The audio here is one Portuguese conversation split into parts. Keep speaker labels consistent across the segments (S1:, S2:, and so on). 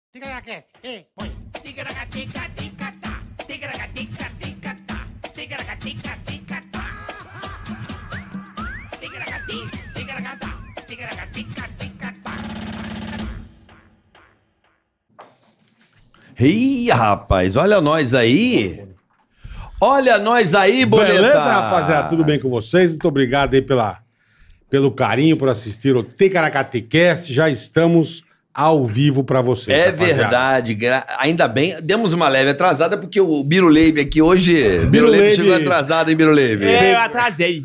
S1: Ticaracast, ei, põe. Ticaracatica-ticatá, ticaracatica-ticatá, ticaracatica-ticatá. Ticaracati, ticaracatá, ticaracatica-ticatá.
S2: Ih, rapaz, olha nós aí. Olha nós aí, Boleta.
S3: Beleza, rapaziada? Tudo bem com vocês? Muito obrigado aí pelo carinho, por assistir o Ticaracaticast. Já estamos ao vivo pra vocês,
S2: É
S3: rapaziada.
S2: verdade, ainda bem, demos uma leve atrasada porque o Biruleibe aqui hoje, Biruleibe chegou atrasado, hein, Biruleibe?
S4: É, eu atrasei.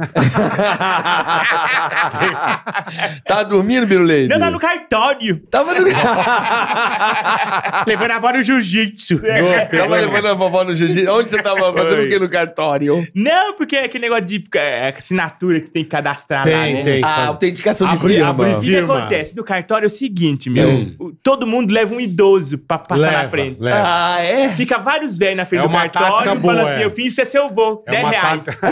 S2: Tá dormindo, Biruleibe?
S4: Não, tá no cartório.
S2: Tava no...
S4: Levando a avó no jiu-jitsu.
S2: Tava levando a vovó no jiu-jitsu. Onde você tava fazendo o que no cartório?
S4: Não, porque é aquele negócio de assinatura que você tem que cadastrar lá, né?
S3: Tem.
S2: Ah, autenticação de
S3: Abrir-
S2: firma.
S3: abrir
S4: O que
S3: firma.
S4: acontece? No cartório é o seguinte, meu. Todo mundo leva um idoso pra passar na frente.
S3: leva.
S2: Ah, é?
S4: Fica vários velhos na frente
S3: É
S4: do
S3: uma
S4: cartório
S3: tática
S4: e
S3: boa,
S4: fala assim,
S3: é.
S4: eu finjo ser seu vô,
S3: É
S4: 10
S3: uma
S4: reais.
S3: tática.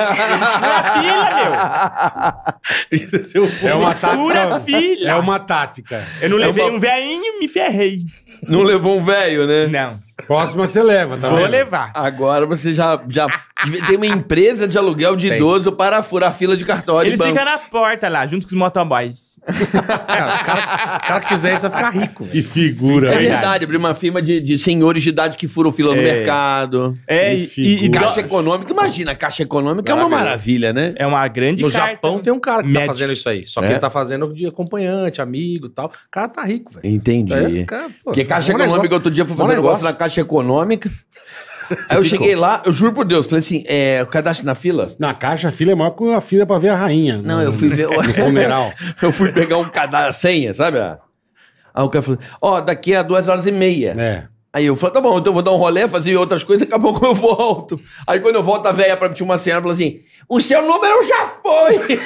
S2: Isso é seu
S3: É uma
S4: Fura,
S3: tática.
S4: filha.
S3: É uma tática.
S4: Eu não levei
S2: uma-
S4: um velhinho e me ferrei.
S2: Não levou um velho, né?
S4: Não,
S3: Próxima você leva, tá
S4: vou
S3: vendo?
S4: levar.
S2: Agora você já tem uma empresa de aluguel de
S4: Tem.
S2: idoso para furar fila de cartório.
S4: Eles
S2: e
S4: ficam na
S2: bancos.
S4: porta lá, junto com os motoboys.
S5: O cara que fizer isso vai ficar rico, velho.
S3: Que figura.
S2: É
S3: hein?
S2: verdade, abrir uma firma de senhores de idade que furam fila no mercado.
S4: É,
S3: Que
S4: e
S3: figura.
S2: Caixa econômica, imagina, a caixa econômica é uma maravilha, né?
S4: é uma grande
S5: No
S4: carta.
S5: Japão tem um cara que tá
S4: médico.
S5: fazendo isso aí. Só que
S2: É?
S5: ele tá fazendo de acompanhante, amigo e tal. O cara tá rico, velho.
S2: Entendi.
S5: É, cara, pô,
S2: Porque caixa
S5: bom
S2: econômica,
S5: negócio.
S2: outro dia eu fui
S5: Bom
S2: fazer um negócio
S5: negócio.
S2: na caixa econômica. Aí eu cheguei lá, eu juro por Deus, falei assim, o cadastro na fila?
S3: Na caixa, a fila é maior que a fila pra ver a rainha.
S2: Não, eu fui ver...
S3: No funeral.
S2: Eu fui pegar um cadastro, a senha, sabe? Aí o cara falou, daqui a 2h30.
S3: É.
S2: Aí eu falei, tá bom, então eu vou dar um rolê, fazer outras coisas, acabou que eu volto. Aí quando eu volto, a velha pra tinha uma senhora falou assim, o seu número já foi.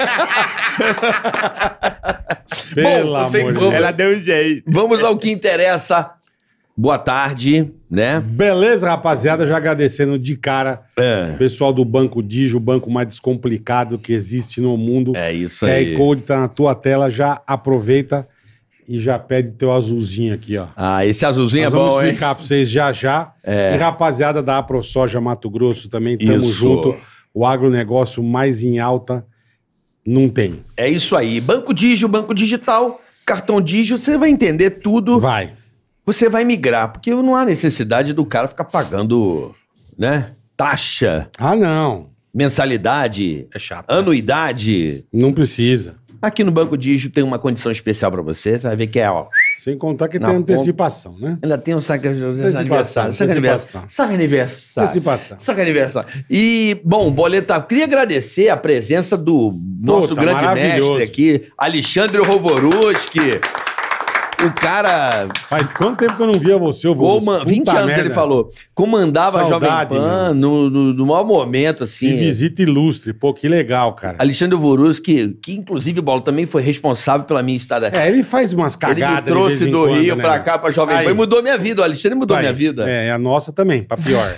S3: Pelo
S2: Bom,
S3: amor de
S2: vamos,
S3: Deus.
S4: Ela deu um jeito.
S2: vamos ao que interessa. Boa tarde, né?
S3: Beleza, rapaziada? Já agradecendo de cara o pessoal do Banco Digio, o banco mais descomplicado que existe no mundo.
S2: É isso
S3: QR
S2: aí.
S3: Code tá na tua tela, já aproveita e já pede teu azulzinho aqui, ó.
S2: Ah, esse azulzinho
S3: Nós
S2: é
S3: vamos
S2: bom, hein?
S3: explicar pra vocês já. E rapaziada da AproSoja Mato Grosso também, tamo
S2: Isso.
S3: junto. O agronegócio mais em alta não tem.
S2: É isso aí. Banco Digio, banco digital, cartão Digio, você vai entender tudo.
S3: Vai.
S2: Você vai migrar, porque não há necessidade do cara ficar pagando, né? Taxa,
S3: Ah, não.
S2: mensalidade,
S5: É chato.
S2: anuidade.
S3: Não precisa.
S2: Aqui no Banco Digio tem uma condição especial pra você. Você vai ver que
S3: Sem contar que
S2: Não,
S3: tem antecipação, né?
S2: ainda tem um saque aniversário.
S3: Antecipação.
S2: Saque aniversário.
S3: Antecipação.
S2: Saque aniversário. E, bom, Boleta, queria agradecer a presença do nosso
S3: Puta,
S2: grande
S3: maravilhoso.
S2: mestre aqui, Alexandre Rovoruski. O cara,
S3: Faz quanto tempo que eu não via você? Eu vou.
S2: 20 anos ele falou, comandava
S3: Saudade,
S2: a Jovem Pan no maior momento,
S3: Que
S2: assim.
S3: visita ilustre. Pô, que legal, cara.
S2: Alexandre Rovoruski, que inclusive, Bola, também foi responsável pela minha estada.
S3: É, ele faz umas
S2: Ele
S3: cagadas.
S2: me trouxe
S3: de vez em
S2: do
S3: quando,
S2: Rio
S3: né,
S2: pra
S3: meu?
S2: cá, pra Jovem
S3: Aí.
S2: Pan, e mudou minha vida. O Alexandre mudou
S3: Aí.
S2: minha vida.
S3: É, a nossa também, pra pior.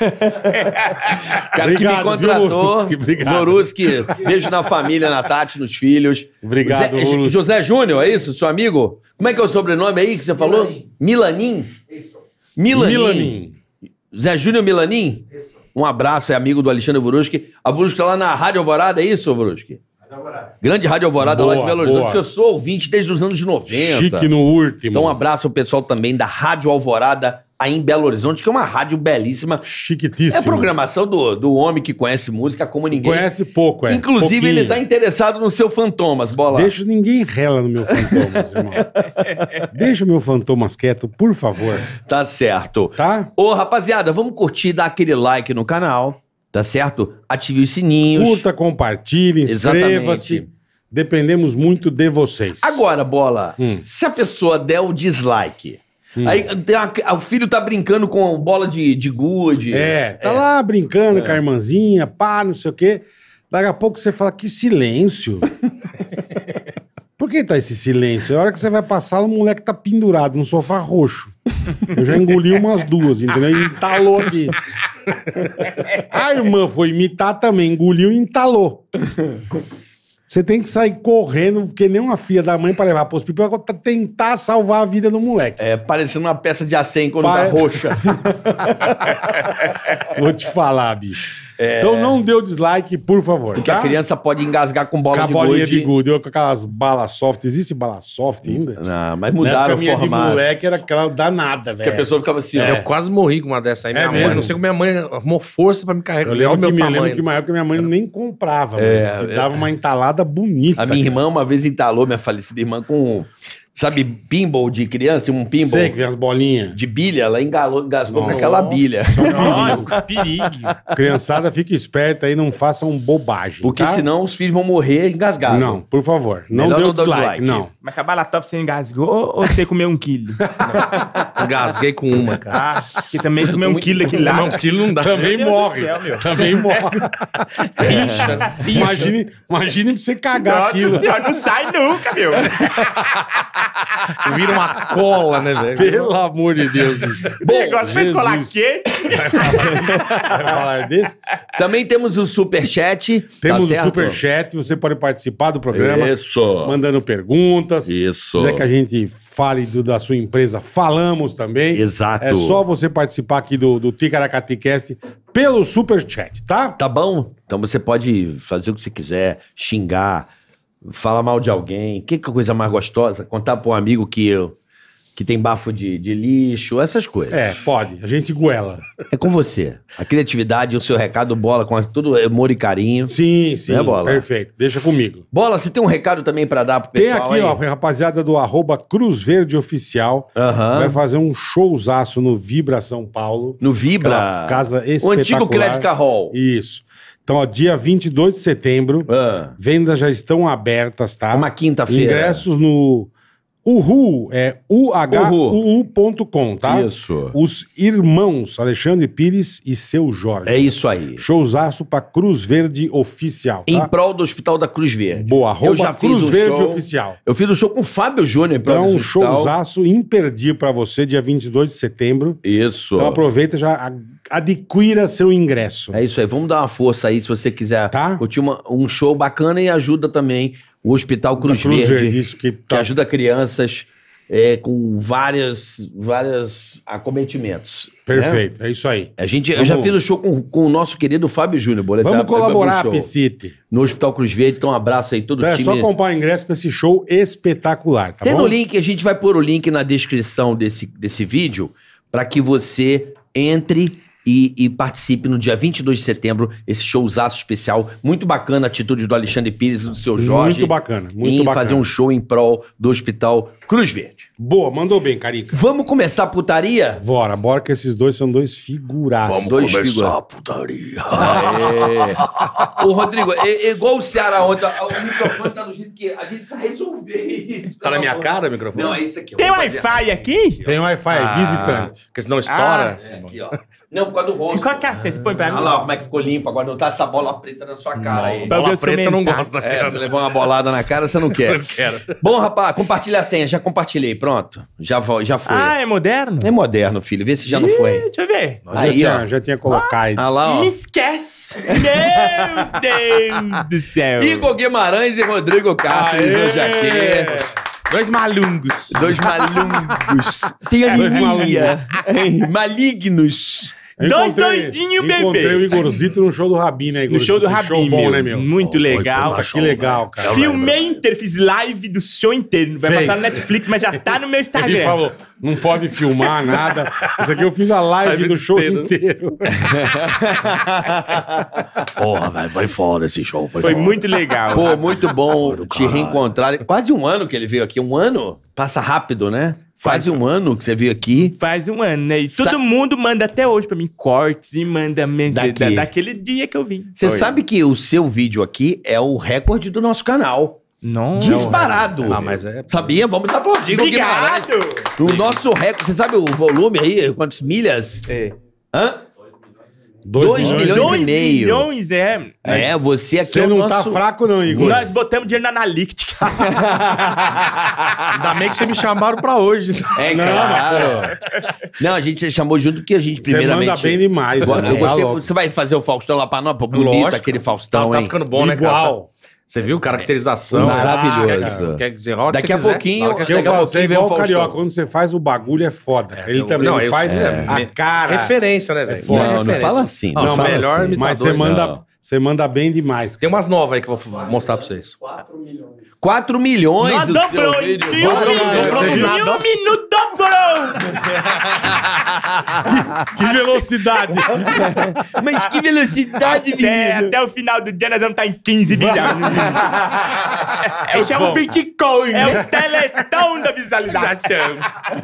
S2: O cara que me
S3: Obrigado,
S2: contratou,
S3: viu, Voruski? Obrigado.
S2: Voruski, beijo na família, na Tati, nos filhos.
S3: Obrigado, Voruski.
S2: José Júnior, é isso? Seu amigo? Como é que é o sobrenome aí que você falou? Milanin. Milanin. Zé Júnior Milanin? Um abraço, é amigo do Alexandre Voruski. A Voruski tá lá na Rádio Alvorada, é isso, Voruski? Grande Rádio Alvorada lá de
S3: Boa,
S2: Belo Horizonte,
S3: boa.
S2: porque eu sou ouvinte desde os anos 90.
S3: Chique no último.
S2: Então um abraço ao pessoal também da Rádio Alvorada, aí em Belo Horizonte, que é uma rádio belíssima.
S3: Chiquitíssimo.
S2: É a programação do homem que conhece música como ninguém.
S3: Conhece pouco, é.
S2: Inclusive,
S3: Pouquinho.
S2: ele tá interessado no seu Fantomas, Bola.
S3: Deixa ninguém rela no meu Fantomas, irmão. Deixa o meu Fantomas quieto, por favor.
S2: Tá certo.
S3: Tá?
S2: Ô, rapaziada, vamos curtir, dar aquele like no canal, tá certo? Ative os sininhos.
S3: Curta, compartilhe, inscreva-se.
S2: Exatamente.
S3: Dependemos muito de vocês.
S2: Agora, Bola, se a pessoa der o dislike, aí o filho tá brincando com bola de gude.
S3: Tá lá brincando com a irmãzinha, pá, não sei o quê. Daqui a pouco você fala, que silêncio. Por que tá esse silêncio? É a hora que você vai passar, o moleque tá pendurado no sofá roxo. Eu já engoli umas duas, entendeu? E entalou aqui. A irmã foi imitar também, engoliu e entalou. Você tem que sair correndo, que nem uma filha da mãe pra levar pro hospital pra tentar salvar a vida do moleque.
S2: É, parecendo uma peça de acém quando tá
S3: Pare-
S2: roxa.
S3: Vou te falar, bicho. Então não dê o dislike, por favor.
S2: Porque a criança pode engasgar com bola
S3: Com a
S2: de
S3: bolinha
S2: gude.
S3: de gude, ou com aquelas balas soft. Existe bala soft ainda?
S2: Não, mas
S3: Na
S2: mudaram
S3: época
S2: o
S3: minha de
S2: formato.
S3: moleque era aquela danada,
S2: Que
S3: velho.
S2: a pessoa ficava assim, ó.
S5: Eu quase morri com uma dessa aí.
S3: É
S5: Minha mãe,
S3: mesmo?
S5: não sei como minha mãe arrumou força pra me carregar.
S3: Eu lembro,
S5: Olha o meu
S3: que,
S5: tamanho.
S3: uma época minha mãe nem comprava, mas que dava uma entalada bonita.
S2: A minha irmã uma vez entalou, minha falecida irmã, com... Sabe, pinball de criança? Tinha um pinball
S3: Sei que vem as bolinhas.
S2: de bilha. Ela engasgou com
S3: Nossa.
S2: aquela bilha.
S4: Nossa, perigo.
S3: Criançada, fica esperta aí, não façam bobagem.
S2: Porque
S3: tá?
S2: senão os filhos vão morrer engasgados.
S3: Não, por favor. Não
S2: Melhor
S3: dê o
S2: não dar o
S3: dislike,
S2: dislike.
S3: não.
S4: Mas com a bala top você engasgou ou você comeu 1 quilo?
S5: Engasguei com uma, cara.
S4: Ah, que também se comer 1 quilo aqui
S5: Mas
S4: lá.
S5: 1 quilo não dá.
S3: Também
S4: Meu Deus
S3: morre.
S4: do céu, meu.
S3: Também morre. Imagine pra você cagar
S4: Nossa
S3: aquilo.
S4: senhora, não sai nunca, meu.
S5: Vira uma cola, né, velho?
S3: Pelo amor de Deus, bicho.
S4: Bom, agora faz
S3: Jesus.
S4: colar quente.
S3: Vai falar desse?
S2: Também temos o superchat.
S3: Temos
S2: tá
S3: o
S2: certo?
S3: superchat, você pode participar do programa.
S2: Isso.
S3: Mandando perguntas.
S2: Isso.
S3: Se quiser que a gente fale da sua empresa, falamos também.
S2: Exato.
S3: É só você participar aqui do Ticaracaticast pelo Superchat, tá?
S2: Tá bom? Então você pode fazer o que você quiser, xingar, falar mal de alguém. Que coisa mais gostosa? Contar pra um amigo que tem bafo de lixo, essas coisas.
S3: É, pode. A gente goela.
S2: É com você. A criatividade, o seu recado, Bola, com todo amor e carinho.
S3: Sim, sim.
S2: Né, Bola?
S3: Perfeito. Deixa comigo.
S2: Bola, você tem um recado também pra dar pro
S3: Tem
S2: pessoal
S3: aqui,
S2: aí?
S3: ó, a rapaziada do @Cruz Verde Oficial.
S2: Aham.
S3: Vai fazer um showzaço no Vibra São Paulo.
S2: No Vibra.
S3: Aquela casa
S2: O
S3: espetacular.
S2: antigo Crédito Hall.
S3: Isso. Então, ó, dia 22 de setembro, vendas já estão abertas, tá?
S2: Uma quinta-feira.
S3: Ingressos no Uhu, é uhuu.com, tá?
S2: Isso.
S3: Os irmãos Alexandre Pires e seu Jorge.
S2: É isso aí.
S3: Showzaço pra Cruz Verde Oficial,
S2: Em
S3: tá?
S2: prol do Hospital da Cruz Verde.
S3: Boa,
S2: Eu já fiz
S3: Cruz
S2: um
S3: Verde
S2: show.
S3: Oficial.
S2: Eu fiz um show com o Fábio Júnior em prol
S3: Então,
S2: do
S3: um
S2: hospital.
S3: showzaço imperdível pra você, dia 22 de setembro.
S2: Isso.
S3: Então aproveita e já adquira seu ingresso.
S2: É isso aí. Vamos dar uma força aí se você quiser
S3: Tá.
S2: curtir um show bacana e ajuda também o Hospital Cruz,
S3: Da Cruz
S2: Verde,
S3: Verde, isso que
S2: que
S3: tá-
S2: ajuda crianças com vários acometimentos.
S3: Perfeito, é isso aí.
S2: Eu
S3: Vamos-
S2: já fiz o show com o nosso querido Fábio Júnior, Boletar.
S3: Vamos colaborar,
S2: show
S3: Piscite.
S2: no Hospital Cruz Verde. Então, um abraço aí, todo o
S3: É
S2: time.
S3: só comprar ingresso pra esse show espetacular, tá
S2: Tem
S3: bom?
S2: no link, a gente vai pôr o link na descrição desse vídeo para que você entre e participe no dia 22 de setembro, esse showzaço especial, muito bacana a atitude do Alexandre Pires e do seu Jorge.
S3: Muito bacana, muito
S2: em
S3: bacana.
S2: fazer um show em prol do Hospital Cruz Verde.
S3: Boa, mandou bem, Carica.
S2: Vamos começar a putaria?
S3: Bora que esses dois são dois figuraços.
S2: A putaria. Ô, Rodrigo, é igual o Ceará ontem, o microfone tá do jeito que a gente precisa resolver isso.
S5: Tá na minha cara o microfone?
S2: Não, é isso aqui. ó.
S4: Tem
S2: Vou fazer
S4: Wi-Fi aqui?
S3: Tem Wi-Fi, visitante.
S5: Porque senão estoura.
S2: É, aqui, ó. Não, por causa do rosto.
S4: Qual que é a senha? Você põe pra mim?
S2: Olha lá como é que ficou limpo. Agora não tá essa bola preta na sua cara aí.
S4: Pra eu ver
S5: Bola
S4: os
S5: preta eu não
S4: comentários.
S5: gosto da
S2: É,
S5: cara.
S2: levou uma bolada na cara, você não quer.
S5: Não quero.
S2: Bom, rapaz, compartilha a senha. Já compartilhei, pronto. Já foi.
S4: Ah, é moderno?
S2: É moderno, filho. Vê se já não
S4: Ih,
S2: foi.
S4: Deixa eu ver.
S2: Aí, ó.
S3: Já tinha colocado.
S2: Ah lá, ó.
S4: Me esquece. Meu Deus do céu.
S2: Igor Guimarães e Rodrigo Cáceres
S3: Aê!
S2: hoje aqui.
S5: Dois malungos.
S2: Dois malungos. Tem
S3: Dois
S2: anemia. Malignos.
S3: Eu
S4: Dois
S3: encontrei-
S4: doidinhos, bebê.
S3: Encontrei o Igorzito no show do Rabin, né,
S4: No
S3: Igorzito?
S4: show do
S3: Que
S4: Rabin,
S3: show bom,
S4: meu.
S3: né, meu?
S4: Muito legal.
S3: Puta, que legal, cara.
S4: Filmei inteiro, fiz live do show inteiro. Vai
S3: Fez.
S4: passar no Netflix, mas já tá no meu Instagram.
S3: Ele falou, não pode filmar nada. Isso aqui eu fiz a live do show inteiro.
S1: Porra, velho, foi foda esse show.
S4: Foi muito legal.
S2: Pô, muito bom te reencontrar. Quase um ano que ele veio aqui. Um ano? Passa rápido, né? Quase um ano que você veio aqui.
S4: Faz um ano, né? E todo mundo manda até hoje pra mim cortes e manda mensagem
S2: Daqui.
S4: daquele dia que eu vim.
S2: Você sabe que o seu vídeo aqui é o recorde do nosso canal.
S4: Não.
S2: Disparado.
S5: Ah, mas é...
S2: Sabia? Vamos aplaudir. Igor Guimarães.
S4: Obrigado!
S2: O nosso recorde. Você sabe o volume aí? Quantas milhas?
S4: É.
S2: Hã?
S3: 2
S2: milhões.
S4: 2
S2: e meio.
S4: milhões, é.
S2: É, você aqui
S3: Você
S2: é o
S3: não
S2: nosso...
S3: tá fraco não, Igor.
S4: Nós botamos dinheiro na Analytics.
S5: Ainda bem que vocês me chamaram pra hoje.
S2: É,
S3: Não,
S2: claro. Não, a gente chamou junto porque a gente
S3: Você
S2: primeiramente...
S3: manda bem demais.
S2: Eu
S3: né?
S2: gostei.
S3: Tá louco.
S2: Você vai fazer o Faustão lá pra nós? Pô, bonito
S5: Lógico.
S2: aquele Faustão,
S5: Tá
S2: hein?
S5: ficando bom, né, cara?
S3: Igual.
S5: Você viu? Caracterização.
S2: Maravilhoso.
S5: Quer dizer, hora que
S2: Daqui a
S5: você quiser.
S2: pouquinho-
S5: Na hora
S3: Que eu
S2: Daqui a
S3: falo, você é
S2: pouquinho
S3: igual o
S2: vem o
S3: Carioca.
S2: Faustão.
S3: Quando você faz o bagulho, é foda. Ele também
S5: não,
S3: faz a cara.
S5: Referência, né, velho?
S3: foda.
S2: Não, não
S5: referência.
S2: fala assim.
S5: Não,
S2: Não fala
S5: melhor
S2: assim.
S5: imitador.
S3: Mas você
S2: Não.
S3: manda bem demais.
S5: Tem umas novas aí que eu vou mostrar pra vocês.
S2: 4 milhões
S4: Nossa,
S2: o seu
S4: dobrou em
S2: vídeo.
S4: mil
S3: Dobrou, você viu?
S4: minutos. Um minuto dobrou.
S3: Que velocidade!
S2: Mas que velocidade, menino.
S4: Até o final do dia nós vamos estar em 15 milhões. Esse é
S3: bom.
S4: o Bitcoin. É o teletão da visualização.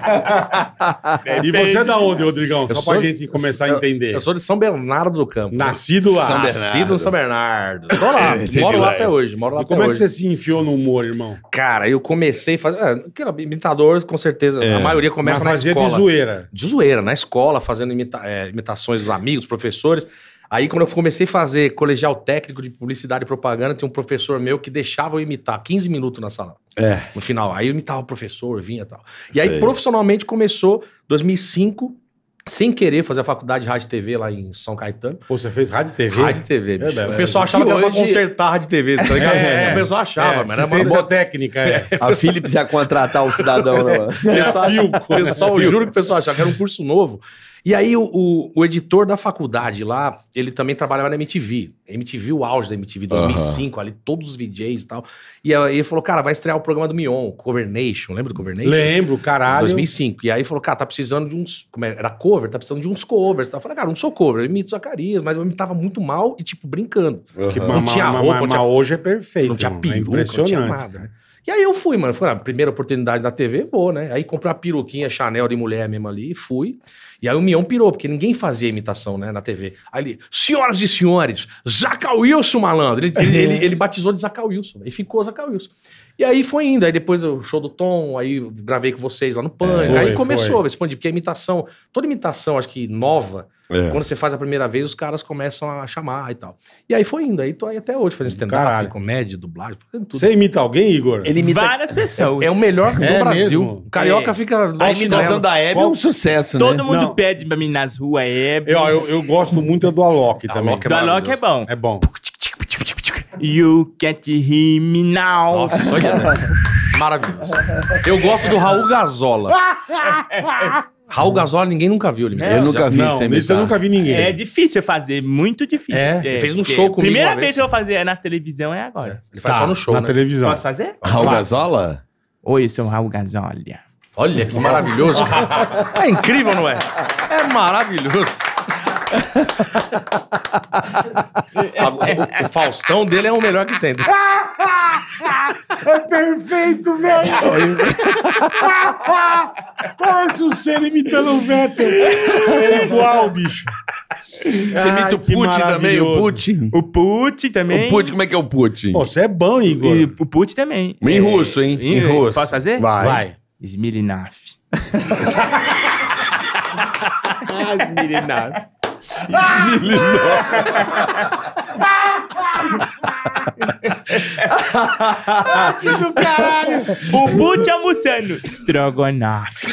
S3: E você é da onde, Rodrigão? Só
S5: sou-
S3: pra gente começar a entender.
S5: Eu sou de São Bernardo do Campo.
S3: Nascido lá.
S5: Nascido no São Bernardo. Tô lá, moro lá até hoje. Moro lá
S3: E
S5: até
S3: como é que
S5: hoje.
S3: você se enfiou no humor, irmão?
S5: Cara, eu comecei a fazer... imitadores, com certeza. A maioria começa
S3: Mas
S5: na
S3: fazia
S5: escola.
S3: de zoeira.
S5: De zoeira, na escola, fazendo imitações dos amigos, professores. Aí, quando eu comecei a fazer colegial técnico de publicidade e propaganda, tinha um professor meu que deixava eu imitar 15 minutos na sala. No final. Aí eu imitava o professor, vinha e tal. E aí,
S2: Sei.
S5: profissionalmente, começou 2005, sem querer, fazer a faculdade de rádio e TV lá em São Caetano.
S3: Pô, você fez rádio e TV?
S5: Rádio e TV, bicho.
S3: É,
S5: O pessoal achava que era pra consertar a rádio e TV, tá ligado? O pessoal achava, mas era uma
S3: assistência técnica,
S2: A Philips ia contratar o cidadão. Não.
S5: pessoal, eu juro que o pessoal achava que era um curso novo. E aí o editor da faculdade lá, ele também trabalhava na MTV. MTV, o auge da MTV, 2005, ali, todos os VJs e tal. E aí ele falou, cara, vai estrear o programa do Mion, Cover Nation. Lembra do Cover Nation?
S3: Lembro, caralho.
S5: 2005. E aí falou, cara, tá precisando de uns... Era cover? Tá precisando de uns covers. Eu falei, cara, não sou cover, eu imito Zacarias, mas eu imitava muito mal e, tipo, brincando.
S3: Que
S5: Não tinha roupa, não tinha...
S3: hoje é perfeito.
S5: Não tinha
S3: irmão.
S5: peruca,
S3: É
S5: não tinha
S3: impressionante.
S5: nada, né? E aí eu fui, mano. Foi a primeira oportunidade da TV, vou, né? Aí comprei uma peruquinha Chanel de mulher mesmo ali e fui. E aí o Mion pirou, porque ninguém fazia imitação, né, na TV. Aí ele, senhoras e senhores, Zaca Wilson, malandro. Ele batizou de Zaca Wilson. E ficou Zaca Wilson. E aí foi indo. Aí depois o show do Tom, aí eu gravei com vocês lá no Pânico. Aí começou a expandir, porque a imitação, toda imitação, acho que nova, quando você faz a primeira vez, os caras começam a chamar e tal. E aí foi indo. Aí tô aí até hoje fazendo stand-up, comédia, dublagem, fazendo tudo.
S3: Você imita alguém, Igor?
S2: Ele imita...
S4: Várias pessoas.
S5: É o melhor do
S3: É
S5: Brasil.
S3: mesmo?
S5: O Carioca fica...
S2: A imitação da Hebe é um sucesso,
S4: Todo
S2: né?
S4: mundo
S3: Não.
S4: pede pra mim nas ruas.
S3: Eu gosto muito do Alok também.
S5: Alok
S4: Do Alok é bom.
S3: É bom.
S4: You can't hear me now.
S5: Nossa, olha. Maravilhoso. Eu gosto do Raul Gazola. Raul Gazola ninguém nunca viu. Ele
S2: Eu nunca vi
S3: Não,
S2: você
S3: isso eu
S2: imitar.
S3: nunca vi ninguém.
S4: É difícil fazer, muito difícil.
S3: É?
S5: Ele fez um
S4: porque
S5: show comigo
S4: Primeira
S5: uma
S4: vez
S5: vez.
S4: que eu vou fazer na televisão é agora.
S5: Ele faz só no show,
S3: na
S5: né?
S3: televisão.
S4: Posso fazer?
S2: Raul
S3: Faz.
S2: Gazola?
S4: Oi, eu sou o Raul Gazolia.
S5: Olha que maravilhoso. É incrível, não é? É maravilhoso. O Faustão dele é o melhor que tem.
S3: É perfeito, velho! Parece o Senna imitando o Vettel. É igual, bicho.
S2: Você imita o Putin também, o Putin?
S4: O Putin também.
S2: O Putin, como é que é o Putin?
S3: Pô, você é bom, Igor.
S4: E o Putin também.
S2: Em russo, hein?
S4: Em russo. Posso fazer?
S3: Vai.
S4: Smirnov.
S5: Smirnov.
S3: Que do caralho!
S4: O Putin almoçando. Strogonoff.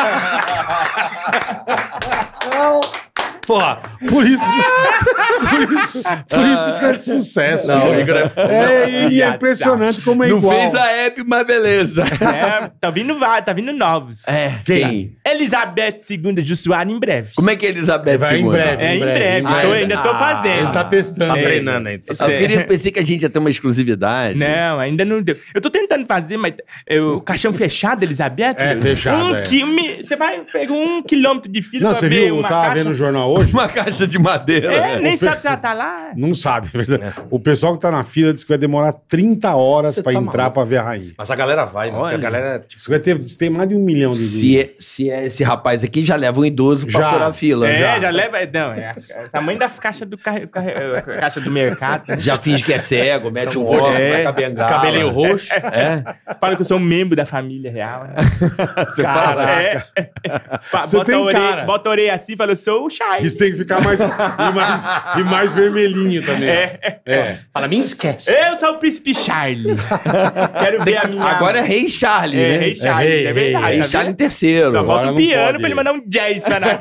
S3: Porra, por isso que você é de sucesso.
S5: Não,
S3: né?
S5: Igor
S3: E é impressionante como é
S2: Não
S3: igual.
S2: fez a Hebe, mas beleza.
S4: É, tá vindo novos.
S2: É, quem?
S4: Elizabeth II Jussuário em breve.
S2: Como é que é Elizabeth
S3: Vai em
S2: II?
S3: breve.
S4: É, em breve.
S2: Ah,
S4: Ainda tô fazendo.
S3: Ele tá testando.
S5: Tá treinando aí.
S2: Eu pensei que a gente ia ter uma exclusividade.
S4: Não, ainda não deu. Eu tô tentando fazer, mas o caixão fechado, Elizabeth.
S3: É, fechado, é.
S4: Você vai pegar 1 quilômetro de fila
S3: Não,
S4: pra
S3: você
S4: ver
S3: viu,
S4: uma
S3: tava
S4: caixa.
S3: vendo o jornal hoje?
S2: Uma caixa de madeira.
S4: É, nem sabe se ela tá lá.
S3: Não sabe, é verdade. O pessoal que tá na fila disse que vai demorar 30 horas
S5: Você
S3: pra
S5: tá
S3: entrar
S5: maluco.
S3: pra ver a rainha.
S5: Mas a galera vai, mano.
S4: Olha.
S5: Porque a galera... Tipo,
S3: Isso vai ter, tem mais de 1 milhão de
S2: Se é esse rapaz aqui, já leva um idoso pra
S3: Já.
S2: furar a fila.
S4: Já leva. Não, é o tamanho da caixa do caixa do mercado.
S2: Já finge que é cego, mete um
S4: É.
S2: olho, vai com a bengala.
S5: cabelinho roxo.
S2: É?
S4: Fala que eu sou um membro da família real. Né?
S2: Você fala.
S4: É.
S3: Você tem cara.
S4: Bota a orelha assim e fala, eu sou o Chay.
S3: Isso tem que ficar mais vermelhinho também.
S5: Fala, me esquece.
S4: Eu sou o Príncipe Charlie. Quero ver a minha...
S2: Agora é Rei Charlie, né?
S4: Rei Charlie, é verdade.
S2: Rei
S4: tá
S2: Charlie
S4: vendo?
S2: III.
S4: Só falta
S3: Agora
S4: um
S3: não
S4: piano
S3: pode.
S4: pra ele mandar um jazz pra nós.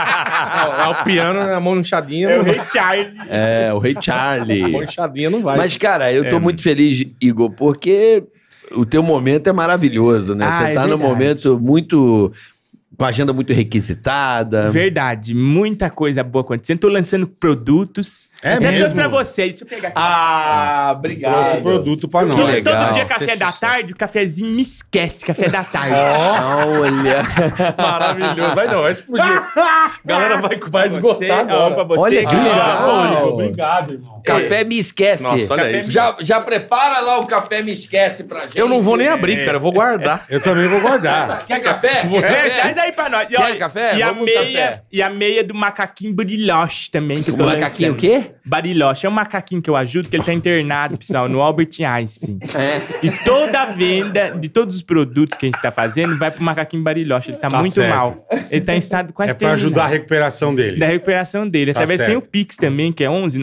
S5: O piano, a mão inchadinha,
S4: É o
S5: não
S4: Rei Charlie.
S2: É, o Rei Charlie.
S5: a mão inchadinha não vai.
S2: Mas, cara, eu tô muito feliz, Igor, porque o teu momento é maravilhoso, né?
S4: Ah,
S2: Você
S4: é
S2: tá num
S4: verdade.
S2: momento muito... com a agenda muito requisitada.
S4: Verdade, muita coisa boa acontecendo. Tô lançando produtos.
S3: É
S4: Até
S3: mesmo?
S4: trouxe pra vocês. Deixa eu pegar aqui.
S2: Ah,
S3: Trouxe
S2: obrigado.
S3: o produto pra nós.
S2: Que legal.
S4: Todo dia, café
S5: Ser
S4: da
S5: sucesso.
S4: tarde, o cafezinho me esquece, café da tarde.
S2: Olha.
S5: Maravilhoso. Vai explodir. Galera vai esgotar
S4: Você,
S5: agora.
S4: pra você.
S2: Olha que legal.
S3: Obrigado, irmão.
S2: Café me esquece.
S5: Nossa, olha isso.
S2: Já prepara lá o café me esquece pra gente.
S5: Eu não vou nem abrir, cara. Eu vou guardar.
S3: Eu também vou guardar.
S2: Quer café?
S4: Traz aí pra nós. E,
S2: Quer café?
S4: E a,
S2: Vamos
S4: meia,
S2: café.
S4: e a meia do macaquinho Bariloche também. Que eu
S2: O
S4: tô
S2: macaquinho o
S4: lançando.
S2: quê?
S4: Bariloche. É um macaquinho que eu ajudo, que ele tá internado, pessoal, no Albert Einstein.
S2: É.
S4: E toda a venda de todos os produtos que a gente tá fazendo vai pro macaquinho Bariloche. Ele tá,
S3: Tá
S4: muito
S3: certo.
S4: mal. Ele tá em estado quase
S3: É pra ajudar a recuperação dele.
S4: da recuperação dele.
S3: Tá
S4: Através tem o
S3: certo.
S4: Pix também, que é 11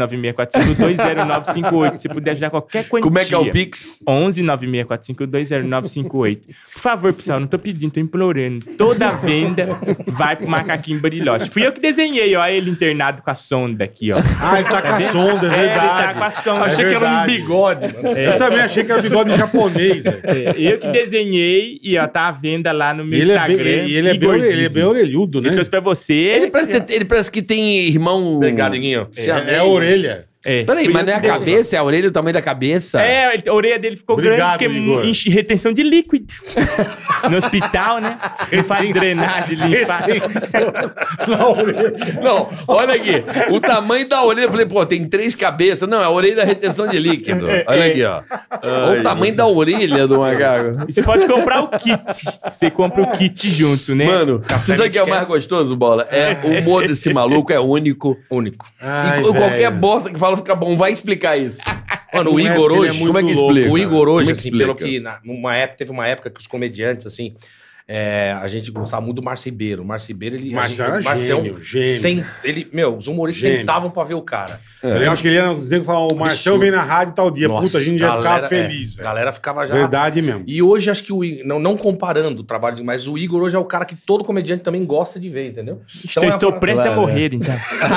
S4: 964520958. Se puder ajudar qualquer quantia.
S2: Como é que é o Pix?
S4: 11 964520958. Por favor, pessoal, não tô pedindo, tô implorando. Toda a venda vai pro macaquinho Bariloche. Fui eu que desenhei, ó, ele internado com a sonda aqui, ó.
S3: Ah, ele tá com a sonda, é
S4: É, ele
S3: verdade.
S4: tá com a sonda.
S5: Achei que era um
S3: verdade.
S5: bigode, mano.
S3: Eu também achei que era bigode japonês, velho.
S4: É, eu que desenhei e ó, tá à venda lá no meu
S3: Ele é
S4: Instagram.
S3: bem, ele é
S4: Igorzismo.
S3: bem orelhudo, né?
S4: Eu trouxe pra você.
S2: Ele parece que tem irmão...
S5: Obrigado, Iguinho.
S3: É a orelha.
S2: Peraí,
S4: fui
S2: mas
S4: eu
S2: não é a
S4: que desenhei.
S2: cabeça? É a orelha, o tamanho da cabeça?
S4: É, a orelha dele ficou
S3: Obrigado,
S4: grande
S3: Igor.
S4: porque enche retenção de líquido. No hospital, né? Ele faz drenagem, limpar.
S3: Na orelha.
S2: Não, olha aqui. O tamanho da orelha. Eu falei, pô, tem 3 cabeças. Não, é a orelha da retenção de líquido. Olha aqui, ó. Olha o tamanho da orelha do macaco.
S4: E você pode comprar o kit. Você compra o kit junto, né?
S2: Mano, você sabe o que é o
S5: me
S2: mais
S5: esquece.
S2: gostoso, Bola? É o humor desse maluco é único.
S5: Único.
S3: Ai,
S2: E qualquer
S3: velho.
S2: bosta que fala fica bom. Vai explicar isso.
S5: Mano, o
S3: Não é
S5: Igor
S3: porque ele é
S5: hoje...
S3: muito
S2: como é que
S3: louco.
S2: explica?
S5: O Igor
S2: Como é
S5: hoje,
S2: que
S5: assim,
S2: explica?
S5: pelo que... teve uma época que os comediantes, assim... a gente gostava muito do Márcio Ribeiro. O Márcio Ribeiro, ele...
S3: Márcio era
S5: Marcião
S3: gênio.
S5: os humoristas
S3: Gênio.
S5: sentavam pra ver o cara.
S3: Eu lembro que ele ia nos negros falar, o Marcelo
S5: Absurdo.
S3: vem na rádio tal dia. Puta, a gente já ficava feliz,
S5: A
S3: velho.
S5: galera ficava já...
S3: Verdade mesmo.
S5: E hoje, acho que o Igor... Não comparando o trabalho, mas o Igor hoje é o cara que todo comediante também gosta de ver, entendeu?
S4: Então, eu estou prestes a
S2: Claro,
S4: morrer, então.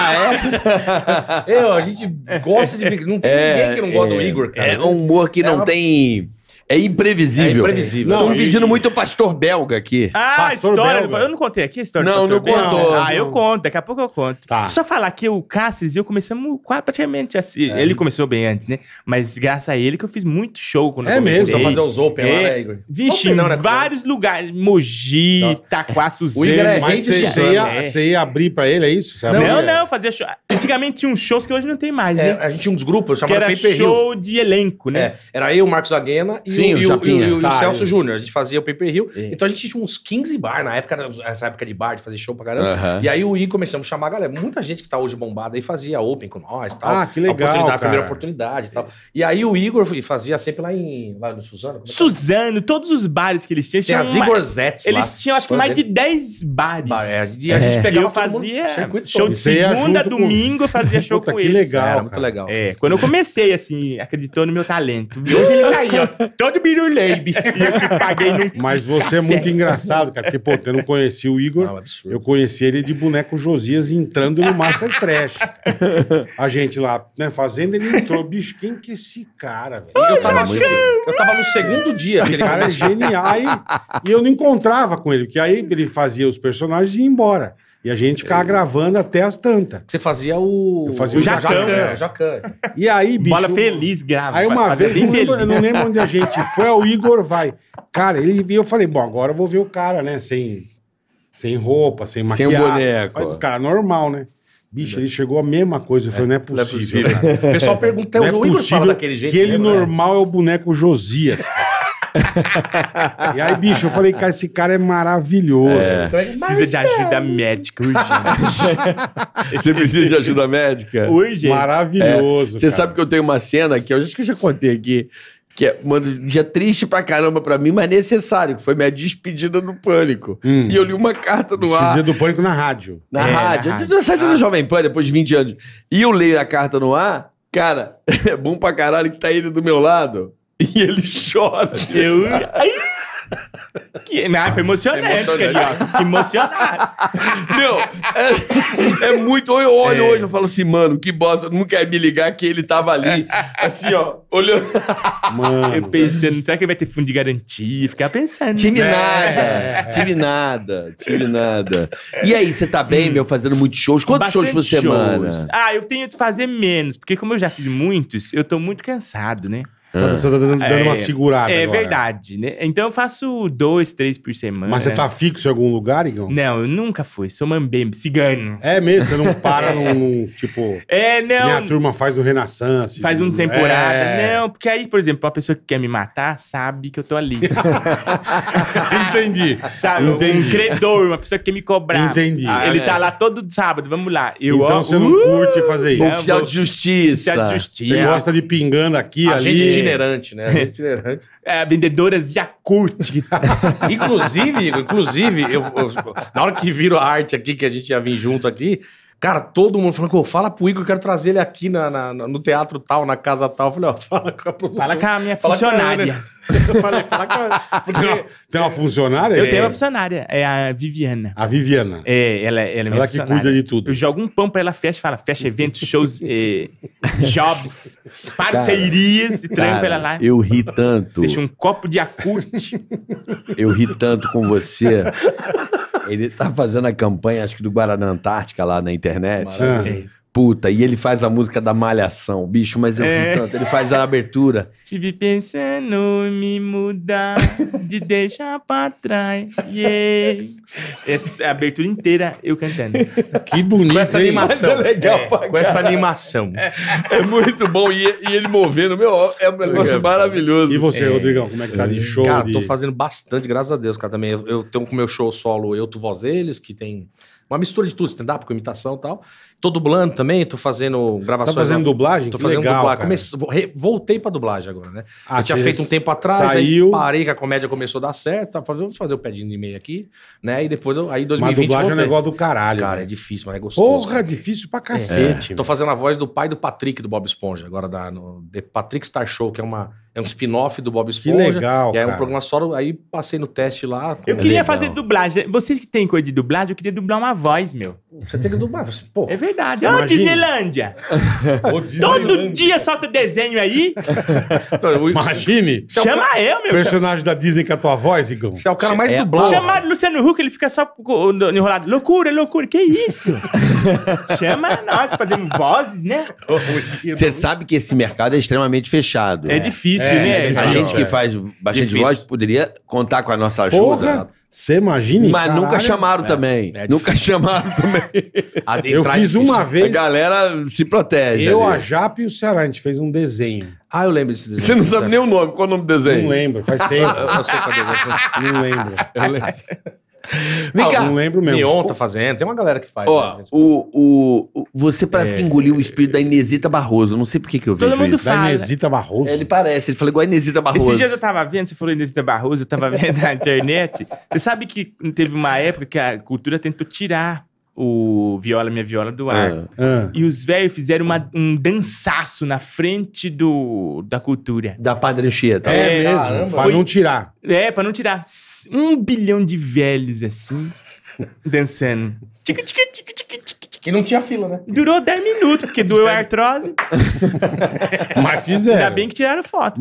S5: A gente gosta de ver... Não tem ninguém que não gosta do Igor, cara.
S2: É um humor que não
S5: uma-
S2: tem... É imprevisível.
S5: É imprevisível.
S2: Estão
S3: Não,
S2: pedindo
S3: e-
S2: muito o pastor belga aqui.
S4: Ah,
S3: Pastor
S4: história.
S3: belga.
S4: Eu não contei aqui a história
S2: Não,
S4: do pastor
S2: não
S4: belga?
S2: contou.
S4: Ah, eu
S3: Não.
S4: conto. Daqui a pouco eu conto.
S3: Tá.
S4: Só falar que o Cassius e eu começamos quase praticamente assim. Ele começou bem antes, né? Mas graças a ele que eu fiz muito show quando
S3: É
S4: eu comecei.
S3: mesmo,
S5: Só fazer os open lá, né, Igor?
S4: Vixe,
S5: Open não, né?
S4: em vários lugares. Mogi,
S5: Não.
S4: Itaquá, Suzano.
S5: O Igor é
S3: Mas
S5: gente
S3: você ia abrir pra ele, é isso? Você
S4: Não,
S3: abria?
S4: não, fazia show. Antigamente tinha uns shows que hoje não tem mais, né?
S5: A gente tinha uns grupos
S4: Que
S5: chamados
S4: era
S5: Paper Hill.
S4: show de elenco, né?
S5: Era eu, o Marcos Aguena e
S2: Sim, o Chapinha.
S5: o
S3: Tá,
S5: Celso
S3: eu-
S5: Júnior. A gente fazia o Paper Hill.
S2: É.
S5: Então a gente tinha uns 15 bar na época, essa época de bar, de fazer show pra caramba.
S2: Aham.
S5: E aí o Igor começamos a chamar a galera. Muita gente que tá hoje bombada aí fazia open com nós e tal.
S3: Ah, que legal,
S5: A primeira
S3: cara.
S5: oportunidade e tal. E aí o Igor fazia sempre lá no Suzano. Como é que é?
S4: Suzano, todos os bares que eles tinham.
S5: Tem
S4: tinham
S5: as
S4: uma-
S5: Igorzetes lá.
S4: Eles tinham, acho que, mais de 10 bares.
S5: E a gente
S4: E
S5: pegava
S4: eu
S5: todo mundo,
S4: fazia
S5: circuito
S4: show
S5: todo.
S4: de
S3: Você ia
S4: segunda a
S3: junto com-
S4: domingo, eu fazia show
S3: Puta,
S4: com
S3: que
S4: eles.
S3: legal.
S5: Era
S3: cara.
S5: muito legal.
S4: É, quando eu comecei, assim, acreditou no meu talento. E hoje ele tá aí, ó, todo biruleibe. E eu te paguei num...
S3: Mas você é muito engraçado, cara. Porque, pô, eu não conheci o Igor.
S5: Não, absurdo.
S3: Eu conheci ele de boneco Josias entrando no Master Trash. A gente lá, né, fazendo, ele entrou. Bicho, quem que é esse cara, velho?
S5: Eu tava no segundo dia.
S3: Esse cara é genial. E eu não encontrava com ele, porque aí ele fazia os personagens e ia embora. E a gente ficava gravando até as tantas.
S5: Você fazia o...
S3: Eu fazia
S4: o Jacan.
S5: O Jacan.
S3: E aí, bicho...
S4: Bola feliz, grava.
S3: Aí uma
S4: fazia
S3: vez,
S4: bem
S3: não lembro- eu
S4: feliz.
S3: não lembro onde a gente foi, o Igor vai. Cara, ele e eu falei, bom, agora eu vou ver o cara, né? Sem roupa, sem
S2: Sem o
S3: maquiagem.
S2: boneco.
S3: Mas o cara normal, né? Bicho, ele chegou a mesma coisa. Eu falei, não é possível, cara.
S5: O pessoal pergunta,
S3: Não é
S5: o Igor fala
S3: possível
S5: daquele jeito.
S3: que ele
S5: né?
S3: normal é o boneco Josias. E aí, bicho, eu falei, cara, esse cara é maravilhoso.
S4: Precisa de ajuda médica urgente.
S2: Você precisa de ajuda médica?
S4: Urgente.
S3: Maravilhoso,
S2: Você
S3: cara.
S2: sabe que eu tenho uma cena que eu acho que eu já contei aqui, que é um dia triste pra caramba pra mim, mas necessário, que foi minha despedida do Pânico. E eu li uma carta no ar.
S3: Despedida do Pânico na rádio.
S2: Na rádio. Eu saí da Jovem Pan depois de 20 anos. E eu leio a carta no ar, cara, é bom pra caralho que tá ele do meu lado. E ele chora.
S4: Foi emocionante, Carioca. Emocionante.
S2: Meu, é muito... Eu olho hoje, eu falo assim, mano, que bosta, não quer me ligar que ele tava ali, assim, ó, olhando.
S3: Mano.
S4: Eu pensando, será que ele vai ter fundo de garantia? Ficar pensando.
S2: Tive nada. E aí, você tá bem, meu, fazendo muitos shows? Quantos shows por semana?
S4: Eu tenho que fazer menos, porque como eu já fiz muitos, eu tô muito cansado, né?
S3: Você tá dando uma segurada
S4: É
S3: agora.
S4: verdade, né? Então eu faço 2, 3 por semana.
S3: Mas você tá fixo em algum lugar, Igão?
S4: Não, eu nunca fui. Sou mambembe, cigano.
S3: É mesmo, você não para num tipo...
S4: Não.
S3: Minha turma faz o Renaissance.
S4: Faz uma temporada. Não, porque aí, por exemplo, uma pessoa que quer me matar sabe que eu tô ali.
S3: Entendi.
S4: Sabe?
S3: Entendi.
S4: Um credor, uma pessoa que quer me cobrar.
S3: Entendi.
S4: Ele tá lá todo sábado, vamos lá.
S3: Então você não curte fazer isso.
S2: Oficial de justiça.
S4: Oficial de justiça.
S3: Você gosta de pingando aqui,
S5: Agente
S3: ali.
S5: itinerante, né? Agente itinerante.
S4: Vendedoras Yakult.
S5: Inclusive, na hora que viram a arte aqui, que a gente ia vir junto aqui, cara, todo mundo falando, fala pro Igor, eu quero trazer ele aqui no teatro tal, na casa tal. Eu falei, ó, fala com
S4: a minha funcionária.
S5: Eu falei, fala com a... Porque...
S3: Tem uma funcionária?
S4: Eu tenho uma funcionária, é a Viviana.
S3: A Viviana.
S4: Ela é minha
S3: Ela que
S4: funcionária.
S3: cuida de tudo.
S4: Eu jogo um pão pra ela, fecha eventos, shows, jobs, parcerias, e trampo ela lá.
S2: Eu ri tanto.
S4: Deixa um copo de Yakult.
S2: Eu ri tanto com você. Ele tá fazendo a campanha, acho que do Guaraná Antártica lá na internet. Puta, e ele faz a música da Malhação, bicho, mas eu ri tanto. Ele faz a abertura.
S4: Tive pensando em me mudar, de deixar pra trás. Yeah. Essa abertura inteira eu cantando.
S3: Que bonito,
S5: Com essa
S3: hein?
S5: animação.
S2: Mas é legal pra
S5: Com essa animação.
S2: É muito bom. E ele movendo, meu, é um negócio maravilhoso.
S3: E você, Rodrigão, como é que tá de show?
S5: Cara, tô fazendo bastante, graças a Deus, cara, também. Eu tenho com o meu show solo Eu, Tu, Voz, Eles, que tem uma mistura de tudo, stand-up com imitação e tal. Tô dublando também, tô fazendo gravações.
S3: Tá fazendo dublagem?
S5: Tô
S3: Que
S5: fazendo
S3: legal,
S5: dublagem.
S3: cara.
S5: Voltei pra dublagem agora, né?
S3: Ah,
S5: eu tinha
S3: você
S5: feito um tempo atrás,
S3: saiu...
S5: aí parei que a comédia começou a dar certo. Vamos fazer o pedinho de e-mail aqui, né? E depois, aí 2020
S3: Mas dublagem é um
S5: voltei.
S3: negócio do caralho.
S5: Cara,
S3: velho.
S5: é difícil, mas é gostoso.
S3: Porra,
S5: cara.
S3: difícil pra cacete.
S5: Tô fazendo a voz do pai do Patrick, do Bob Esponja, agora no The Patrick Star Show, que é um spin-off do Bob
S3: Que
S5: Esponja.
S3: legal,
S5: E aí é um
S3: cara.
S5: programa só, aí passei no teste lá.
S4: Eu queria
S2: legal.
S4: fazer dublagem. Vocês que têm coisa de dublagem, eu queria dublar uma voz, meu.
S5: Você tem que dublar, pô.
S4: É verdade. Ó,
S3: Imagina.
S4: Disneylândia. Todo dia solta desenho aí.
S3: Imagine.
S4: Chama eu, meu.
S3: Personagem da Disney com a tua voz, Igão.
S5: Você é o cara mais
S2: É,
S5: dublado.
S4: Chama Luciano Huck, ele fica só enrolado. Loucura, loucura. Que isso? Chama nós, fazemos vozes, né?
S2: Você sabe que esse mercado é extremamente fechado.
S4: É difícil, né?
S3: difícil.
S2: A gente que faz bastante
S5: Difícil.
S2: voz poderia contar com a nossa ajuda.
S3: Porra, você imagina?
S2: Mas
S3: caralho.
S2: nunca chamaram também. Nunca chamaram também.
S3: Eu fiz uma
S2: A
S3: vez,
S2: galera se protege.
S3: eu,
S2: ali.
S3: a Jape e o Ceará, a gente fez um desenho.
S5: Ah, eu lembro desse desenho.
S2: Você não sabe nem o nome. Qual é o nome do desenho?
S3: Não lembro, faz tempo.
S5: Eu sei qual desenho.
S3: Não lembro.
S5: Eu lembro.
S2: Vem cá.
S3: Não lembro mesmo.
S5: Mion tá fazendo, tem uma galera que faz.
S2: Ó,
S5: né?
S2: você parece que engoliu o espírito da Inesita Barroso. Não sei por que eu
S4: Todo
S2: vejo
S4: mundo
S2: isso.
S3: Da
S4: fala.
S3: Inesita Barroso.
S2: Ele parece, ele falou igual a Inesita Barroso.
S4: Esses dias eu tava vendo, você falou Inesita Barroso, eu tava vendo na internet. Você sabe que teve uma época que a cultura tentou tirar o Minha Viola do ar.
S3: Ah.
S4: E os velhos fizeram um dançaço na frente da cultura.
S2: Da Padre Anchieta.
S3: É, mesmo,
S5: caramba.
S3: pra não tirar.
S4: Pra não tirar 1 bilhão de velhos assim, dançando. Tica, tica, tica, tica, tica, tica.
S5: Que não tinha fila, né?
S4: Durou 10 minutos, porque doeu a artrose.
S3: Mas fizeram.
S4: Ainda bem que tiraram foto.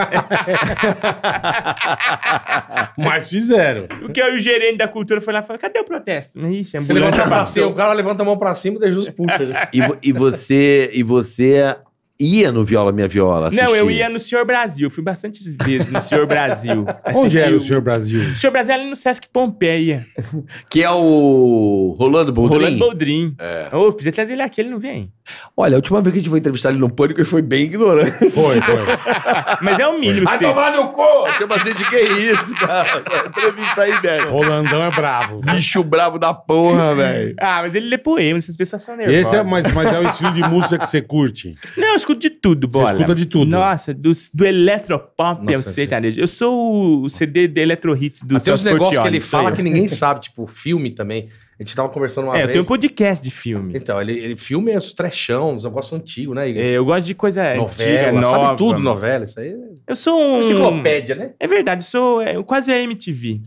S3: Mas fizeram.
S4: Porque aí o gerente da cultura foi lá e falou: cadê o protesto? Ixi, a
S5: Você
S4: ambulância
S5: levanta pra
S4: passou.
S5: cima, o cara levanta a mão pra cima e deixa os puxa. Já.
S2: E você ia no Viola Minha Viola assistir?
S4: Não, eu ia no Senhor Brasil. Fui bastantes vezes no Senhor Brasil.
S3: Onde era o
S4: Assisti
S3: Senhor Brasil?
S4: O Senhor Brasil é ali no Sesc Pompeia.
S2: Que é o Rolando Boldrin?
S4: Rolando Boldrin. Ô, podia trazer ele aqui, ele não vem.
S2: Olha, a última vez que a gente foi entrevistar ele no Pânico, ele foi bem ignorante.
S3: Foi.
S4: Mas é o mínimo que
S2: Vai
S4: vocês...
S2: tomar no cu! Chama assim de que isso, cara? Entrevista aí, velho.
S3: Rolandão é bravo.
S2: Bicho bravo da porra, velho.
S4: Ah, mas ele lê poemas, essas pessoas são nervosas.
S3: Esse é, mas é o estilo de música que você curte.
S4: Não, eu escuto de tudo, bola.
S3: escuta de tudo.
S4: Nossa, do eletropop ao sertanejo. Eu sou o CD de Electro Hits do
S5: Mas tem uns
S4: Celso
S5: negócios que
S4: Portiolli,
S5: ele
S4: sou
S5: fala
S4: eu.
S5: que ninguém sabe, tipo, filme também. A gente tava conversando uma
S4: eu
S5: vez.
S4: tenho um podcast de filme.
S5: Então, ele filme é os trechão, os negócios antigos, né?
S4: Eu gosto de coisa
S5: Novela,
S4: antiga,
S5: sabe
S4: nova.
S5: tudo novela, isso aí
S4: Eu sou um...
S5: é enciclopédia, né?
S4: É verdade, eu sou quase a MTV.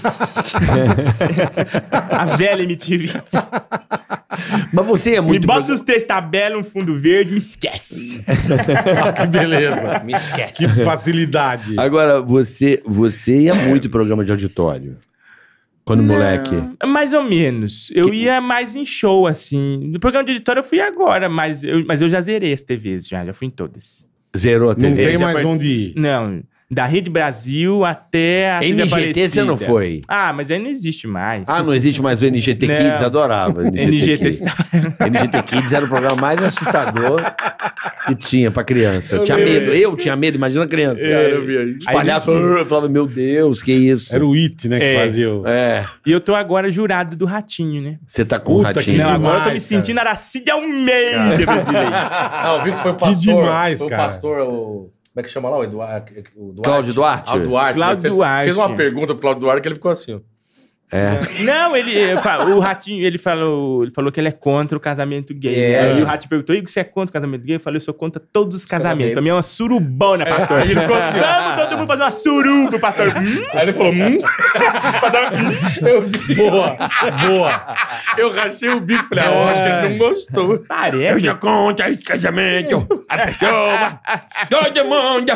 S4: A velha MTV.
S2: Mas você é
S4: Me
S2: muito...
S4: bota os 3 tabelas, um fundo verde, me esquece.
S3: Que beleza.
S5: Me esquece.
S3: Que facilidade.
S2: Agora, você ia muito em programa de auditório. Quando moleque.
S4: Mais ou menos. Eu ia mais em show, assim. No programa de editório eu fui agora, mas eu já zerei as TVs, já fui em todas.
S2: Zerou a TV.
S3: Não tem
S4: já
S3: mais onde ir.
S4: Não, da Rede Brasil até a TV
S2: NGT
S4: Aparecida.
S2: você não foi?
S4: Ah, mas aí não existe mais.
S2: Ah, não existe mais o NGT
S4: Não.
S2: Kids? Adorava.
S4: NGT
S2: Kids.
S4: você tava...
S2: NGT Kids era o programa mais assustador que tinha pra criança. Eu tinha medo. Eu tinha medo, imagina a criança.
S5: eu vi aí.
S2: Os palhaços, eu falava, meu Deus, que isso?
S3: Era o It, né, que fazia o...
S4: E eu tô agora jurado do Ratinho, né?
S2: Você tá com o
S3: Puta que
S2: ratinho.
S4: Não,
S3: demais,
S4: agora eu tô me
S3: cara.
S4: sentindo Aracide Almeida brasileiro.
S5: Não, eu vi que foi o
S3: Que
S5: pastor.
S3: demais,
S5: foi
S3: cara.
S5: o pastor, como é que chama lá? O Eduardo.
S2: Cláudio Duarte?
S5: Ah, o Duarte.
S4: Cláudio
S5: Ele
S4: Duarte.
S5: fez uma pergunta pro Cláudio Duarte que ele ficou assim, ó.
S2: É.
S4: Não, o Ratinho, ele falou que ele é contra o casamento gay.
S5: É.
S4: Né? Aí o Ratinho perguntou, Igor, você é contra o casamento gay? Eu falei, eu sou contra todos os casamentos. Pra mim é uma surubona, pastor. Aí ele ficou assim, vamos todo mundo fazer uma suruba, pastor.
S5: Aí ele falou,
S4: Eu vi.
S3: Boa.
S5: Eu rachei o bico. Falei, acho que ele não gostou.
S4: Parece.
S2: contra esse casamento. A pessoa. Todo mundo.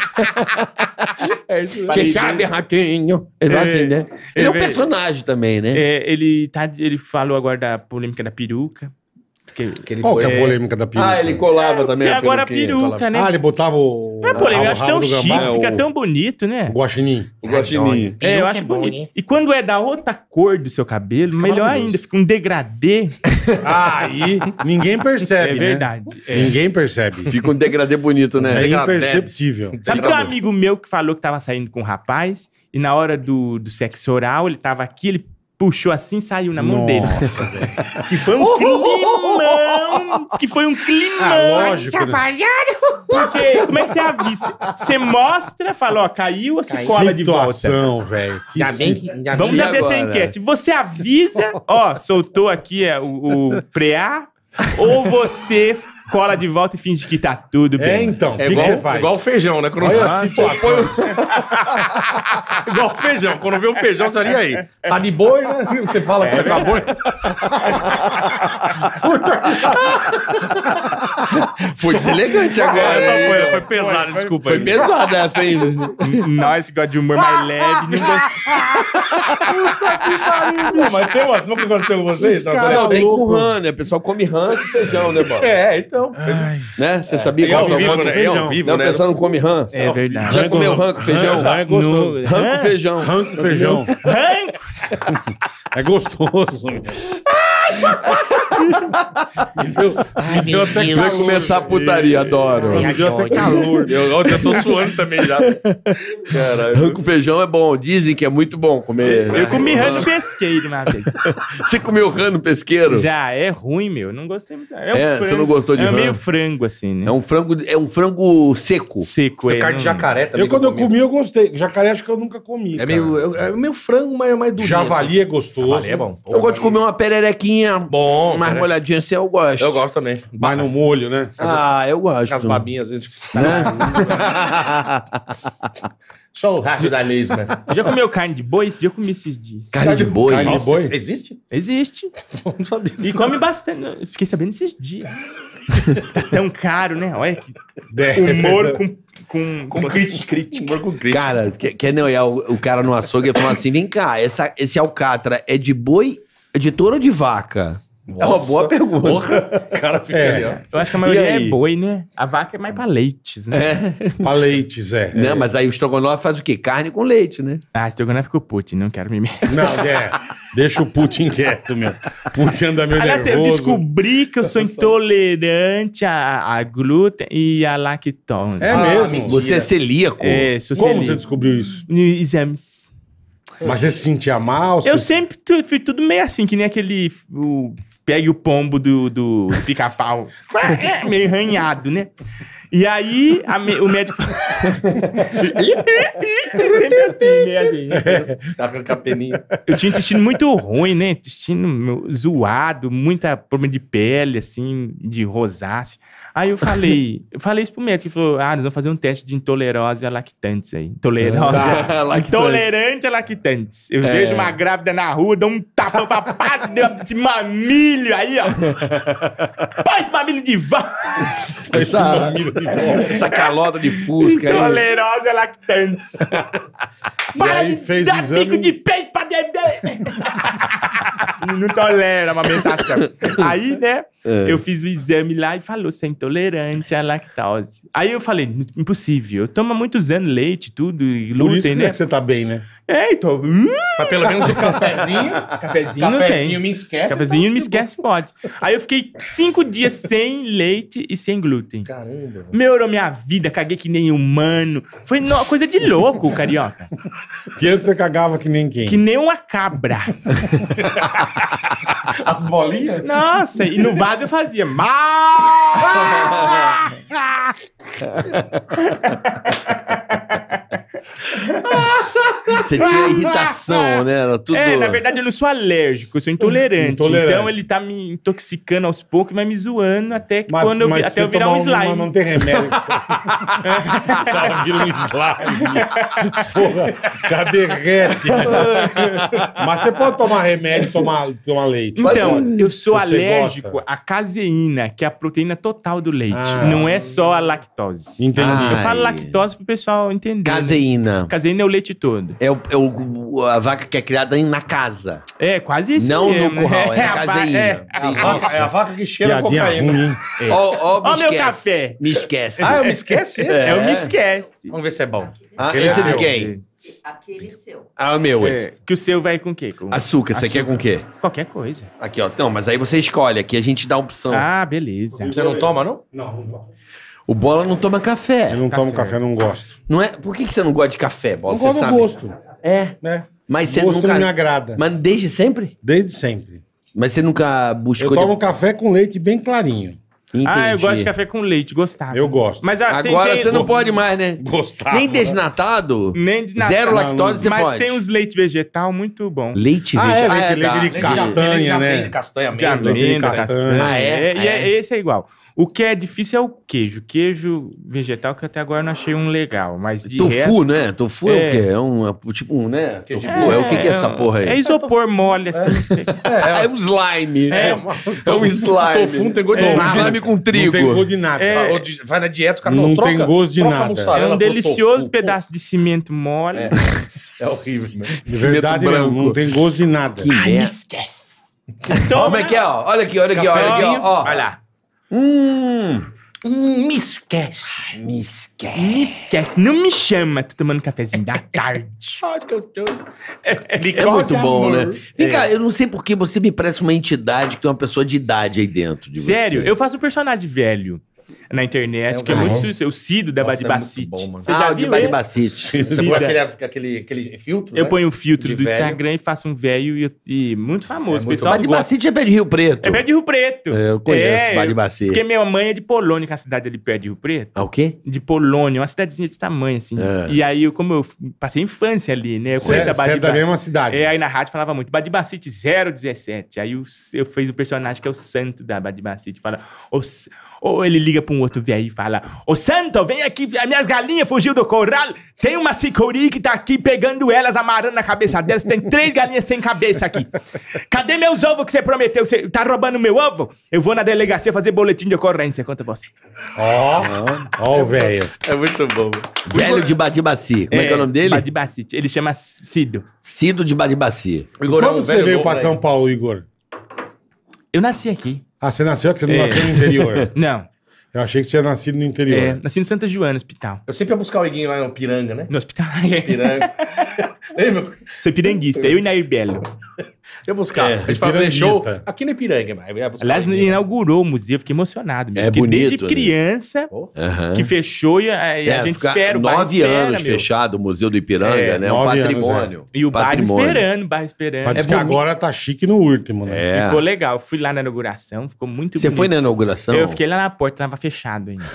S2: Você sabe, ratinho. Ele é assim, né? Ele é um personagem também, né?
S4: Ele falou agora da polêmica da peruca.
S3: Qual que é a polêmica da peruca?
S2: Ah, ele colava também.
S4: E agora a peruca, né?
S3: Ah, ele botava o...
S4: Não é polêmica, eu acho tão
S3: do
S4: chique,
S3: gambá,
S4: fica
S3: o-
S4: tão bonito, né?
S3: O guaxinim.
S2: O guaxinim.
S4: Eu acho bonito. E quando é da outra cor do seu cabelo, melhor
S5: maravilhoso.
S4: ainda, fica um degradê.
S3: Aí ninguém percebe,
S4: É
S3: né?
S4: verdade. É.
S3: Ninguém percebe.
S2: Fica um degradê bonito, né?
S3: É
S5: Degradê.
S3: imperceptível.
S4: Sabe que um amigo meu que falou que tava saindo com um rapaz e na hora do sexo oral, ele tava aqui, ele puxou assim e saiu na mão dele.
S3: Nossa, velho.
S4: Diz que foi um climão. Diz que foi um climão.
S3: Ah, lógico, né?
S4: Porque, como é que você avisa? Você mostra, fala, ó, caiu, você cola de volta.
S3: Situação, velho. Que
S4: Vamos
S2: E
S4: fazer essa
S2: agora?
S4: enquete. Você avisa, ó, soltou aqui o preá, ou você cola de volta e finge que tá tudo
S3: É,
S4: bem?
S3: então. O
S5: É
S3: que
S5: igual,
S3: você faz?
S5: igual o feijão, né? Quando
S3: Olha a situação.
S5: igual o feijão. Quando vê o feijão, você olha aí. Tá de boi, né? Você fala que tá com a boi.
S2: Foi elegante agora.
S5: Essa foi pesada, desculpa.
S2: Foi
S5: aí.
S2: pesada essa aí.
S4: Nós que gosta de humor mais leve, não gosta.
S5: Pô, mas tem uma... Nunca aconteceu com vocês? Tá
S3: caras
S2: Não, tem
S3: louco.
S2: com rã, né? O pessoal come rã com feijão, né, mano?
S5: É, então.
S2: Né? Você sabia
S5: E
S2: que
S5: ao
S2: o pessoal
S5: vivo,
S2: come
S5: né? E
S3: feijão.
S5: ao vivo,
S2: Não, o
S5: né?
S2: pessoal não come rã.
S4: É verdade.
S2: Já comeu rã com feijão?
S3: Já é gostoso.
S4: No-
S2: Rã com feijão.
S3: Rã com feijão. É gostoso. Me deu até
S2: Vai
S3: calor.
S2: começar a putaria, adoro.
S3: Me deu até calor.
S5: Eu já tô suando também já.
S2: Caralho, rã com feijão é bom. Dizem que é muito bom comer.
S4: Eu comi rã no pesqueiro uma vez.
S2: Você comeu rã no pesqueiro?
S4: Já, é ruim, meu. Não gostei muito.
S2: É, você não gostou de
S4: É
S2: rã?
S4: meio frango, assim, né?
S2: É um frango seco.
S4: Seco,
S5: Tem carne de jacaré também.
S3: Eu, quando eu comi, eu gostei. Jacaré acho que eu nunca comi.
S5: É
S3: cara.
S5: meio frango, mas é mais durinho.
S3: Javali é gostoso.
S5: Javali é bom.
S2: Eu gosto de comer uma pererequinha
S5: Bom,
S2: mais
S5: né?
S2: molhadinha assim, eu gosto.
S5: Eu gosto também.
S3: Mas no molho, né?
S2: Ah, eu gosto.
S5: As babinhas, às vezes.
S2: Né?
S5: Só o racho da lesma.
S4: Já comeu carne de boi? Esse dia eu comi esses dias.
S2: Carne de boi.
S3: Carne de
S5: Nossa,
S3: boi?
S5: existe?
S4: Existe.
S5: Não sabia.
S4: E come bastante. Eu fiquei sabendo esses dias. Tá tão caro, né? Olha que humor com crítica.
S5: Humor com crítica.
S2: Cara, quer não olhar o cara no açougue e falar assim: vem cá, esse alcatra é de boi, é de touro ou de vaca? É uma boa pergunta.
S5: Porra, o cara fica ali, ó.
S4: Eu acho que a maioria
S2: E
S4: é
S2: aí?
S4: boi, né? A vaca é mais pra leites, né?
S3: Pra leites,
S2: Né? Mas aí o estrogonofe faz o quê? Carne com leite, né?
S4: Ah, estrogonofe com o Putin, não quero me meter.
S3: Não, deixa o Putin quieto, meu. Putin anda meio
S4: Aliás,
S3: nervoso.
S4: eu descobri que eu sou intolerante a glúten e a lactose.
S3: É mesmo?
S5: mentira.
S2: Você é celíaco.
S4: É, sou
S3: Como
S4: celíaco.
S3: você descobriu isso?
S4: Exames.
S3: Mas você se sentia mal?
S4: Eu
S3: Você-
S4: sempre fui tudo meio assim, que nem aquele... Pegue o pombo do pica-pau. Meio ranhado, né? E aí, o médico... sempre assim, meio assim.
S5: Tá com a peninha.
S4: Eu tinha intestino muito ruim, né? Intestino zoado, muita problema de pele, assim, de rosácea. Aí eu falei isso pro médico, ele falou, nós vamos fazer um teste de intolerância a lactantes aí. Intolerante a lactantes. Eu vejo uma grávida na rua, dou um tapão pra pá, deu esse mamilho aí, ó. Põe esse mamilho de volta.
S2: Essa calota de fusca aí.
S4: Intolerância a lactantes. Para
S3: aí
S4: de
S3: fez o
S4: dar
S3: exame-
S4: pico de peito pra bebê. Não tolera a amamentação. Aí, né, eu fiz o exame lá e falou, você é intolerante à lactose. Aí eu falei, impossível. Eu tomo há muitos anos leite, tudo, e
S3: Por isso
S4: glúten,
S3: que
S4: né?
S3: você tá bem, né?
S4: Então,
S5: Mas pelo menos o cafezinho.
S4: cafezinho não tem.
S5: Me esquece.
S4: Cafezinho não me esquece, pode. Aí eu fiquei 5 dias sem leite e sem glúten.
S5: Caramba.
S4: Melhorou minha vida, caguei que nem humano. Foi uma coisa de louco, carioca.
S3: Que antes você cagava que nem quem?
S4: Que nem uma cabra.
S5: As bolinhas?
S4: Nossa, e no vaso eu fazia.
S2: Você tinha irritação, né? Era tudo...
S4: Na verdade eu não sou alérgico, eu sou intolerante.
S3: Intolerante.
S4: Então ele tá me intoxicando aos poucos e vai me zoando até que
S3: Mas
S4: até
S3: você
S4: eu virar um
S3: tomar
S4: slime.
S3: Não tem remédio. O cara vira um slime. Porra, já derrete. Mas você pode tomar remédio e tomar leite.
S4: Então,
S3: Pode.
S4: eu sou
S3: Se você
S4: alérgico
S3: gosta.
S4: à caseína, que é a proteína total do leite.
S3: Ah.
S4: Não é só a lactose.
S3: Entendi.
S4: Eu falo
S2: Ai.
S4: lactose pro pessoal entender. né?
S2: Caseína.
S4: Caseína é o leite todo.
S2: É a vaca que é criada na casa.
S4: É, quase isso
S2: Não
S4: mesmo.
S2: no curral, é na
S4: a va-
S2: caseína.
S4: é.
S5: É a vaca que cheira
S3: Piadinha
S5: cocaína.
S3: ruim, hein?
S2: Ó, me
S4: Ó meu
S2: esquece.
S4: café.
S2: Me esquece.
S5: Ah, eu me esquece esse?
S4: Eu me esquece.
S5: Vamos ver se é bom.
S2: Esse é de
S3: meu.
S2: quem?
S6: Aquele seu.
S2: Ah, o meu.
S4: É, que o seu vai com o quê? Com
S2: Açúcar, você quer com o quê?
S4: Qualquer coisa.
S2: Aqui, ó. Não, mas aí você escolhe. Aqui a gente dá a opção.
S4: Ah, beleza.
S5: Você não toma, não?
S3: Não, não gosto.
S2: O Bola não toma café.
S3: Eu não
S4: Tá
S3: tomo
S4: certo.
S3: café, não gosto.
S2: Não é? Por que você não gosta de café, Bola?
S3: Não
S2: Você
S3: gosto do
S2: sabe?
S3: gosto.
S2: É.
S3: Né?
S2: Mas você
S3: Gosto
S2: nunca...
S3: não me agrada.
S2: Mas desde sempre?
S3: Desde sempre.
S2: Mas você nunca buscou...
S3: Eu tomo café com leite bem clarinho.
S2: Entendi.
S4: Ah, eu gosto de café com leite, gostava.
S3: Eu gosto.
S4: Mas
S2: Agora você não pode mais, né?
S3: Gostava.
S2: Nem desnatado?
S4: Nem desnatado.
S2: Zero lactose você
S4: Mas
S2: pode.
S4: tem uns leite vegetal muito bom.
S2: Leite
S3: Ah, é,
S2: vegetal.
S3: leite de
S5: Leite de
S3: castanha, né?
S5: leite de castanha,
S4: De
S5: amêndoa.
S3: leite de
S4: amêndoa,
S3: castanha.
S4: castanha.
S2: Ah, é?
S4: E
S2: É.
S4: esse é igual. O que é difícil é o queijo. Queijo vegetal, que até agora eu não achei um legal. Mas de
S2: Tofu,
S4: resto...
S2: né? Tofu é o
S4: É.
S2: quê? É um, tipo um, né?
S5: Queijo de
S2: Tofu, é o que é essa porra aí?
S4: É isopor mole, assim.
S2: É um slime.
S4: É.
S2: É um slime.
S5: Tofu não tem gosto de
S2: É um
S5: nada.
S2: slime com
S3: Não
S2: trigo.
S3: tem gosto de nada.
S4: É.
S5: Vai na dieta, o cara
S3: Não
S5: troca,
S3: tem gosto de
S5: troca
S3: nada.
S5: a
S4: É
S5: mussarela
S4: um
S5: por
S4: delicioso
S5: tofu.
S4: pedaço de cimento mole.
S5: É horrível, né?
S3: De verdade,
S2: branco.
S3: não tem gosto de nada.
S2: Que merda.
S4: Esquece.
S2: Ó, como é que é, ó? Olha aqui, olha aqui, olha aqui, ó.
S5: Vai lá.
S2: Me esquece. Me esquece.
S4: Me esquece. Não me chama. Tô tomando cafezinho da tarde.
S2: É muito bom, né? Vem cá, eu não sei porque você me parece uma entidade que tem uma pessoa de idade aí dentro de
S4: Sério,
S2: você.
S4: eu faço um personagem velho na internet, que é muito o Cido da
S5: Nossa, é
S4: Badibacite.
S5: muito bom, mano.
S4: Você já
S2: o de
S4: viu ele?
S2: Badibacite.
S5: Você
S4: Sim,
S5: põe
S4: da-
S5: aquele filtro,
S4: Eu
S5: né?
S4: ponho um filtro
S5: De
S4: do
S5: velho.
S4: Instagram e faço um velho e muito famoso.
S5: É
S4: o
S5: muito
S4: pessoal gosta.
S2: Badibacite é pé de Rio Preto.
S4: É perto de Rio Preto.
S2: É, eu conheço
S4: É,
S2: Badibacite.
S4: Porque minha mãe é de Polônia, que é a cidade ali perto de Rio Preto.
S2: Ah, o quê?
S4: De Polônia, uma cidadezinha desse tamanho, assim.
S2: É.
S4: E aí, como eu passei a infância ali, né? Eu conheço a
S3: Você é da
S4: Badibacite.
S3: mesma cidade.
S4: É, aí na rádio falava muito, Badibacite 017. Aí eu fiz um personagem que é o santo da Badibacite. Fala, ou ele liga pra um outro velho e fala, ô santo, vem aqui, as minhas galinhas fugiu do corral, tem uma sicuri que tá aqui pegando elas, amarrando na cabeça delas, tem 3 galinhas sem cabeça aqui. Cadê meus ovos que você prometeu? Você tá roubando meu ovo? Eu vou na delegacia fazer boletim de ocorrência contra você.
S3: Ó o velho.
S2: É muito bom. Velho de Badibaci. Como é que é o nome dele?
S4: Badibacite. Ele chama Cido.
S2: Cido de Badibaci.
S5: O Igor é um
S3: Quando você
S5: velho
S3: veio
S5: louco,
S3: pra
S5: né?
S3: São Paulo, Igor?
S4: Eu nasci aqui.
S3: Ah, você nasceu aqui, você não nasceu no interior.
S4: Não.
S3: Eu achei que você tinha nascido no interior.
S4: Nasci no Santa Joana, hospital.
S5: Eu sempre ia buscar o Iguinho lá no Piranga, né?
S4: No hospital.
S5: Piranga. Lembra?
S4: Sou piranguista, eu e Nair Belo.
S5: Eu buscava. A gente fazia show aqui no Ipiranga.
S4: Aliás, inaugurou o museu, fiquei emocionado.
S2: É
S4: porque
S2: bonito,
S4: desde criança que fechou e a gente espera. O bairro
S2: 9
S4: espera,
S2: anos
S4: meu.
S2: fechado o Museu do Ipiranga, né? Um
S3: 9 anos,
S2: patrimônio.
S4: E o bairro esperando,
S3: Mas diz que agora tá chique no último, né?
S4: Ficou legal. Fui lá na inauguração, ficou muito
S2: Você
S4: bonito.
S2: foi na inauguração?
S4: Eu fiquei lá na porta, tava fechado ainda.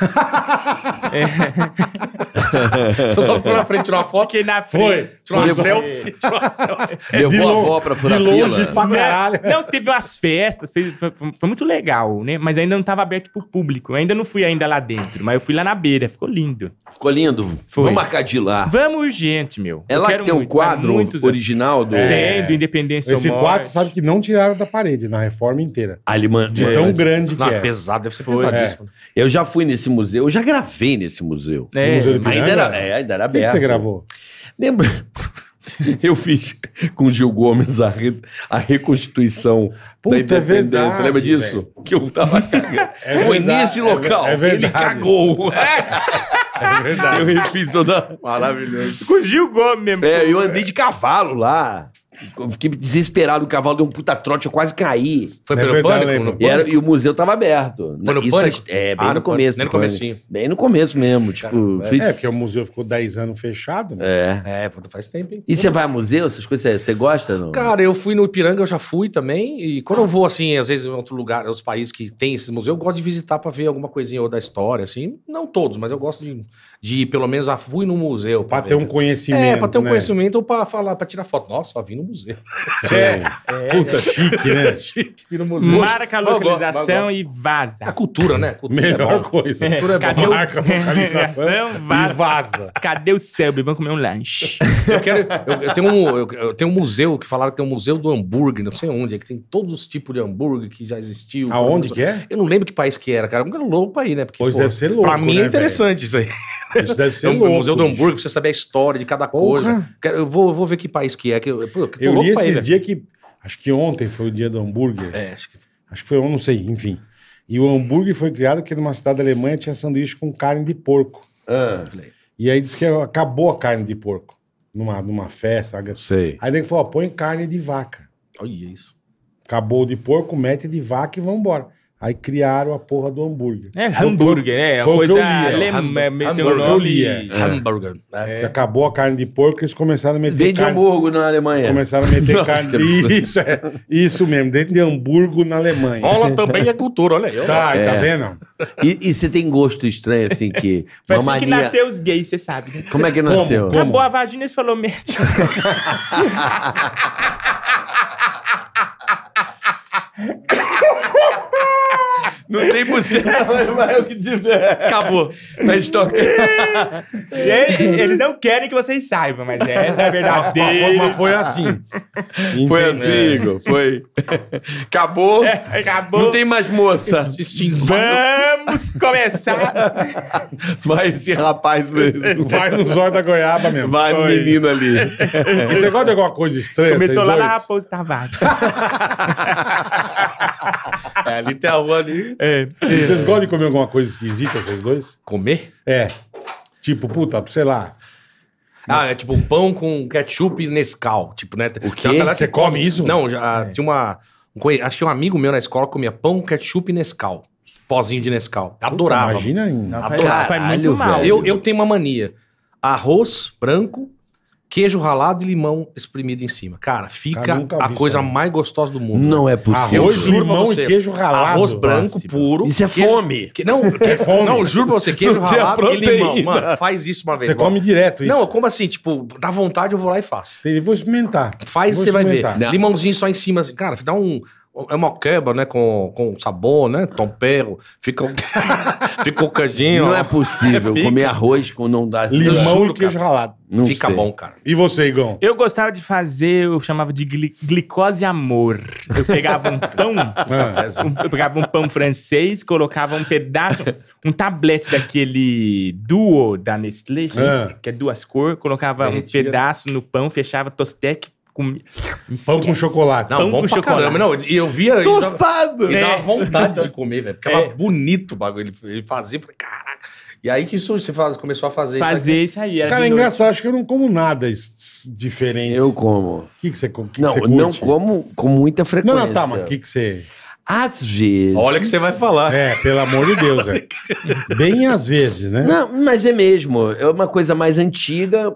S5: Você só ficou na frente, tirou uma foto.
S4: Fiquei na frente.
S5: Tirou uma selfie. Tirou uma selfie.
S2: Levou a avó pra furar
S3: de longe
S2: fila?
S3: pra caralho.
S4: Não, teve umas festas, foi muito legal, né? Mas ainda não tava aberto pro público. Eu ainda não fui ainda lá dentro, mas eu fui lá na beira, ficou lindo.
S2: Ficou lindo?
S4: Foi.
S2: Vamos marcar de ir lá.
S4: Vamos urgente, meu.
S2: É
S4: Eu
S2: lá
S4: quero
S2: que tem um
S4: muito,
S2: quadro
S4: muitos
S2: original do...
S4: Tem, do Independência
S3: Esse
S4: ou Morte.
S3: quadro, você sabe que não tiraram da parede, na reforma inteira.
S2: Alemã.
S3: De tão grande que
S5: Não,
S3: é.
S5: pesado, deve ser
S4: Foi.
S5: pesadíssimo.
S2: Eu já fui nesse museu, eu já gravei nesse museu.
S4: É,
S3: No Museu do
S2: Ainda
S3: Ipiranga?
S2: ainda era
S3: O que
S2: aberto.
S3: você gravou?
S2: Lembra? Eu fiz com o Gil Gomes a reconstituição
S3: Puta,
S2: da
S3: é
S2: Independência.
S3: verdade,
S2: Lembra disso? Que eu tava cagando. Foi
S3: verdade,
S2: nesse local
S3: é
S2: que ele
S3: verdade.
S2: cagou.
S3: É verdade.
S2: Eu refiz toda... Maravilhoso.
S4: Com o Gil Gomes mesmo.
S2: Eu andei de cavalo lá. Eu fiquei desesperado, o cavalo deu um puta trote, eu quase caí.
S5: Foi
S3: É
S5: pelo
S3: verdade,
S5: Pânico?
S3: lembro.
S5: No
S2: E o museu tava aberto.
S5: Foi no
S2: Isso
S5: Pânico?
S2: bem
S5: Ah,
S2: no
S5: no
S2: começo.
S5: nem no
S2: do Pânico.
S5: comecinho.
S2: Bem no começo mesmo, tipo...
S3: Porque o museu ficou 10 anos fechado, né?
S5: Faz tempo, hein?
S2: E você vai a museu, essas coisas, você gosta? Não?
S5: Cara, eu fui no Ipiranga, eu já fui também. E quando eu vou, assim, às vezes em outro lugar, outros países que tem esses museus, eu gosto de visitar pra ver alguma coisinha ou da história, assim. Não todos, mas eu gosto de ir, pelo menos, fui no museu.
S3: Pra
S5: ver.
S3: ter um conhecimento.
S5: Pra ter um
S3: né?
S5: conhecimento ou pra falar, pra tirar foto. Nossa, só vim no museu.
S3: Puta, chique, né?
S5: Vim no museu.
S4: Marca a
S5: Mas eu gosto,
S4: localização
S5: mas
S4: e vaza.
S5: A cultura, né? Cultura
S3: Melhor
S5: é bom.
S3: coisa.
S5: Cultura é
S4: Cadê
S5: bom.
S4: o-
S3: Marca a localização
S4: vaza.
S3: e vaza.
S4: Cadê o cérebro? Vamos comer um lanche.
S5: Eu tenho um museu que falaram que tem um museu do hambúrguer, não sei onde, é que tem todos os tipos de hambúrguer que já existiu.
S3: Aonde que é?
S5: Eu não lembro que país que era, cara. Eu louco aí, né? Porque,
S3: Pois deve ser louco,
S5: Pra mim
S3: né,
S5: é interessante isso aí.
S3: Isso deve ser
S5: É um
S3: louco.
S5: museu do
S3: bicho.
S5: hambúrguer, pra você saber a história de cada coisa. Eu vou ver que país que é. Que eu tô
S3: Eu
S5: louco
S3: li
S5: pra ir,
S3: esses
S5: velho.
S3: dias que... Acho que ontem foi o dia do hambúrguer. Acho que foi ontem, não sei, enfim. E o hambúrguer foi criado porque numa cidade da Alemanha tinha sanduíche com carne de porco. E aí disse que acabou a carne de porco. Numa festa.
S2: Sei.
S3: Aí ele falou, ó, põe carne de vaca.
S5: Olha isso.
S3: Acabou o de porco, mete de vaca e vambora. Aí criaram a porra do hambúrguer.
S4: É hambúrguer, é
S3: foi
S4: uma
S3: o que
S4: coisa
S3: eu li, ó.
S4: alemã. Meteu o
S3: Hambúrguer, eu li,
S4: nome.
S5: Hambúrguer.
S3: Que acabou a carne de porco, eles começaram a meter
S2: Vende
S3: carne...
S2: hambúrguer na Alemanha.
S3: Começaram a meter
S2: Nossa,
S3: carne...
S2: que absurdo.
S3: Isso mesmo, dentro de hambúrguer na Alemanha.
S5: Rola também a cultura, olha aí.
S3: Tá vendo?
S2: E você tem gosto estranho, assim, que...
S4: Foi
S2: uma
S4: assim que
S2: mania...
S4: nasceu os gays, você sabe, né?
S2: Como é que nasceu?
S3: Como?
S4: Acabou a vagina e você falou, mete.
S2: Não tem buceta, vai o que tiver.
S4: Acabou.
S2: Na estoque.
S4: E aí, eles não querem que vocês saibam, mas essa é a verdade dele.
S3: Mas foi assim.
S2: Foi
S3: Entendeu?
S2: assim, Igor. Foi. Acabou.
S4: Acabou.
S2: Não tem mais moça.
S5: Extinção.
S4: Vamos começar.
S2: Vai esse rapaz mesmo.
S3: Vai no zóio da goiaba mesmo.
S2: Vai no menino ali.
S3: E você gosta de alguma coisa estranha?
S4: Começou
S3: vocês
S4: lá
S3: dois?
S4: na Raposo Tavares.
S5: Ali tem a rua ali.
S3: E vocês gostam de comer alguma coisa esquisita, vocês dois?
S5: Comer?
S3: É. Tipo, puta, sei lá.
S5: Ah, é tipo pão com ketchup e Nescau. Tipo, né?
S2: O quê?
S5: Tem uma galera
S3: Você
S5: que
S3: come isso?
S5: Não, já tinha acho que tinha um amigo meu na escola que comia pão, ketchup e Nescau. Pozinho de Nescau. Adorava.
S3: Imagina em...
S4: Não,
S5: Adorava.
S4: faz muito
S2: Caralho,
S4: mal.
S2: velho.
S5: Eu tenho uma mania. Arroz branco, queijo ralado e limão espremido em cima. Cara, fica
S3: Cara, nunca vi
S5: a
S3: isso
S5: coisa
S3: também.
S5: mais gostosa do mundo.
S2: Não é possível.
S3: Arroz,
S5: juro pra
S3: limão
S5: você.
S3: e queijo ralado.
S5: Arroz branco
S4: Nossa,
S5: puro.
S2: Isso é
S5: queijo-
S2: fome.
S3: fome.
S5: Não, juro pra você, queijo
S2: Não tinha
S5: ralado e limão.
S2: proteína.
S5: Mano, faz isso uma vez.
S3: Você come direto isso.
S5: Não, eu como assim, tipo, dá vontade, eu vou lá e faço.
S3: Eu vou experimentar.
S5: Faz,
S3: Vou
S5: você vai ver.
S3: experimentar.
S2: Não.
S5: Limãozinho só em cima, assim. Cara, dá um... É uma quebra, né? Com sabor, né? Tempero. Fica fica o caldinho.
S2: Não
S5: ó.
S2: é possível
S5: Fica.
S2: comer arroz com não dá...
S3: Limão
S5: juro,
S3: e queijo ralado.
S2: Não
S5: Fica
S2: sei.
S5: bom, cara.
S3: E você, Igão?
S4: Eu gostava de fazer, eu chamava de glicose amor. Eu pegava um pão, eu pegava um pão francês, colocava um pedaço, um tablete daquele Duo da Nestlé,
S3: Ah.
S4: que é duas cores, colocava um
S5: Derretida.
S4: pedaço no pão, fechava tostec comi.
S3: Pão com chocolate.
S5: Não,
S4: Pão
S5: bom
S4: com
S5: pra
S4: chocolate.
S5: caramba. Não, e eu via...
S2: Tostado!
S5: E dava vontade de comer, velho. Ficava bonito o bagulho. Ele fazia, eu falei, caraca. E aí que você começou a fazer
S4: Fazer isso aí. Era
S3: Cara, é
S4: de noite.
S3: engraçado, acho que eu não como nada diferente.
S2: Eu como.
S3: O que você come?
S2: Não, não como com muita frequência.
S3: Não, tá, mas o que você...
S2: Às vezes.
S5: Olha o que você vai falar.
S3: É, pelo amor de Deus, é. Bem às vezes, né?
S2: Não, mas é mesmo. É uma coisa mais antiga.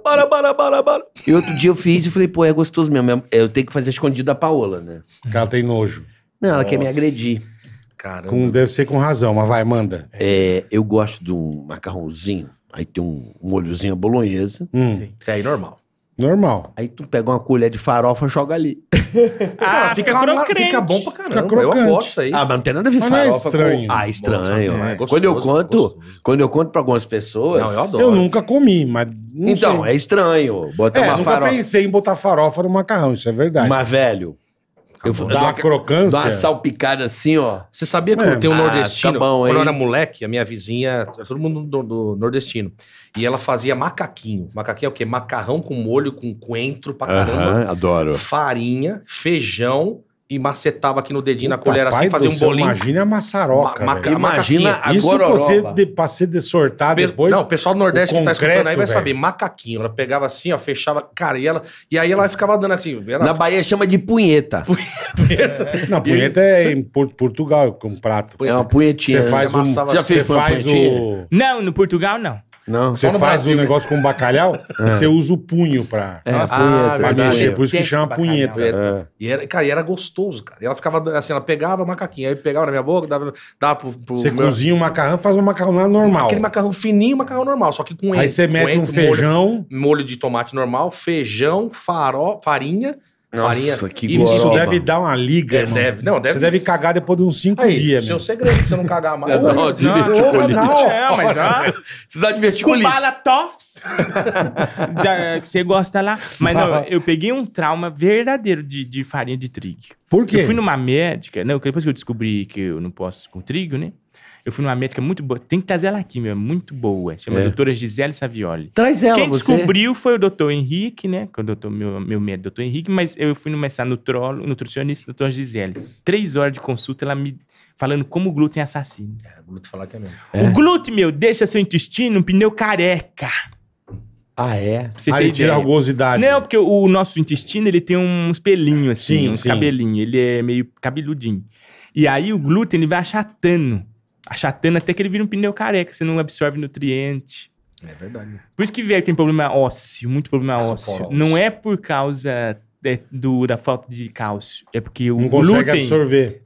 S2: E outro dia eu fiz e falei, pô, é gostoso mesmo. Eu tenho que fazer escondido da Paola, né?
S3: Que ela tem nojo.
S2: Não, ela quer me
S5: Nossa.
S2: agredir.
S5: Caramba.
S3: Deve ser com razão, mas vai, manda.
S2: Eu gosto de um macarrãozinho. Aí tem um molhozinho à bolonhesa.
S5: É aí normal.
S3: Normal.
S2: Aí tu pega uma colher de farofa e joga ali.
S4: Ah, fica crocante.
S5: Fica bom pra caramba.
S3: Fica crocante.
S5: Eu aposto isso aí.
S2: Ah, mas não tem nada a ver
S3: Mas não é
S2: farofa
S3: estranho.
S2: com... Ah, estranho.
S5: Bom, é gostoso,
S2: Quando eu
S5: gostoso.
S2: conto pra algumas pessoas...
S5: Não, eu adoro.
S3: Eu nunca comi, mas não
S2: Então,
S3: sei.
S2: é estranho. Botar uma
S3: nunca
S2: farofa.
S3: pensei em botar farofa no macarrão, isso é verdade.
S2: Mas, velho... Eu vou
S3: Dá uma crocância.
S2: Dá uma salpicada assim, ó.
S5: Você sabia que
S3: É.
S5: tem um
S2: Ah,
S5: nordestino?
S2: tá bom,
S5: quando eu
S2: hein?
S5: era moleque, a minha vizinha, todo mundo do nordestino. E ela fazia macaquinho. Macaquinho é o quê? Macarrão com molho, com coentro pra caramba.
S2: Adoro.
S5: Farinha, feijão e macetava aqui no dedinho, na
S3: Puta,
S5: colher assim,
S3: pai
S5: fazia
S3: do
S5: um
S3: céu,
S5: bolinho.
S3: Imagina a maçaroca,
S5: Ma-
S3: velho.
S2: Imagina
S5: macaquinho.
S3: Isso pra ser dessortado depois...
S5: Não, o pessoal do Nordeste
S3: o
S5: que tá escutando aí
S3: concreto,
S5: vai
S3: velho.
S5: saber. Macaquinho. Ela pegava assim, ó, fechava. Cara, e aí ela ficava dando assim. Ela,
S2: Na Bahia chama de punheta.
S3: Não, punheta é em Portugal, com prato.
S2: É uma punhetinha.
S3: Você faz
S5: Você amassava
S2: Já
S5: assim.
S2: fez
S3: Você faz
S2: punhetinha?
S4: Não, no Portugal não.
S2: Não.
S3: Você
S5: no
S3: faz
S5: Brasil,
S3: um negócio com bacalhau, você usa o punho pra
S2: punheta.
S3: pra
S5: verdade.
S3: mexer. Por isso que
S4: Detesto
S3: chama
S4: bacalhau.
S3: punheta.
S2: É.
S5: E era, cara, e era gostoso, cara. E ela ficava assim, ela pegava macaquinho, aí pegava na minha boca, dava pro
S3: Você
S5: meu-
S3: cozinha o macarrão, faz um macarrão lá normal.
S5: Aquele macarrão fininho, macarrão normal, só que com
S3: Aí você mete um feijão.
S5: molho de tomate normal, feijão, farinha,
S2: Nossa, que
S5: e
S3: Isso
S2: Gororoba.
S3: deve dar uma liga, irmão.
S5: deve.
S3: Você deve cagar depois de uns 5
S5: Aí,
S3: dias,
S5: seu
S3: meu.
S5: segredo, pra você não cagar mais.
S2: Não,
S5: Ô,
S2: diverticulite.
S4: Não, mas ó,
S2: Cidade
S4: com
S2: verticulite.
S4: bala toffs. Já, que você gosta lá. Mas não, eu peguei um trauma verdadeiro de farinha de trigo.
S3: Por quê?
S4: Eu fui numa médica, não, depois que eu descobri que eu não posso com trigo, né? Eu fui numa médica muito boa, tem que trazer ela aqui, meu, muito boa. Chama doutora Gisele Savioli.
S2: Traz ela,
S4: Quem
S2: você.
S4: descobriu foi o doutor Henrique, né? Que é o doutor, meu médico, doutor Henrique, mas eu fui começar nutricionista, doutor Gisele. 3 horas de consulta, ela me falando como o glúten é assassino.
S5: Vou te falar que é mesmo.
S4: O glúten, meu, deixa seu intestino um pneu careca.
S2: Ah, é?
S4: Pra você
S3: Aí
S4: ter
S3: tira a
S4: ideia.
S3: rugosidade.
S4: Não, porque o nosso intestino, ele tem uns pelinhos assim,
S3: Sim,
S4: uns
S3: sim.
S4: cabelinhos. Ele é meio cabeludinho. E aí o glúten, ele vai achatando até que ele vira um pneu careca, você não absorve nutriente.
S5: É verdade.
S4: Por isso que velho tem problema ósseo, muito problema ósseo.
S5: Osteoporose.
S4: Não é por causa da falta de cálcio, é porque o
S3: Não consegue
S4: glúten
S3: absorver.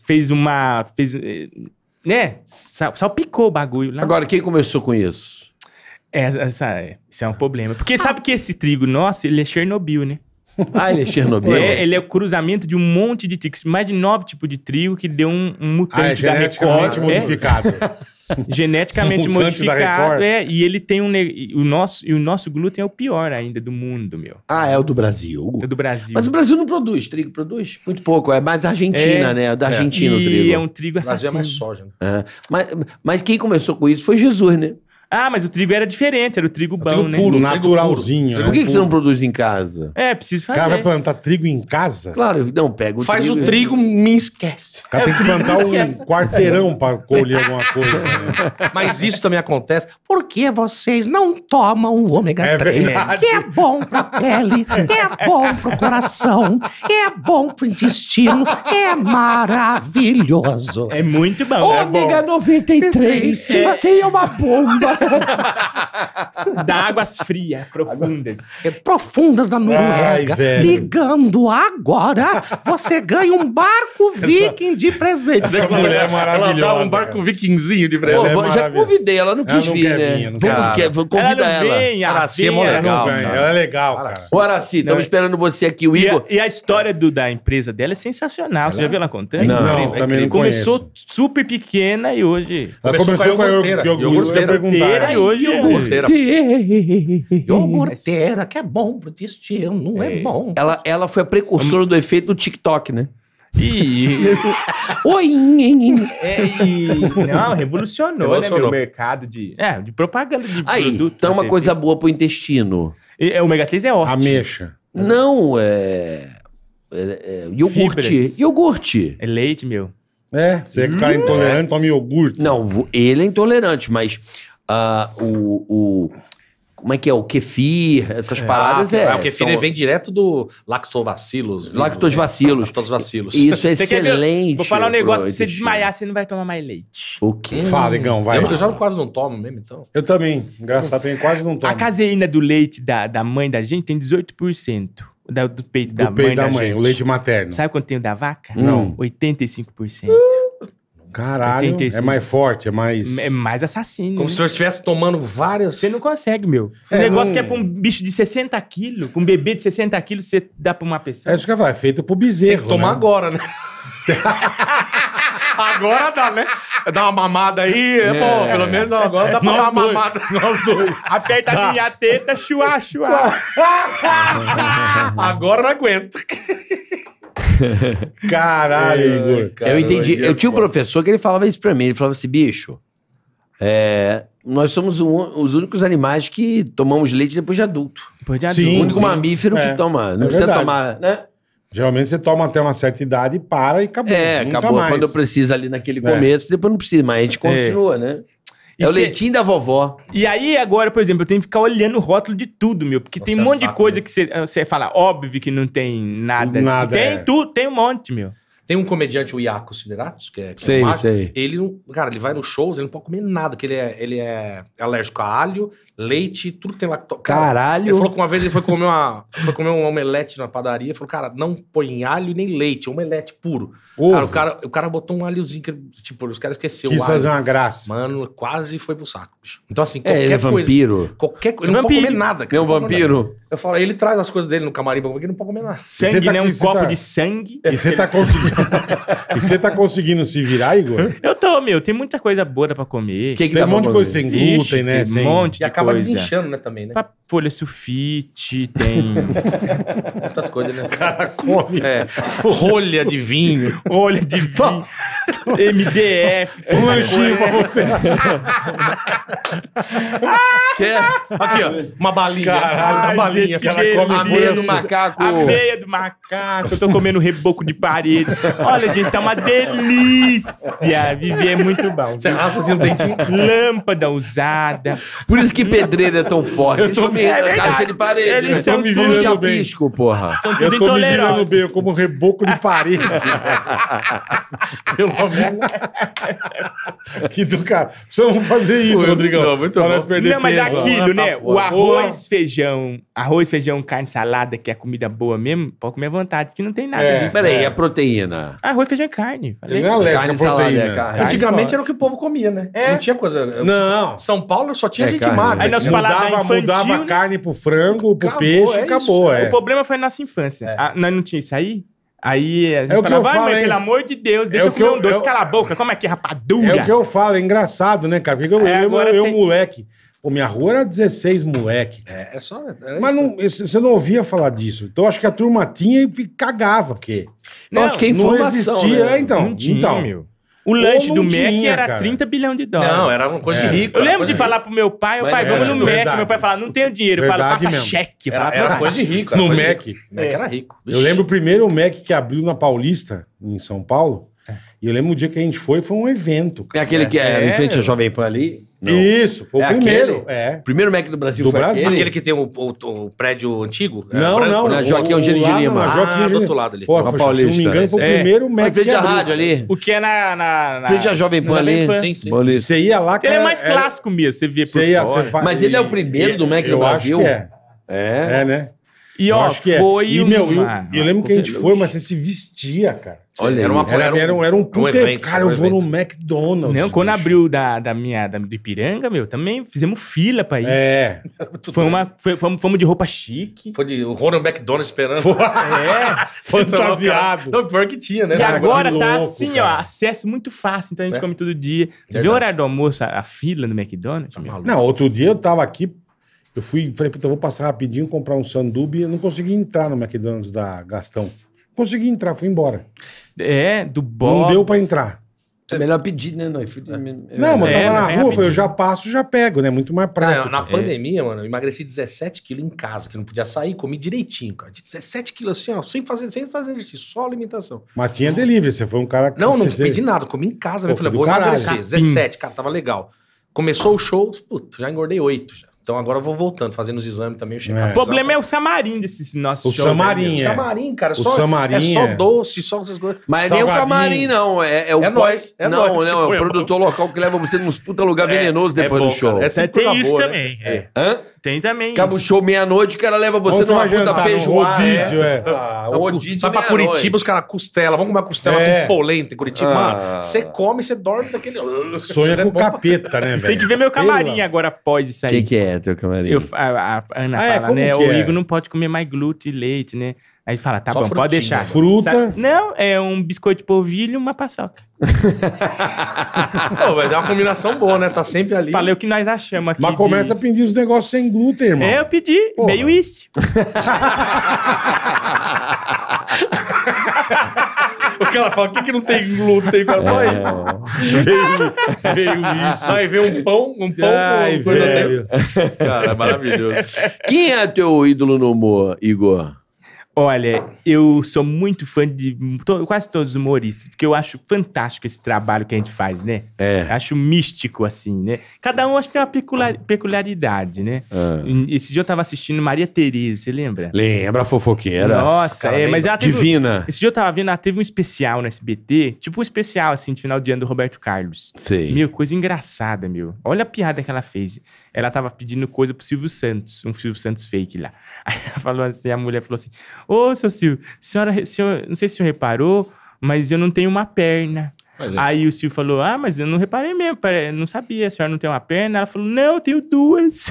S4: salpicou o bagulho lá.
S2: Agora, quem começou com isso?
S4: Isso é um problema. Porque sabe que esse trigo nosso, ele é Chernobyl, né?
S2: Ah, ele é Chernobyl.
S4: Ele é o cruzamento de um monte de trigos, mais de 9 tipos de trigo que deu um mutante da Record.
S3: geneticamente modificado.
S4: Geneticamente
S3: Mutante da
S4: modificado.
S3: Record.
S4: E ele tem o nosso glúten é o pior ainda do mundo, meu.
S2: Ah, é o do Brasil.
S4: É do Brasil.
S2: Mas o Brasil não produz trigo, produz? Muito pouco. É mais Argentina, né? Da Argentina o
S4: e
S2: trigo.
S4: é um trigo
S5: O Brasil é mais
S4: assassino.
S5: soja. Né?
S2: É. Mas quem começou com isso foi Jesus, né?
S4: Ah, mas o trigo era diferente, era o trigo bom,
S5: trigo
S4: né?
S5: puro.
S3: Naturalzinho.
S2: Por que você não produz em casa?
S4: É, preciso
S3: O
S4: fazer.
S3: cara vai plantar trigo em casa?
S2: Claro, não, pega o
S5: Faz
S2: trigo.
S5: o trigo, me esquece.
S3: O cara tem que plantar um quarteirão pra colher alguma coisa, né?
S5: Mas isso também acontece porque vocês não tomam o ômega
S3: É
S5: 3,
S3: verdade.
S5: que é bom pra pele, é bom pro coração, é bom pro intestino, é maravilhoso.
S4: É muito bom.
S2: Ômega 93, tem uma bomba.
S4: Dá águas frias, profundas.
S5: Profundas da Noruega.
S3: Ai, velho.
S5: Ligando agora, você ganha um barco viking de presente.
S3: Essa mulher é maravilhosa,
S5: Ela dá um barco
S3: cara.
S5: vikingzinho de
S2: Pô,
S5: presente.
S3: é
S2: já
S3: maravilhosa.
S2: convidei, ela não
S3: Ela
S2: quis
S3: não
S2: vir,
S3: quer
S2: né?
S3: vir, não
S2: Vamos,
S3: quer.
S2: vamos
S4: Ela
S2: convidar
S4: não
S2: ela.
S4: vem,
S5: Araci é mó
S4: vem,
S5: legal,
S3: Não,
S5: cara.
S3: ela é legal, cara.
S2: Ô, Araci, estamos esperando você aqui, o Igor.
S4: E a história da empresa dela é sensacional. Você já viu ela contando?
S3: Não, também não
S4: Começou super pequena e hoje...
S3: Ela começou com a
S5: iogurteira.
S3: iogurteira.
S4: Iogurteira e hoje...
S5: Iogurteira.
S4: É
S5: Iogurteira, que é bom pro intestino, não é bom.
S2: Ela foi a precursora do efeito do TikTok, né?
S5: Oi,
S4: Não, revolucionou, né,
S5: Revolucionou.
S4: meu mercado de propaganda de
S2: Aí,
S4: produto.
S2: então uma
S4: né?
S2: coisa boa pro intestino.
S4: O ômega 3 é ótimo.
S3: Ameixa.
S2: Não, Iogurte.
S4: Fibras.
S2: Iogurte.
S4: É leite, meu.
S3: Você é cara intolerante, toma iogurte.
S2: Não, ele é intolerante, mas como é que é? O kefir, essas paradas
S5: O kefir
S2: são
S5: ele vem direto do lactobacilos.
S2: lactobacilos.
S5: Lactobacilos.
S2: Isso é
S4: Você quer ver?
S2: excelente.
S4: Vou falar um negócio pra você
S2: intestino.
S4: desmaiar, você não vai tomar mais leite.
S2: O quê?
S3: Fala, Igão, vai.
S5: Eu já quase não tomo mesmo, então.
S3: Eu também. Engraçado, eu quase não tomo.
S4: A caseína do leite da mãe da gente tem 18%. Do peito da
S3: Do peito
S4: mãe
S3: da
S4: da
S3: mãe,
S4: gente.
S3: o leite materno.
S4: Sabe quanto tem o da vaca?
S2: Não.
S4: 85%.
S3: Caralho,
S4: 85.
S3: é mais forte, é mais...
S4: É mais assassino.
S5: Como
S4: né?
S5: se eu estivesse tomando várias...
S4: Você não consegue, meu. Um
S3: É,
S4: negócio
S3: não-
S4: que é pra um bicho de 60 quilos, pra um bebê de 60 quilos, você dá pra uma pessoa.
S3: É isso que eu ia falar, é feito pro
S5: Tem
S3: bezerro,
S5: que tomar
S3: né?
S5: agora, né? Agora dá, né? Dá uma mamada aí, bom, pelo menos agora dá pra dar uma mamada.
S3: Nós dois.
S4: Aperta a minha teta, chuá, chuá.
S5: Agora não aguento.
S3: Caralho, Igor.
S2: Eu entendi. Eu tinha um professor que ele falava isso pra mim. Ele falava assim, bicho, nós somos os únicos animais que tomamos leite depois de adulto.
S4: Depois de
S3: Sim.
S2: O
S4: adulto.
S2: único mamífero
S3: É.
S2: que toma. Não
S3: É
S2: precisa
S3: verdade.
S2: tomar, né?
S3: Geralmente você toma até uma certa idade e para e acabou. Nunca
S2: acabou.
S3: mais.
S2: Quando precisa ali naquele
S3: É.
S2: começo, depois não precisa, mas a gente continua, né?
S4: E
S2: É o
S4: cê-
S2: leitinho da vovó.
S4: E aí, agora, por exemplo, eu tenho que ficar olhando o rótulo de tudo, meu. Porque tem um
S5: Nossa,
S4: monte de
S5: saco,
S4: coisa
S5: né?
S4: que você fala, óbvio que não tem nada.
S3: Nada,
S4: Tem
S3: é.
S4: tudo, tem um monte, meu.
S5: Tem um comediante, o Iaco Sideratos, que é
S2: Sei,
S5: magro.
S2: sei.
S5: Ele não. Cara, ele vai nos shows, ele não pode comer nada, que ele é alérgico a alho, leite, tudo que tem lactose.
S2: Caralho.
S5: Ele falou que uma vez ele foi comer um omelete na padaria, falou, cara, não põe alho nem leite, omelete puro.
S3: Ovo.
S5: Cara, o cara botou um alhozinho, que, tipo, os caras esqueceram
S3: Quis
S5: o alho.
S3: fazer uma graça.
S5: Mano, quase foi pro saco, bicho. Então, assim,
S2: Ele é vampiro.
S5: Qualquer coisa. Ele não pode
S4: Vampiro.
S5: comer nada.
S2: Ele é um
S5: Não pode comer nada.
S2: vampiro.
S5: Eu falo, ele traz as coisas dele no camarim pra comer, que ele não pode comer nada.
S4: Sangue,
S3: você tá
S4: né?
S3: com-
S4: Um
S3: você
S4: copo
S3: tá-
S4: de sangue.
S3: E você tá conseguindo... e você tá conseguindo se virar, Igor?
S4: Eu tô, meu. Tem muita coisa boa pra comer.
S2: Que
S3: Tem um monte de coisa sem
S4: Vixe,
S3: glúten, né?
S4: tem
S3: Sem...
S4: um monte
S5: E
S4: de
S5: acaba
S4: coisa.
S5: desinchando, né, também, né?
S4: Pra folha sulfite, tem
S5: Muitas coisas, né?
S3: Come.
S5: Rolha de vinho.
S4: olha de vinho, MDF.
S3: Um lanchinho pra você.
S5: Aqui, ó. Uma balinha.
S3: Caralho,
S5: uma balinha.
S4: gente, que
S5: Aquela
S4: delícia.
S5: come
S2: A meia
S5: folha
S2: do macaco.
S4: A meia do macaco, eu tô comendo reboco de parede. Olha, gente, tá uma delícia. Viver é muito bom.
S5: Você raspa assim no dentinho.
S4: Lâmpada usada.
S2: Por isso que pedreiro é tão forte. Eles comem
S4: verdade.
S2: casca de parede.
S4: Eles
S2: né?
S4: são
S2: Tudo
S3: tudo
S2: chapisco, porra.
S4: São
S3: Eu
S4: tudo
S3: tô me virando
S4: intolerantes.
S3: bem, eu como reboco de parede.
S5: Pelo menos.
S3: Que do cara. Precisamos fazer isso,
S2: Muito
S3: Rodrigão.
S2: bom, muito
S3: pra
S2: bom.
S3: nós perder
S4: Não, mas
S3: peso.
S4: aquilo, né?
S2: Tá
S4: O
S2: fora.
S4: arroz, feijão, carne, salada, que é comida boa mesmo, pode comer à vontade, que não tem nada
S3: É.
S4: disso.
S2: Peraí, a proteína?
S4: Arroz, feijão e carne. Falei.
S3: Ele não é alérgico
S2: Carne
S3: à
S2: e salada,
S3: proteína.
S2: é carne.
S5: Antigamente era o que o povo comia, né?
S4: É.
S5: Não tinha coisa.
S3: Não.
S5: São Paulo só tinha
S2: É
S5: gente
S2: carne,
S5: magra.
S2: né?
S4: Aí nós paladar infantil,
S3: Mudava a
S4: né?
S3: carne pro frango, pro
S5: Acabou,
S3: peixe,
S5: é
S3: acabou.
S5: isso.
S3: É.
S4: O problema foi a nossa infância. Nós não tinha isso aí. Aí a gente
S3: É o que
S4: falava,
S3: eu
S4: vai,
S3: falo,
S4: mãe,
S3: hein?
S4: pelo amor de Deus, deixa
S3: É
S4: eu
S3: o que
S4: comer um
S3: eu-
S4: doce,
S3: eu-
S4: cala a boca, como é que é rapadura?
S3: É o que eu falo, é engraçado, né, cara? Porque eu,
S4: É, agora
S3: eu
S4: tem-
S3: moleque. Pô, minha rua era 16 moleque.
S5: É só.
S3: Mas não, você não ouvia falar disso. Então acho que a turma tinha e cagava, porque
S2: Eu acho que é
S3: não
S2: informação,
S3: existia.
S2: né?
S3: Então,
S4: não tinha,
S3: então,
S4: meu. O lanche
S3: não
S4: do Mac
S3: tinha,
S4: era
S3: cara.
S4: 30 bilhão de dólares.
S5: Não, era uma coisa
S3: É.
S5: de rico.
S4: Eu
S5: era
S4: lembro
S5: coisa
S4: de falar pro meu pai,
S2: Mas
S4: pai, vamos
S3: era
S4: no Mac.
S3: verdade.
S4: Meu pai falava, não tenho dinheiro. Eu falo,
S3: Verdade
S4: passa
S3: mesmo.
S4: cheque. Eu falava,
S5: Era coisa de rico. era
S3: no
S5: coisa de
S3: Mac.
S5: rico. Mac era rico.
S3: Eu lembro o primeiro Mac que abriu na Paulista, em São Paulo. E eu lembro o dia que a gente foi um evento.
S2: É aquele que é em frente à Jovem Pan ali? Não.
S3: Isso, foi
S2: É
S3: o primeiro.
S2: aquele?
S3: É.
S2: O primeiro Mac do Brasil
S3: Do
S2: foi
S3: Brasil.
S5: Aquele que tem o prédio antigo?
S3: Não, não.
S2: Na Joaquim Eugênio de
S3: lá
S2: Lima.
S3: na Joaquim
S5: Ah,
S3: Eugênio-
S5: do outro lado ali.
S3: Pô,
S2: Na
S3: foi,
S2: Paulista.
S3: se não me engano, foi o
S4: É.
S3: primeiro Mac
S2: Em frente
S3: que
S2: à
S3: abriu.
S2: rádio ali.
S4: O que é na
S2: Em frente à Jovem Pan
S4: na
S2: ali.
S4: Pan.
S5: Sim, sim.
S2: Paulista.
S3: Você ia lá...
S4: Ele é
S3: cara,
S4: mais clássico mesmo, você vê por
S3: Você ia,
S4: fora.
S3: você fa-
S2: Mas ele é o primeiro do Mac do
S3: eu
S2: Brasil?
S3: Acho que é.
S2: É.
S3: É, né?
S4: E
S3: Eu
S4: ó,
S3: acho que é.
S4: foi
S3: E, meu,
S4: uma...
S3: eu lembro que a gente foi, mas você se vestia, cara.
S2: Olha
S5: Era uma
S2: isso.
S3: Era um puta...
S5: evento,
S3: cara,
S5: um
S3: eu vou no
S5: evento.
S3: McDonald's.
S4: Não, quando
S3: bicho.
S4: abriu do Ipiranga, meu, também fizemos fila pra ir.
S3: É.
S4: Fomos de roupa chique.
S5: Foi de o Ronald McDonald esperando.
S3: Fantasiado.
S5: Não, pior que tinha, né?
S4: E
S3: Cara,
S4: agora
S3: que
S4: tá
S3: louco,
S4: assim,
S3: cara.
S4: ó, acesso muito fácil, então a gente
S5: É.
S4: come todo dia. Você vê
S5: Verdade.
S4: o horário do almoço, a fila no McDonald's? meu?
S5: maluco.
S3: Não, outro dia eu tava aqui, eu falei, puta, eu vou passar rapidinho, comprar um sanduíche, eu não consegui entrar no McDonald's da Gastão. Consegui entrar, fui embora.
S4: É, do box.
S3: Não deu pra entrar.
S2: É melhor pedir, né? No iFood.
S3: Não, mas tava na rua,
S4: rapidinho.
S3: eu já passo, já pego, né? Muito mais prático.
S5: Na pandemia, mano, eu emagreci 17 quilos em casa, que não podia sair, comi direitinho, cara. 17 quilos assim, ó, sem fazer exercício, só alimentação.
S3: Mas tinha delivery, você foi um cara que...
S5: Não
S3: você-
S5: pedi nada, comi em casa.
S3: Pô,
S5: Eu falei,
S3: do
S5: vou
S3: caralho.
S5: emagrecer. 17, cara, tava legal. Começou o show, putz, já engordei 8 já. Então agora eu vou voltando, fazendo os exames também.
S3: É.
S4: O problema é o Samarim desses nossos
S3: O
S4: shows.
S3: Samarim,
S4: aí,
S3: é.
S5: Camarim, cara,
S3: O
S5: só,
S3: Samarim
S5: é só
S3: é.
S5: doce, só essas coisas.
S2: Mas nem o
S3: Salgadinho.
S2: camarim, não. É o
S5: É
S2: pós.
S5: nós, é
S2: não,
S5: nós que
S2: não, é
S5: põe
S2: o
S5: a
S2: produtor local que leva você num puta lugar venenoso depois
S5: bom,
S2: do show.
S5: cara. É
S4: Você
S5: sempre
S4: tem
S5: coisa
S4: isso
S5: boa,
S4: também.
S5: né?
S4: É.
S2: Hã?
S4: Tem também
S2: Acaba o
S4: isso.
S2: show meia-noite, o cara leva você
S3: Onde você
S2: numa
S3: vai
S2: puta
S3: jantar? No
S2: feijoada.
S3: rodízio, é.
S2: Ah, um rodízio
S5: Vai pra
S2: meia-noite.
S5: Curitiba, os caras costela. Vamos comer uma costela
S3: É.
S5: com polenta em Curitiba.
S2: Ah.
S5: Mano, você come, você dorme daquele...
S3: Sonha
S5: Mas é
S3: com o
S5: bom pra-
S3: capeta, né, velho?
S4: Você tem que ver meu camarim agora após isso
S2: O
S4: aí.
S2: que é teu camarim?
S4: A Ana
S3: Ah,
S4: fala,
S3: como
S4: né?
S3: que
S4: O
S3: é?
S4: Igor não pode comer mais glúten e leite, né? Aí fala, tá
S5: Só
S4: bom,
S5: frutinha.
S4: pode deixar.
S3: Fruta.
S4: Não, é um biscoito de polvilho e uma paçoca.
S5: Pô, mas é uma combinação boa, né? Tá sempre ali.
S4: Falei o que nós achamos aqui.
S3: Mas começa a pedir os negócios sem glúten, irmão.
S4: É, eu pedi,
S3: Porra.
S4: meio isso.
S5: O cara fala, o que não tem glúten, cara? Só
S3: É.
S5: isso.
S3: Veio isso.
S5: Aí vem um pão
S3: Ai,
S5: com coisa
S3: velho.
S5: dentro. Cara, é maravilhoso.
S2: Quem é teu ídolo no humor, Igor?
S4: Olha, eu sou muito fã de quase todos os humoristas, porque eu acho fantástico esse trabalho que a gente faz, né?
S2: É.
S4: Acho místico, assim, né? Cada um acho que tem uma peculiaridade, né? Esse dia eu tava assistindo Maria Tereza, você lembra?
S2: Lembra a fofoqueira?
S4: Nossa,
S5: cara,
S4: mas ela teve...
S2: Divina.
S4: Esse dia eu tava vendo, ela teve um especial no SBT, tipo um especial, assim, de final de ano do Roberto Carlos.
S2: Sei.
S4: Meu, coisa engraçada, meu. Olha a piada que ela fez. Ela tava pedindo coisa pro Silvio Santos, um Silvio Santos fake lá. Aí ela falou assim, a mulher falou assim, ô, seu Silvio, não sei se o senhor reparou, mas eu não tenho uma perna. Aí o Silvio falou, mas eu não reparei mesmo, não sabia, a senhora não tem uma perna? Ela falou, não, eu tenho duas.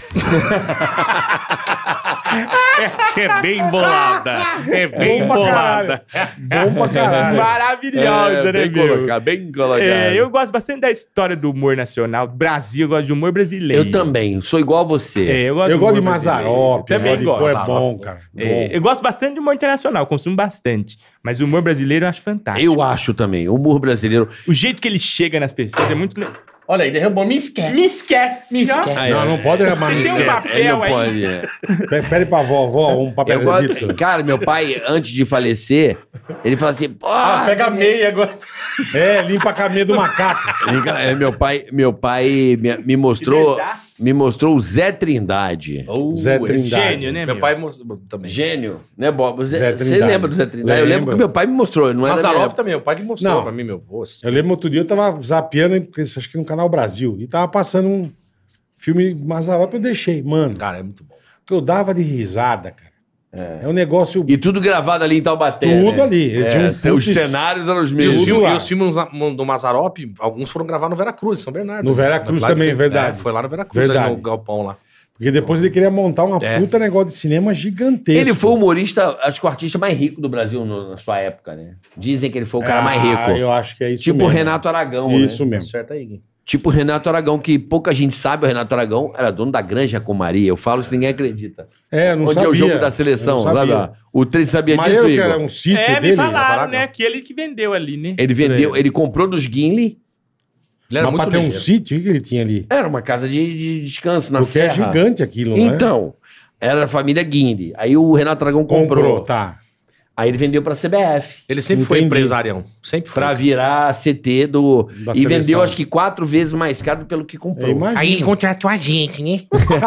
S5: Essa é bem bolada. É bem
S3: Bom pra
S5: bolada.
S3: Bom pra caralho.
S4: Maravilhosa, né,
S2: bem
S4: meu?
S2: colocado, bem colocado.
S4: Eu gosto bastante da história do humor nacional. Brasil, eu gosto de humor brasileiro.
S2: Eu também, sou igual a você.
S4: Eu gosto,
S3: Eu
S4: do
S3: gosto de
S4: humor brasileiro.
S3: Mazzaropi.
S4: Também gosto.
S3: É bom, cara. Bom.
S4: Eu gosto bastante de humor internacional, consumo bastante. Mas o humor brasileiro eu acho fantástico.
S2: Eu acho também, o humor brasileiro.
S4: O jeito que ele chega nas pessoas é muito legal.
S5: Olha aí, derrubou, me esquece.
S4: Me esquece.
S5: Me esquece.
S4: ó.
S3: Não, não pode derramar,
S4: Você
S3: não
S4: tem um
S3: esquece.
S4: papel
S2: Ele não
S4: aí.
S2: pode. É.
S3: Pede pra vovó um
S2: Eu
S3: papelzito.
S2: gosto, cara, meu pai, antes de falecer, ele fala assim, pô,
S5: Pega a meia agora.
S3: É, limpa a caminha do macaco.
S2: meu pai me mostrou,
S4: Que desastre.
S2: me mostrou o Zé Trindade.
S3: Zé Trindade.
S4: Gênio, né,
S5: Meu
S4: meu?
S5: pai mostrou também.
S2: Gênio, né, Bob?
S3: Zé
S2: Você
S3: Trindade.
S2: lembra do Zé Trindade? Eu lembro
S3: Lembro.
S2: que meu pai me mostrou, não era da minha
S5: Mazzaropi
S2: época.
S5: também, o pai que mostrou
S3: Não.
S5: pra mim, meu avô.
S3: Eu lembro outro dia, eu tava zapeando, porque acho que no Canal Brasil, e tava passando um filme Mazzaropi, eu deixei. Mano,
S5: Cara, é muito bom.
S3: que eu dava de risada, cara. É um negócio...
S2: E tudo gravado ali em Taubaté.
S3: Tudo
S2: né?
S3: ali. Ele tinha um
S2: Tem os
S3: puto-
S2: cenários eram os
S5: E os,
S2: mesmos.
S3: Tudo lá.
S5: filmes do Mazzaropi, alguns foram gravados no Veracruz, em São Bernardo.
S3: No Veracruz
S5: Lá
S3: também,
S5: que-
S3: verdade.
S5: Foi lá no Veracruz,
S3: Verdade.
S5: ali no galpão lá.
S3: Porque depois ele queria montar uma puta negócio de cinema gigantesco.
S2: Ele foi o humorista, acho que o artista mais rico do Brasil na sua época, né? Dizem que ele foi o cara mais rico.
S3: Eu acho que é isso
S2: Tipo
S3: mesmo.
S2: Renato Aragão,
S3: Isso
S2: né?
S3: mesmo.
S5: Certo aí, Gui.
S2: Tipo Renato Aragão, que pouca gente sabe, o Renato Aragão era dono da Granja com Maria. Eu falo isso, ninguém acredita.
S3: É, eu não
S2: Onde
S3: sabia.
S2: é o jogo da
S3: Eu
S2: seleção?
S3: não
S2: Lá
S3: sabia.
S2: lá. O Trem sabia
S3: Mas
S2: disso,
S3: eu que era
S2: Igor?
S3: um sítio
S4: Me
S3: dele.
S4: falaram,
S5: Aragão.
S4: né? Que ele que vendeu ali, né?
S2: Ele vendeu, ele comprou dos Guinle.
S5: Ele era
S3: Mas pra
S5: muito
S3: ter um
S5: ligeiro.
S3: sítio, o que ele tinha ali?
S2: Era uma casa de descanso na
S3: Porque é
S2: serra.
S3: gigante aquilo, né?
S2: Então, era a família Guinle. Aí o Renato Aragão comprou.
S3: Tá.
S2: Aí ele vendeu pra CBF.
S5: Ele sempre foi
S3: Entendi.
S5: empresarião. Sempre foi.
S2: Pra virar CT do...
S3: Da
S2: e vendeu,
S3: seleção.
S2: acho que 4 vezes mais caro pelo que
S3: Eu
S2: comprou.
S3: imagino.
S5: Aí ele contratou a gente, né?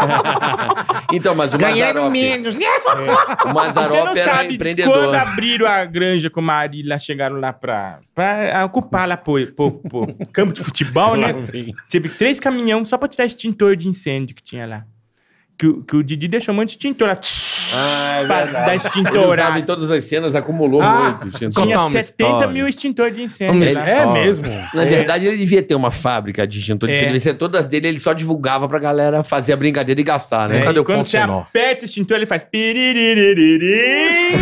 S2: Então, mas o
S5: Ganharam
S2: Mazzaropi...
S5: menos, né?
S2: O
S4: Você
S2: Mazzaropi
S4: não
S2: era
S4: sabe quando
S2: empreendedor.
S4: abriram a granja com Maria, lá chegaram lá pra ocupar lá pro campo de futebol, né? Tive 3 caminhões só pra tirar extintor de incêndio que tinha lá. Que o Didi deixou um monte de extintor lá.
S2: Ah, é
S4: pra
S2: verdade.
S4: dar
S2: Ele usava
S4: extintorado.
S2: em todas as cenas, acumulou muito. Extintor.
S5: Contar
S4: Tinha
S5: uma
S4: 70
S5: história.
S4: mil extintor de incêndio.
S2: Ele-
S4: lá.
S3: É mesmo?
S2: Na verdade, ele devia ter uma fábrica de extintor de
S4: É.
S2: incêndio. Todas dele, ele só divulgava pra galera fazer a brincadeira e gastar, né?
S4: É,
S5: Cadê
S4: e
S5: o
S4: quando
S5: ponto
S4: você
S5: sem nó?
S4: aperta o extintor, ele faz piririririri.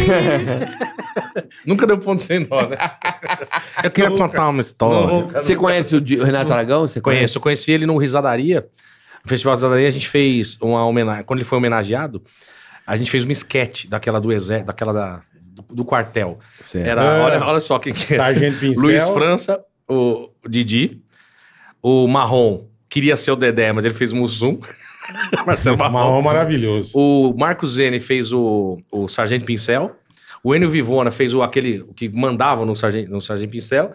S5: Nunca deu ponto sem nó, né? Eu queria contar uma história.
S2: Você conhece o Renato Aragão? Você conhece?
S5: Eu conheci ele no Risadaria. No Festival Risadaria, a gente fez uma homenagem. Quando ele foi homenageado, a gente fez uma sketch daquela do exército, do quartel.
S2: Certo.
S5: Era, olha só quem que era.
S3: Sargento Pincel.
S5: Luiz França, o Didi. O Marrom queria ser o Dedé, mas ele fez o Mussum. Marcelo
S3: Marrom maravilhoso.
S5: O Marcos Zene fez o Sargento Pincel. O Enio Vivona fez aquele que mandava no Sargento Pincel.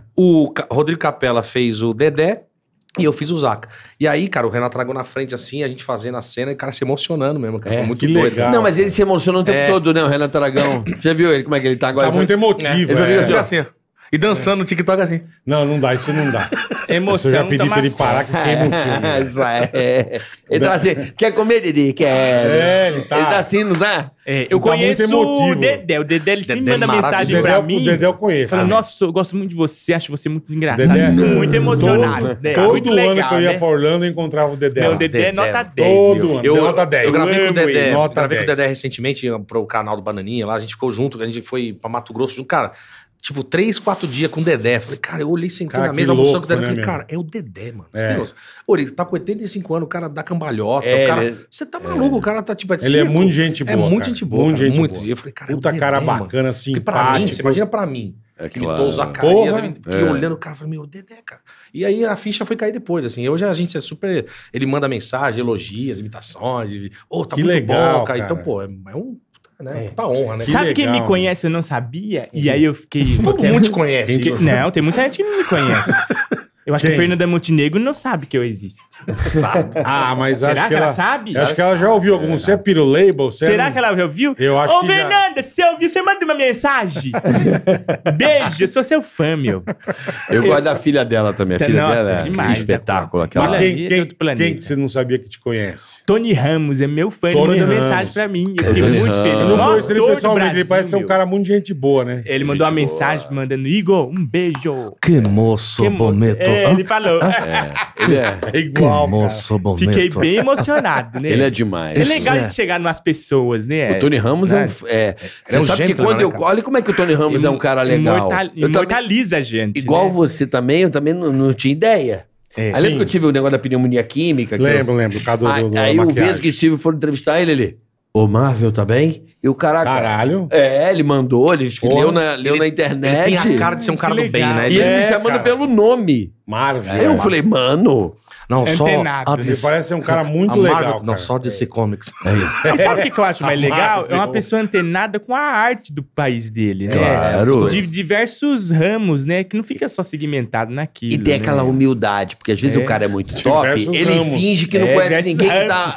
S5: O Rodrigo Capella fez o Dedé. E eu fiz o Zaca. E aí, cara, o Renato Aragão na frente, assim, a gente fazendo a cena e o cara se emocionando mesmo, cara. Foi muito
S3: que
S5: doido.
S3: legal.
S2: Não, mas ele se emocionou o tempo todo, né, o Renato Aragão? Você viu ele, como é que ele tá agora?
S3: Tá muito emotivo.
S5: Ele só
S3: é.
S5: fica assim, ó. E dançando no TikTok assim.
S3: Não, não dá, isso não dá.
S4: Emoção.
S3: Eu já pedi pra ele
S4: toma
S3: parar que queima o filme.
S2: Isso é. Ele tá assim, quer comer, Didi? Quer.
S3: Ele tá.
S2: Ele tá assim, não tá?
S4: eu
S3: Tá muito
S4: conheço
S3: emotivo.
S4: o Dedé. O Dedé, ele sempre
S5: Dedé
S4: manda
S5: maravilhoso.
S4: mensagem pra mim.
S3: O Dedé eu conheço.
S4: Fala,
S3: né?
S4: nossa, eu gosto muito de você, acho você muito engraçado.
S3: Dedé-
S4: muito emocionado. Dedé, muito
S3: Todo ano
S4: legal,
S3: que eu ia
S4: né?
S3: pra Orlando, eu encontrava o Dedé.
S4: Meu,
S3: lá.
S4: o Dedé é nota 10,
S3: Todo
S4: meu.
S3: ano. Nota 10.
S5: Eu gravei com o
S4: amo
S5: Dedé.
S3: ele. Nota
S5: Gravei com o
S3: 10.
S5: Dedé recentemente pro canal do Bananinha lá. A gente ficou junto, a gente foi pra Mato Grosso junto. Cara, tipo, 3, 4 dias com o Dedé. Falei, cara, eu olhei, sentei
S3: Cara,
S5: na
S3: que
S5: mesa, almoçando com o
S3: louco,
S5: Dedé.
S3: né,
S5: Falei,
S3: meu?
S5: cara, é o Dedé, mano. Você
S3: É.
S5: tem noção? Ô, ele tá com 85 anos, o cara dá cambalhota.
S2: É,
S5: o cara...
S2: ele-
S5: Você tá maluco, o cara tá tipo...
S3: Ele é muito gente boa,
S5: É muito
S3: cara.
S5: gente boa,
S3: Muito
S5: cara,
S3: gente
S5: muito.
S3: boa.
S5: E eu falei, cara, é o
S3: Puta
S5: Dedé,
S3: cara
S5: mano.
S3: bacana,
S5: Porque pra mim,
S3: simpático.
S5: você imagina pra mim.
S2: É
S5: Que me
S2: claro.
S5: dou Zacarias,
S3: Porra.
S5: fiquei olhando o cara e falei, meu, Dedé, cara. E aí a ficha foi cair depois, assim. Hoje a gente é super... Ele manda mensagem, elogias, imitações. Tá
S3: Que
S5: muito
S3: legal,
S5: bom, cara.
S3: cara.
S5: Então, pô, é um... Né? Puta honra, né?
S4: Sabe quem
S3: legal,
S4: me conhece, eu não sabia? E aí eu fiquei...
S5: Todo mundo te conhece.
S4: Não, tem muita gente que não me conhece. Eu acho que
S3: Quem?
S4: a Fernanda Montenegro não sabe que eu existo.
S5: Sabe?
S3: Ah, mas
S4: Será
S3: acho
S4: que ela sabe?
S3: Acho que ela já ouviu algum. Você é pirolabel?
S4: Será que ela já ouviu?
S3: Eu acho
S4: Ô,
S3: que já.
S4: Fernanda, se você ouviu, você manda uma mensagem. Beijo, eu sou seu fã, meu.
S2: Eu gosto da filha dela também. A filha
S4: Nossa,
S2: dela é
S4: demais,
S2: que espetáculo. Aquela...
S3: Mas
S4: Aquela
S3: quem,
S4: ali é
S3: quem,
S4: outro planeta.
S3: quem que você não sabia que te conhece?
S4: Tony Ramos é meu fã, ele
S3: Tony
S4: mandou
S3: Ramos.
S4: mensagem pra mim. Eu fiquei
S2: Tony
S4: muito
S2: Ramos.
S4: feliz.
S3: Eu não
S4: Maior
S3: conheço ele
S4: ator do
S3: pessoalmente, ele
S4: Brasil,
S3: parece ser um
S4: meu.
S3: cara muito de gente boa, né?
S4: Ele mandou uma mensagem mandando, Igor, um beijo.
S5: Que moço
S4: Que moço. Ele falou.
S2: Ele é.
S3: É igual, cara.
S5: bonito.
S4: Fiquei bem emocionado, né?
S2: Ele é demais.
S4: É legal de chegar numas pessoas, né?
S2: O Tony Ramos é um. É, você
S5: é um
S2: sabe que
S5: gentleman,
S2: quando
S5: né,
S2: eu.
S5: cara?
S2: Olha como é que o Tony Ramos é um cara legal. Eu também,
S4: Imortaliza a gente.
S2: igual
S4: né?
S2: você também, eu também não tinha ideia.
S4: É.
S2: Aí lembra
S3: Sim.
S2: que eu tive o negócio da pneumonia química? que eu-
S3: Lembro. Por causa do
S2: Aí o
S3: maquiagem.
S2: Vesgo e Silvio foram entrevistar ele. Ô, Marvel, tá bem? E o cara.
S3: Caralho.
S2: É, ele mandou, ele
S3: Porra.
S2: leu na internet.
S5: Ele tem a cara de ser um cara
S4: Que
S5: do bem,
S4: legal.
S5: né?
S2: E ele me
S3: É,
S2: chamando
S3: cara.
S2: pelo nome.
S3: Marvel.
S2: Eu falei, mano.
S5: Não, só...
S4: Antenado.
S3: Ele parece ser um cara muito
S5: a Marvel-
S3: legal,
S5: Não,
S3: cara.
S5: só DC Comics.
S4: E sabe o que eu acho mais legal?
S3: Marvel.
S4: É uma pessoa antenada com a arte do país dele, né?
S2: Claro.
S4: De diversos ramos, né? Que não fica só segmentado naquilo.
S2: E tem
S4: né?
S2: aquela humildade, porque às vezes
S4: É.
S2: o cara é muito top,
S3: Diversos
S2: ele
S3: ramos.
S2: finge que não
S4: É,
S2: conhece
S4: diversos
S2: ninguém que tá.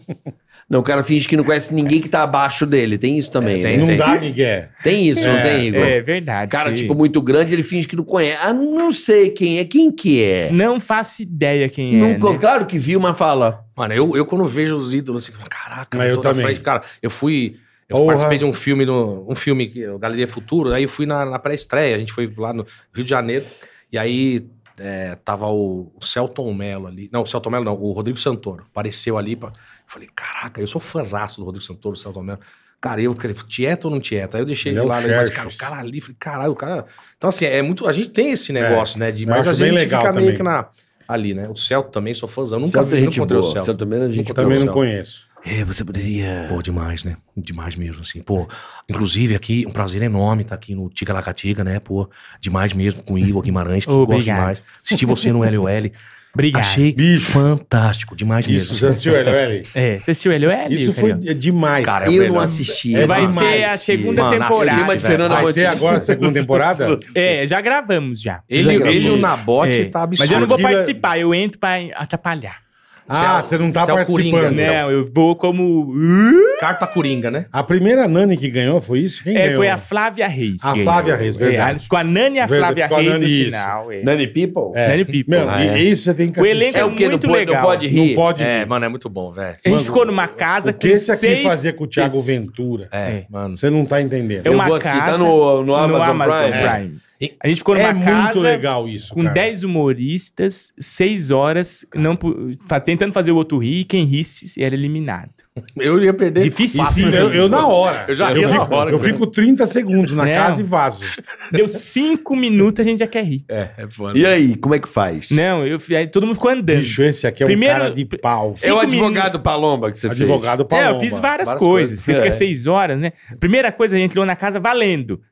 S2: Não, o cara finge que não conhece ninguém que tá abaixo dele. Tem isso também,
S5: tem,
S2: né?
S3: Não dá, Miguel.
S2: Tem isso, não tem, Igor?
S4: É verdade.
S2: Cara,
S4: sim.
S2: tipo, muito grande, ele finge que não conhece. Ah, não sei quem é. Quem que é?
S4: Não faço ideia quem é.
S2: Nunca,
S4: né?
S2: Claro que viu, mas fala.
S5: Mano, eu quando vejo os ídolos, assim, caraca,
S3: Mas eu
S5: tô na
S3: também.
S5: frente. Cara, eu
S3: Porra.
S5: participei de um filme, que o Galeria Futuro, aí eu fui na pré-estreia, a gente foi lá no Rio de Janeiro, e aí tava o Celton Mello ali, não, o Celton Mello não, o Rodrigo Santoro, apareceu ali, eu falei, caraca, eu sou fãzaço do Rodrigo Santoro, do Celton Mello, cara, eu falei, tieta ou não tieta? Aí eu deixei
S3: Ele
S5: de
S3: é o
S5: lado, mas, cara,
S3: Xerxes.
S5: o cara ali, falei, caralho, o cara... Então, assim, é muito, a gente tem esse negócio, né,
S3: eu
S5: mas a
S3: acho bem
S5: gente
S3: legal
S5: fica meio
S3: também.
S5: que ali, né, o Celto também, sou fãzão, nunca
S2: Celto é
S5: vi,
S2: gente
S5: nunca encontrei o
S2: boa.
S5: Celto.
S2: Celto também é gente
S5: Nunca
S2: boa.
S3: Também não
S5: Celto.
S3: conheço.
S2: Você poderia...
S5: Pô, demais, né? Demais mesmo, assim. Pô, inclusive aqui, um prazer enorme estar aqui no Tica Lacatiga, né? Pô, demais mesmo, com o Igor Guimarães, que eu gosto
S4: Obrigado.
S5: demais. Assisti você no LOL.
S4: Obrigado.
S5: Achei fantástico, demais
S3: Isso,
S5: mesmo.
S3: você assistiu, LL?
S4: É, você assistiu LOL?
S3: Isso foi
S4: Carioca?
S3: demais.
S5: Cara,
S2: Eu
S5: é o
S2: não
S5: melhor.
S2: assisti.
S3: É
S4: Vai
S3: demais.
S4: ser a segunda
S5: Mano,
S4: temporada.
S5: assiste,
S2: de Fernanda
S3: Vai
S2: Montenegro.
S3: ser agora a segunda temporada?
S4: É, já gravamos já.
S5: Ele
S2: gravou
S5: e o
S2: isso?
S5: Nabote
S4: É,
S5: tá absurdo.
S4: mas eu não vou
S3: Aquilo é-
S4: participar, eu entro pra atrapalhar.
S3: Ah, você não tá
S5: Você é o
S3: participando.
S5: Coringa, né?
S4: Não, eu vou como...
S5: Carta Coringa, né?
S3: A primeira Nani que ganhou foi isso? Quem ganhou?
S4: Foi a Flávia Reis.
S3: A
S4: que
S3: Flávia
S4: ganhou.
S3: Reis, verdade.
S4: Ficou a Nani e a
S3: Verdade,
S4: Flávia
S3: ficou a
S4: Reis
S3: Nani,
S4: no
S3: isso.
S4: final. É.
S2: Nani People?
S3: É.
S4: Nani People.
S3: Meu,
S2: Ah, é.
S3: e isso você tem que
S4: O
S3: assistir.
S4: elenco
S2: É o quê?
S4: muito
S2: Não
S4: legal.
S2: pode rir?
S3: Não pode
S5: É,
S3: rir.
S5: mano, é muito bom, velho.
S4: A gente ficou numa casa
S3: O que esse aqui
S4: 6
S3: fazia com o Thiago
S4: pessoas.
S3: Ventura?
S5: É, mano.
S3: Você não tá entendendo.
S4: É
S2: Eu
S4: uma
S2: vou assistir,
S4: casa
S2: tá no Amazon Prime.
S4: A gente ficou numa
S3: É muito
S4: casa
S3: legal isso,
S4: com
S3: cara.
S4: 10 humoristas, 6 horas, tentando fazer o outro rir, e quem risse era eliminado.
S5: Eu ia perder.
S4: Difícil.
S3: E sim, eu na hora.
S5: Eu já ri na
S3: fico,
S5: hora,
S3: eu
S5: cara.
S3: fico 30 segundos na
S4: Não.
S3: casa e vazo.
S4: Deu 5 minutos, a gente já quer rir.
S5: É foda.
S2: E aí, como é que faz?
S4: Não, aí todo mundo ficou andando.
S3: Bicho, esse aqui é
S4: Primeiro-
S3: um cara de pau.
S2: É o
S4: 5
S2: advogado Palomba que você fez.
S3: Advogado Palomba.
S4: Eu fiz várias
S5: Várias
S4: coisas. Você
S2: coisas.
S4: fica
S2: É.
S4: 6 horas, né? Primeira coisa, a gente entrou na casa valendo.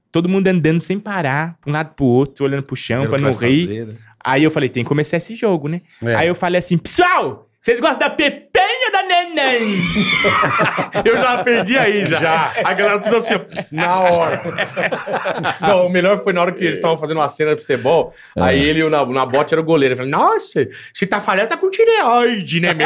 S4: todo mundo andando sem parar, pra um lado pro outro, olhando pro chão, pra não rir. Aí eu falei, tem que começar esse jogo, né? Aí eu falei assim, pessoal, vocês gostam da Pepenha ou da Neném?
S5: Eu já perdi aí, já. A galera tudo assim, ó, na hora. Não, o melhor foi na hora que eles estavam fazendo uma cena de futebol, aí ele, o Nabote era o goleiro. Eu falei, nossa, se tá falhando, tá com tireoide, né, meu?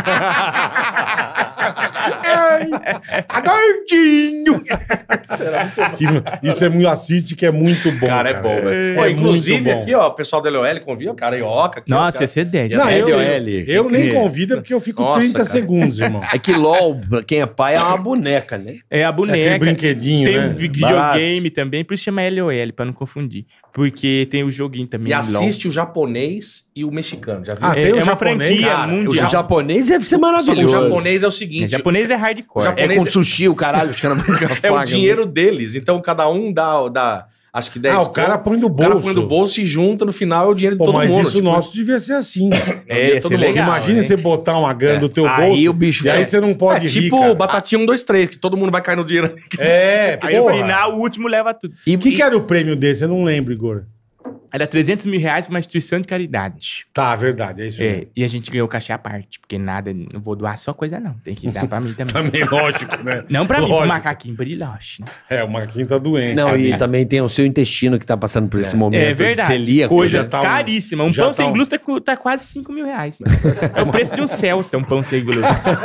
S5: Tá gordinho.
S3: Isso é muito assiste que é muito bom.
S5: Cara, é bom, velho.
S3: É
S5: Inclusive,
S3: muito bom.
S5: aqui, ó, o pessoal da LOL convida o Carioca. Aqui,
S4: Nossa,
S5: ó,
S4: ia ser 10.
S3: Não, eu nem
S2: Incrível.
S3: convido porque eu fico
S5: Nossa,
S3: 30
S5: cara.
S3: segundos, irmão.
S2: É que LOL, pra quem é pai, é uma boneca, né?
S4: É a
S3: Aquele
S4: boneca.
S3: brinquedinho,
S4: Tem
S3: né?
S4: um videogame também, por isso chama LOL, pra não confundir. Porque tem o joguinho também.
S5: E
S4: LOL.
S5: assiste o japonês e o mexicano, já viu?
S3: Ah, tem o
S4: É uma
S3: japonês?
S4: franquia
S5: Cara,
S2: O
S4: mundial.
S2: japonês deve ser
S5: Só que
S2: maravilhoso.
S5: o japonês é o seguinte...
S4: O japonês é hardcore.
S5: O
S2: É
S5: japonês
S2: com sushi, o caralho, os caras brincam
S5: é o dinheiro deles, então cada um dá acho que 10
S3: Ah, o cara põe do
S5: O cara
S3: bolso.
S5: põe do bolso e junta, no final é o dinheiro de
S3: Pô,
S5: todo
S3: mas
S5: mundo.
S3: isso
S5: tipo,
S3: nosso devia ser assim.
S4: É,
S5: todo
S4: ser
S5: mundo.
S4: legal,
S3: Imagina
S4: né?
S3: você botar uma grana do teu
S2: Aí
S3: bolso
S2: o bicho
S3: e aí
S2: vai-
S3: você não pode
S5: É
S3: rir,
S5: tipo
S3: cara.
S5: batatinha 1, 2, 3, que todo mundo vai cair no dinheiro.
S3: É,
S4: Aí no
S3: porra.
S4: final, o último leva tudo.
S2: E,
S3: O que era o prêmio desse? Eu não lembro, Igor.
S4: Era 300 mil reais pra uma instituição de caridade.
S3: Tá, verdade, é isso
S4: É,
S3: mesmo.
S4: e a gente ganhou cachê à parte, porque nada, não vou doar só coisa não, tem que dar pra mim também.
S3: Também lógico, né?
S4: Não pra mim, pro
S3: Lógico.
S4: macaquinho brilhoche. Né?
S3: É, o Marquinhos tá doente.
S2: Não, e
S4: É.
S2: também tem o seu intestino que tá passando por esse momento
S4: É
S2: de
S4: verdade,
S2: celíaco.
S4: coisa
S3: já tá
S4: caríssima. Um
S3: já
S4: pão
S3: tá
S4: sem
S3: um-
S4: glúten tá quase 5 mil reais. É o preço de um Celta, um pão sem glúten.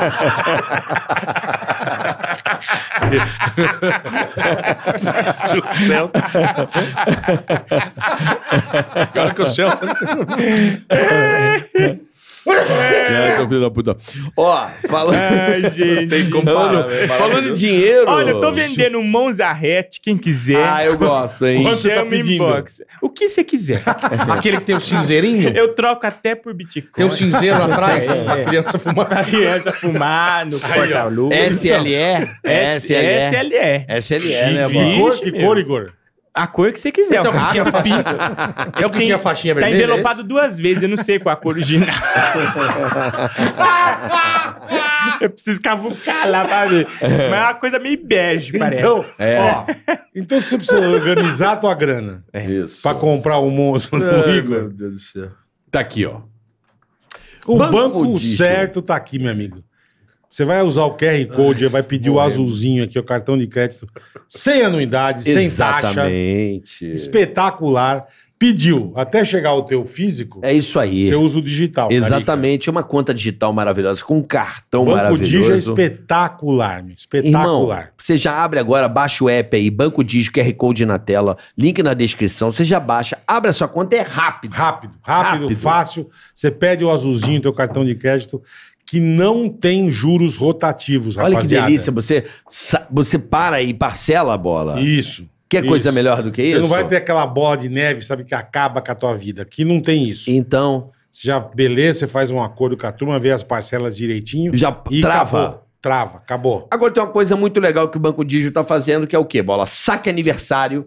S5: O Celta. Cara que o Celta...
S2: É, que filho da puta. Ó, falando...
S4: Ai, gente.
S5: Tem como parar, velho.
S2: Falando de dinheiro...
S4: Olha, eu tô vendendo um Monzarrete, quem quiser.
S2: Ah, eu gosto, hein?
S3: Quanto você tá
S4: chama
S3: pedindo?
S4: inbox. O que você quiser.
S5: Aquele que tem o cinzeirinho,
S4: Eu troco até por Bitcoin.
S5: tem o cinzeiro atrás,
S4: É.
S5: a criança fumando.
S4: Pra criança fumar no porta-luz.
S2: SLE?
S4: SLE.
S2: SLE, né,
S4: Vixe,
S2: mano?
S3: Que
S4: meu.
S3: cor, Igor?
S4: A cor que você quiser.
S5: Esse é
S4: o
S5: o que tinha
S4: raspa,
S5: faixinha, é o que
S4: Tem-
S5: tinha faixinha
S4: Tá
S5: vermelha?
S4: envelopado 2 vezes, eu não sei qual a cor original. Eu preciso cavucar lá pra ver. Mas é uma coisa meio bege, parece.
S3: Então,
S2: É.
S3: ó, então você precisa organizar a tua grana
S2: Isso.
S3: pra comprar o monstro do
S5: Ai,
S3: Igor.
S5: meu Deus do céu.
S2: Tá aqui, ó.
S3: O
S2: Banco
S3: banco
S2: Digital.
S3: certo tá aqui, meu amigo. Você vai usar o QR Code, vai pedir o azulzinho aqui, o cartão de crédito, sem anuidade, sem taxa,
S2: Exatamente.
S3: espetacular. Pediu, até chegar o teu físico,
S2: É isso aí.
S3: você usa o digital. Carica.
S2: Exatamente. Uma conta digital maravilhosa, com um cartão
S3: Banco Digi é
S2: maravilhoso.
S3: espetacular, meu.
S2: Irmão,
S3: Espetacular.
S2: você já abre agora, baixa o app aí, Banco Digi, QR Code na tela, link na descrição, você já baixa, abre a sua conta, é rápido.
S3: Rápido,
S2: Rápido.
S3: fácil. Você pede o azulzinho, teu cartão de crédito, que não tem juros rotativos,
S2: Olha
S3: rapaziada.
S2: que delícia, você para e parcela a bola.
S3: Isso.
S2: Quer
S3: isso.
S2: coisa melhor do que isso?
S3: Você não vai ter aquela bola de neve, sabe, que acaba com a tua vida. Aqui não tem isso.
S2: Então,
S3: Você já, beleza, você faz um acordo com a turma, vê as parcelas direitinho.
S2: já
S3: e
S2: trava.
S3: acabou. Trava, acabou.
S2: Agora tem uma coisa muito legal que o Banco Digi tá fazendo, que é o quê, Bola? Saque aniversário,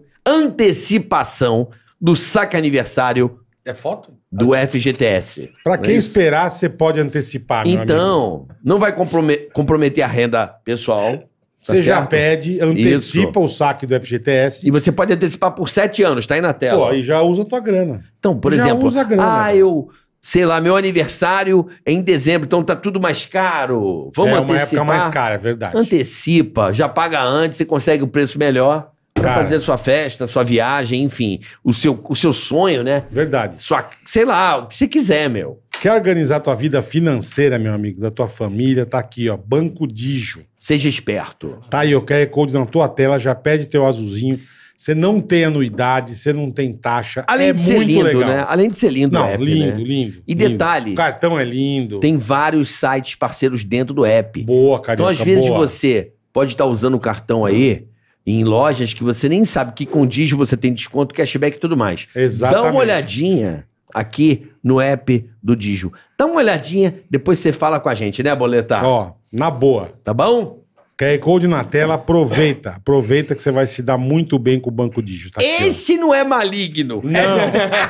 S2: antecipação do saque aniversário
S5: É foto?
S2: do FGTS.
S3: Pra
S2: Não é
S3: quem
S2: isso?
S3: esperar, você pode antecipar, meu amigo.
S2: Então, não vai comprometer a renda pessoal.
S3: Você
S2: tá
S3: já
S2: certo?
S3: pede, antecipa o saque do FGTS.
S2: E você pode antecipar por 7 anos, tá aí na tela.
S3: Pô, e já usa a tua grana.
S2: Então, por
S3: já
S2: exemplo,
S3: usa a grana, velho.
S2: eu, sei lá, meu aniversário é em dezembro, então tá tudo mais caro. Vamos
S3: é uma
S2: antecipar.
S3: época mais cara, é verdade.
S2: Antecipa, já paga antes, você consegue o preço melhor pra
S3: Cara.
S2: fazer sua festa, sua viagem, enfim, o seu sonho, né?
S3: Verdade.
S2: Sei lá, o que você quiser, meu.
S3: Quer organizar tua vida financeira, meu amigo, da tua família? Tá aqui, ó, Banco Digio.
S2: Seja esperto.
S3: Tá aí o QR Code na tua tela, já pede teu azulzinho. Você não tem anuidade, você não tem taxa.
S2: Além
S3: é
S2: de ser
S3: muito
S2: lindo,
S3: legal.
S2: né? Além de ser lindo
S3: Não,
S2: o app,
S3: lindo,
S2: né?
S3: lindo.
S2: E
S3: lindo.
S2: detalhe,
S3: O cartão é lindo.
S2: tem vários sites parceiros dentro do app.
S3: Boa, Carioca,
S2: Então, às vezes,
S3: boa.
S2: você pode estar usando o cartão aí em lojas que você nem sabe que com Digio você tem desconto, cashback e tudo mais.
S3: Exatamente.
S2: Dá uma olhadinha aqui no app do Digio. Dá uma olhadinha, depois você fala com a gente, né, Boleta?
S3: Ó, na boa.
S2: Tá bom?
S3: QR Code na tela, aproveita. Aproveita que você vai se dar muito bem com o Banco Digio. Tá aqui, ó.
S2: Esse não é maligno.
S3: Não.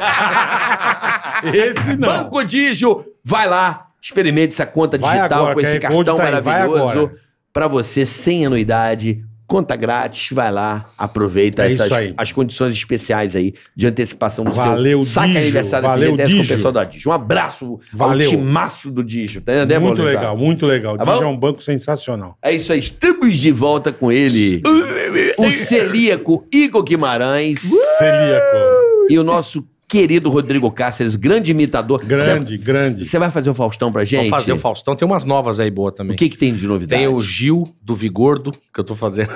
S3: Esse não.
S2: Banco Digio, vai lá, experimente essa conta
S3: Vai
S2: digital
S3: agora,
S2: com esse
S3: QR Code
S2: cartão
S3: tá aí, vai
S2: maravilhoso
S3: agora.
S2: pra você sem anuidade, Conta grátis, vai lá, aproveita
S3: É isso aí.
S2: as condições especiais aí de antecipação do
S3: Valeu,
S2: seu saque
S3: Digio.
S2: aniversário
S3: Valeu,
S2: FGTS com o
S3: Digio.
S2: pessoal da Digio. Um abraço
S3: Valeu.
S2: ao timaço do Digio. Tá entendendo,
S3: Muito
S2: Paulo?
S3: legal, muito legal.
S2: Tá
S3: O Digio
S2: bom?
S3: é um banco sensacional.
S2: É isso aí, estamos de volta com ele. O celíaco Igor Guimarães
S3: Celíaco.
S2: e o nosso querido Rodrigo Cáceres, grande imitador.
S3: Grande, grande.
S2: Você vai fazer o Faustão pra gente?
S5: Vamos fazer o Faustão. Tem umas novas aí boas também.
S2: O que tem de novidade?
S5: Tem o Gil do Vigordo, que eu tô fazendo.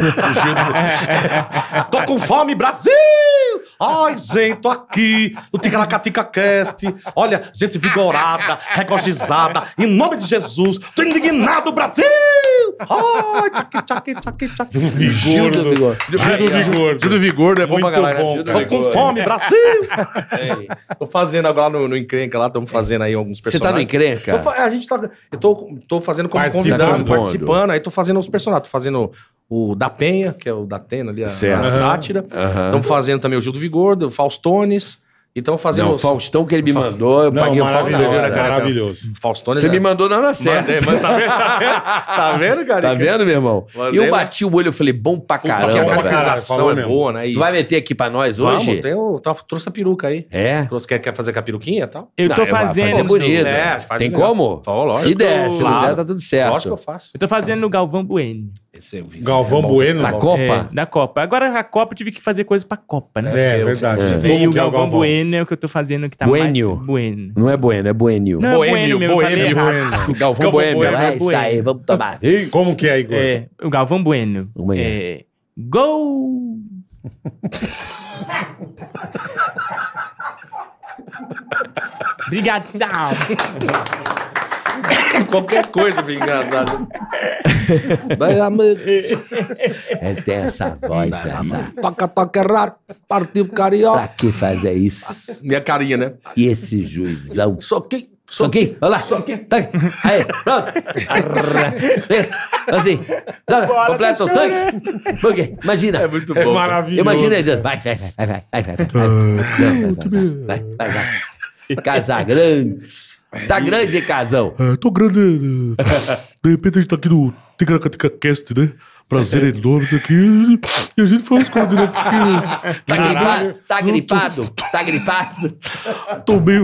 S5: Tô com fome, Brasil! Ai, gente, tô aqui no Ticaracatica Cast. Olha, gente vigorada, regozijada, em nome de Jesus. Tô indignado, Brasil! Ai, tchaqui, tchaqui.
S2: Gil do Vigor.
S5: Gil do Vigordo é bom
S3: Muito
S5: pra caralho.
S3: bom,
S5: Né?
S3: cara.
S5: Tô com fome, Brasil! Tô fazendo agora no Encrenca lá, estamos fazendo aí alguns
S2: Você
S5: personagens.
S2: tá no encrenca?
S5: A gente tá. Eu tô fazendo como
S3: Participando.
S5: convidado, participando, aí tô fazendo os personagens. Tô fazendo o da Penha, que é o da Atena ali, a
S2: Certo.
S5: sátira.
S2: Aham.
S5: Estamos fazendo também o Gil do Vigordo, o Faustones. E estamos fazendo
S2: Não, o Faustão que ele me mandou, eu
S3: Não,
S2: paguei o pau na
S3: maravilhoso,
S2: hora.
S3: maravilhoso.
S5: Faustones.
S2: Você me mandou na hora certa.
S5: Mandei, mas tá vendo? Tá vendo, cara?
S2: Tá vendo, meu irmão?
S5: Mandei,
S2: E eu
S5: mas-
S2: bati o olho, eu falei, bom pra
S5: Porque a
S2: caramba, velho.
S5: caracterização
S3: Falou
S5: é
S3: mesmo.
S5: boa, né? E
S2: Tu vai meter aqui pra nós
S5: vamos,
S2: hoje?
S5: trouxe a peruca aí.
S2: É?
S5: Quer fazer com a peruquinha e tal?
S4: Eu tô
S2: Não, vai
S4: fazendo.
S2: fazer bonito.
S5: É, faz
S2: Tem
S5: legal.
S2: como?
S5: Fala, lógico.
S2: Se der, se não
S5: Claro.
S2: der, tá tudo certo.
S5: Lógico que eu faço.
S4: Eu tô fazendo no Galvão Bueno.
S5: Esse é o vídeo.
S3: Galvão Bueno.
S2: Da Copa?
S4: Da Copa. Agora a Copa eu tive que fazer coisa pra Copa, né?
S3: É, verdade. Como
S4: Veio o
S3: que é
S4: Galvão Bueno, é o que eu tô fazendo que tá
S2: Buenio.
S4: mais bueno.
S2: Não é bueno, é buenio.
S4: Não,
S5: Boêmio,
S4: Bueno mesmo, eu falei
S5: Boêmio,
S4: errado.
S2: Galvão Bueno.
S4: Bueno,
S2: É isso aí,
S4: Bueno.
S2: vamos tomar.
S3: Como que é, Igor?
S4: É, o Galvão Bueno.
S2: Como é?
S4: É, gol! Obrigado, tchau.
S5: Qualquer coisa fica engraçado.
S2: É, tem essa voz, essa.
S5: Toca errado, partiu carioca.
S2: Pra que fazer isso?
S5: Minha carinha, né?
S2: E esse juizão?
S5: Soquinho.
S2: Só aqui, olha lá. Tá aqui. Aí, pronto. Assim. Completa o tanque. Por quê? Imagina.
S5: É muito
S3: É
S5: bom.
S3: maravilhoso.
S2: Imagina aí. Vai. Vai. Casa grande. Tá grande, hein, casão?
S1: Tô grande. De repente a gente tá aqui no Ticaracatica Cast, né? Prazer enorme estar aqui. E a gente faz coisas, né? Porque
S2: Tá gripado? Tá gripado? Tá gripado?
S1: tô meio.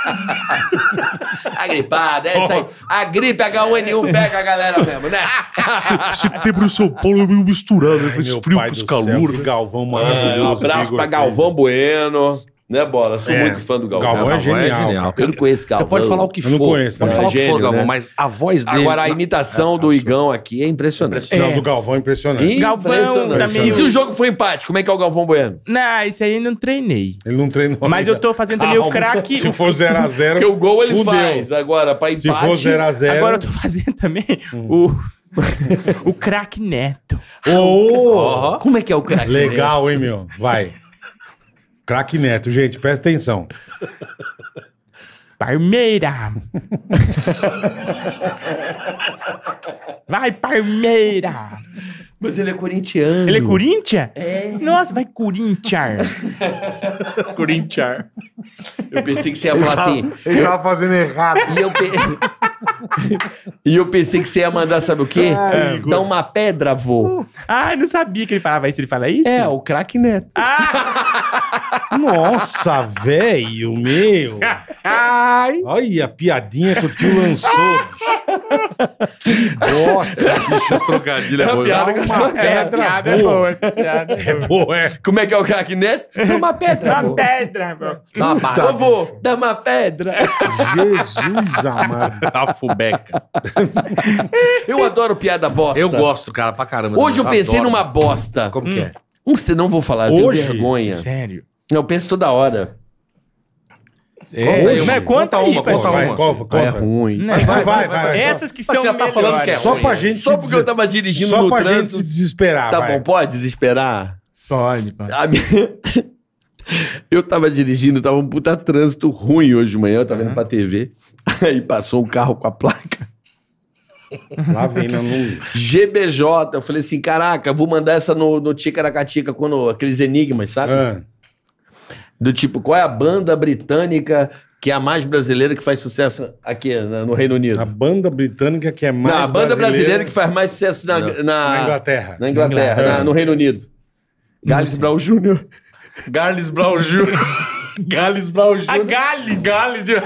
S2: Tá gripado, é isso aí. A gripe H1N1 pega a galera mesmo, né?
S1: Setembro em São Paulo é meio misturado, né?
S3: Ai,
S1: Faz
S3: meu
S1: frio,
S3: pai
S1: faz
S3: do
S1: calor.
S3: céu, que
S1: né?
S3: Galvão
S2: Um
S3: maravilhoso.
S2: abraço
S3: Igor
S2: pra Galvão Bueno. Né, Bola? Sou muito fã do Galvão.
S3: Galvão é genial.
S2: Eu não conheço Galvão.
S5: Você pode falar o que
S3: Eu não
S5: for.
S3: conheço,
S5: Pode
S3: né?
S5: falar
S2: É
S5: o que for,
S2: gênio,
S5: Galvão,
S2: né?
S5: mas a voz dele...
S2: Agora, a imitação do Igão aqui é impressionante.
S3: Não, do Galvão é impressionante.
S4: Galvão tá meio-
S2: E se o jogo foi empate, como é que é o Galvão Bueno?
S4: Não, isso aí eu não treinei.
S3: Ele não treinou.
S4: Mas eu tô fazendo ali o craque.
S3: Se for 0x0,
S2: Porque o gol ele
S3: fudeu.
S2: faz. Agora, pra empate...
S3: Se for 0x0...
S4: Agora eu tô fazendo também o craque Neto.
S3: Ô,
S2: Como é que é o craque?
S3: legal, hein, meu? Vai. Craque Neto, gente, presta atenção.
S4: Parmeira! Vai, Parmeira!
S2: Mas ele é corintiano.
S4: Ele é Corinthians? É. Nossa, vai Corinthians.
S5: Corinthians.
S2: Eu pensei que você ia falar assim...
S3: Ele tava fazendo errado.
S2: E eu pensei que você ia mandar, sabe o quê? Dá uma pedra, vô.
S4: Ah, eu não sabia que ele falava isso. Ele fala isso?
S2: É, o craque Neto.
S3: Nossa, velho, meu. Olha a piadinha que o tio lançou. Que bosta, bicho.
S5: Esse trocadilho é bom.
S2: piada com
S3: Uma pedra voa.
S4: piada.
S3: É boa, é.
S2: Como é que é o craque Neto? Dá uma pedra, vô.
S4: Pedra, meu.
S5: Dá uma barra.
S2: Ô, vô, dá uma pedra.
S3: Jesus amado.
S5: Dá fubeca.
S2: Eu adoro piada bosta.
S5: Eu gosto, cara, pra caramba.
S2: Hoje eu pensei
S5: adoro.
S2: numa bosta.
S5: Como que é?
S2: Não vou falar, eu tenho
S3: Hoje?
S2: vergonha.
S4: Sério?
S2: Eu penso toda hora.
S3: Hoje?
S4: Mas conta aí,
S5: uma,
S4: pai.
S5: conta
S3: Vai,
S5: uma.
S3: conta.
S2: É ruim.
S4: Não,
S3: Vai.
S4: Essas que são
S5: Você já tá falando
S4: melhores.
S5: que é
S3: Só
S5: ruim,
S3: pra
S5: né?
S3: gente
S2: Só porque eu tava dirigindo
S3: Só
S2: no
S3: pra gente
S2: trânsito.
S3: se desesperar,
S2: Tá
S3: vai.
S2: bom, pode desesperar?
S4: Pode.
S2: A minha- Eu tava dirigindo, tava um puta trânsito ruim hoje de manhã, eu tava indo pra TV. Aí passou um carro com a placa
S3: Lá vem, não.
S2: GBJ. Eu falei assim, caraca, vou mandar essa no Ticaracatica, quando aqueles enigmas, sabe?
S3: Ah,
S2: Do tipo, qual é a banda britânica que é a mais brasileira que faz sucesso aqui no Reino Unido?
S3: A banda britânica que é mais
S2: Não, a banda brasileira que faz mais sucesso na
S3: Inglaterra.
S2: Na Inglaterra, no Reino Unido. Gales Brown Jr.
S5: Gales Brown Jr. Gales Brown Jr.
S4: A Gales!
S5: Gales de...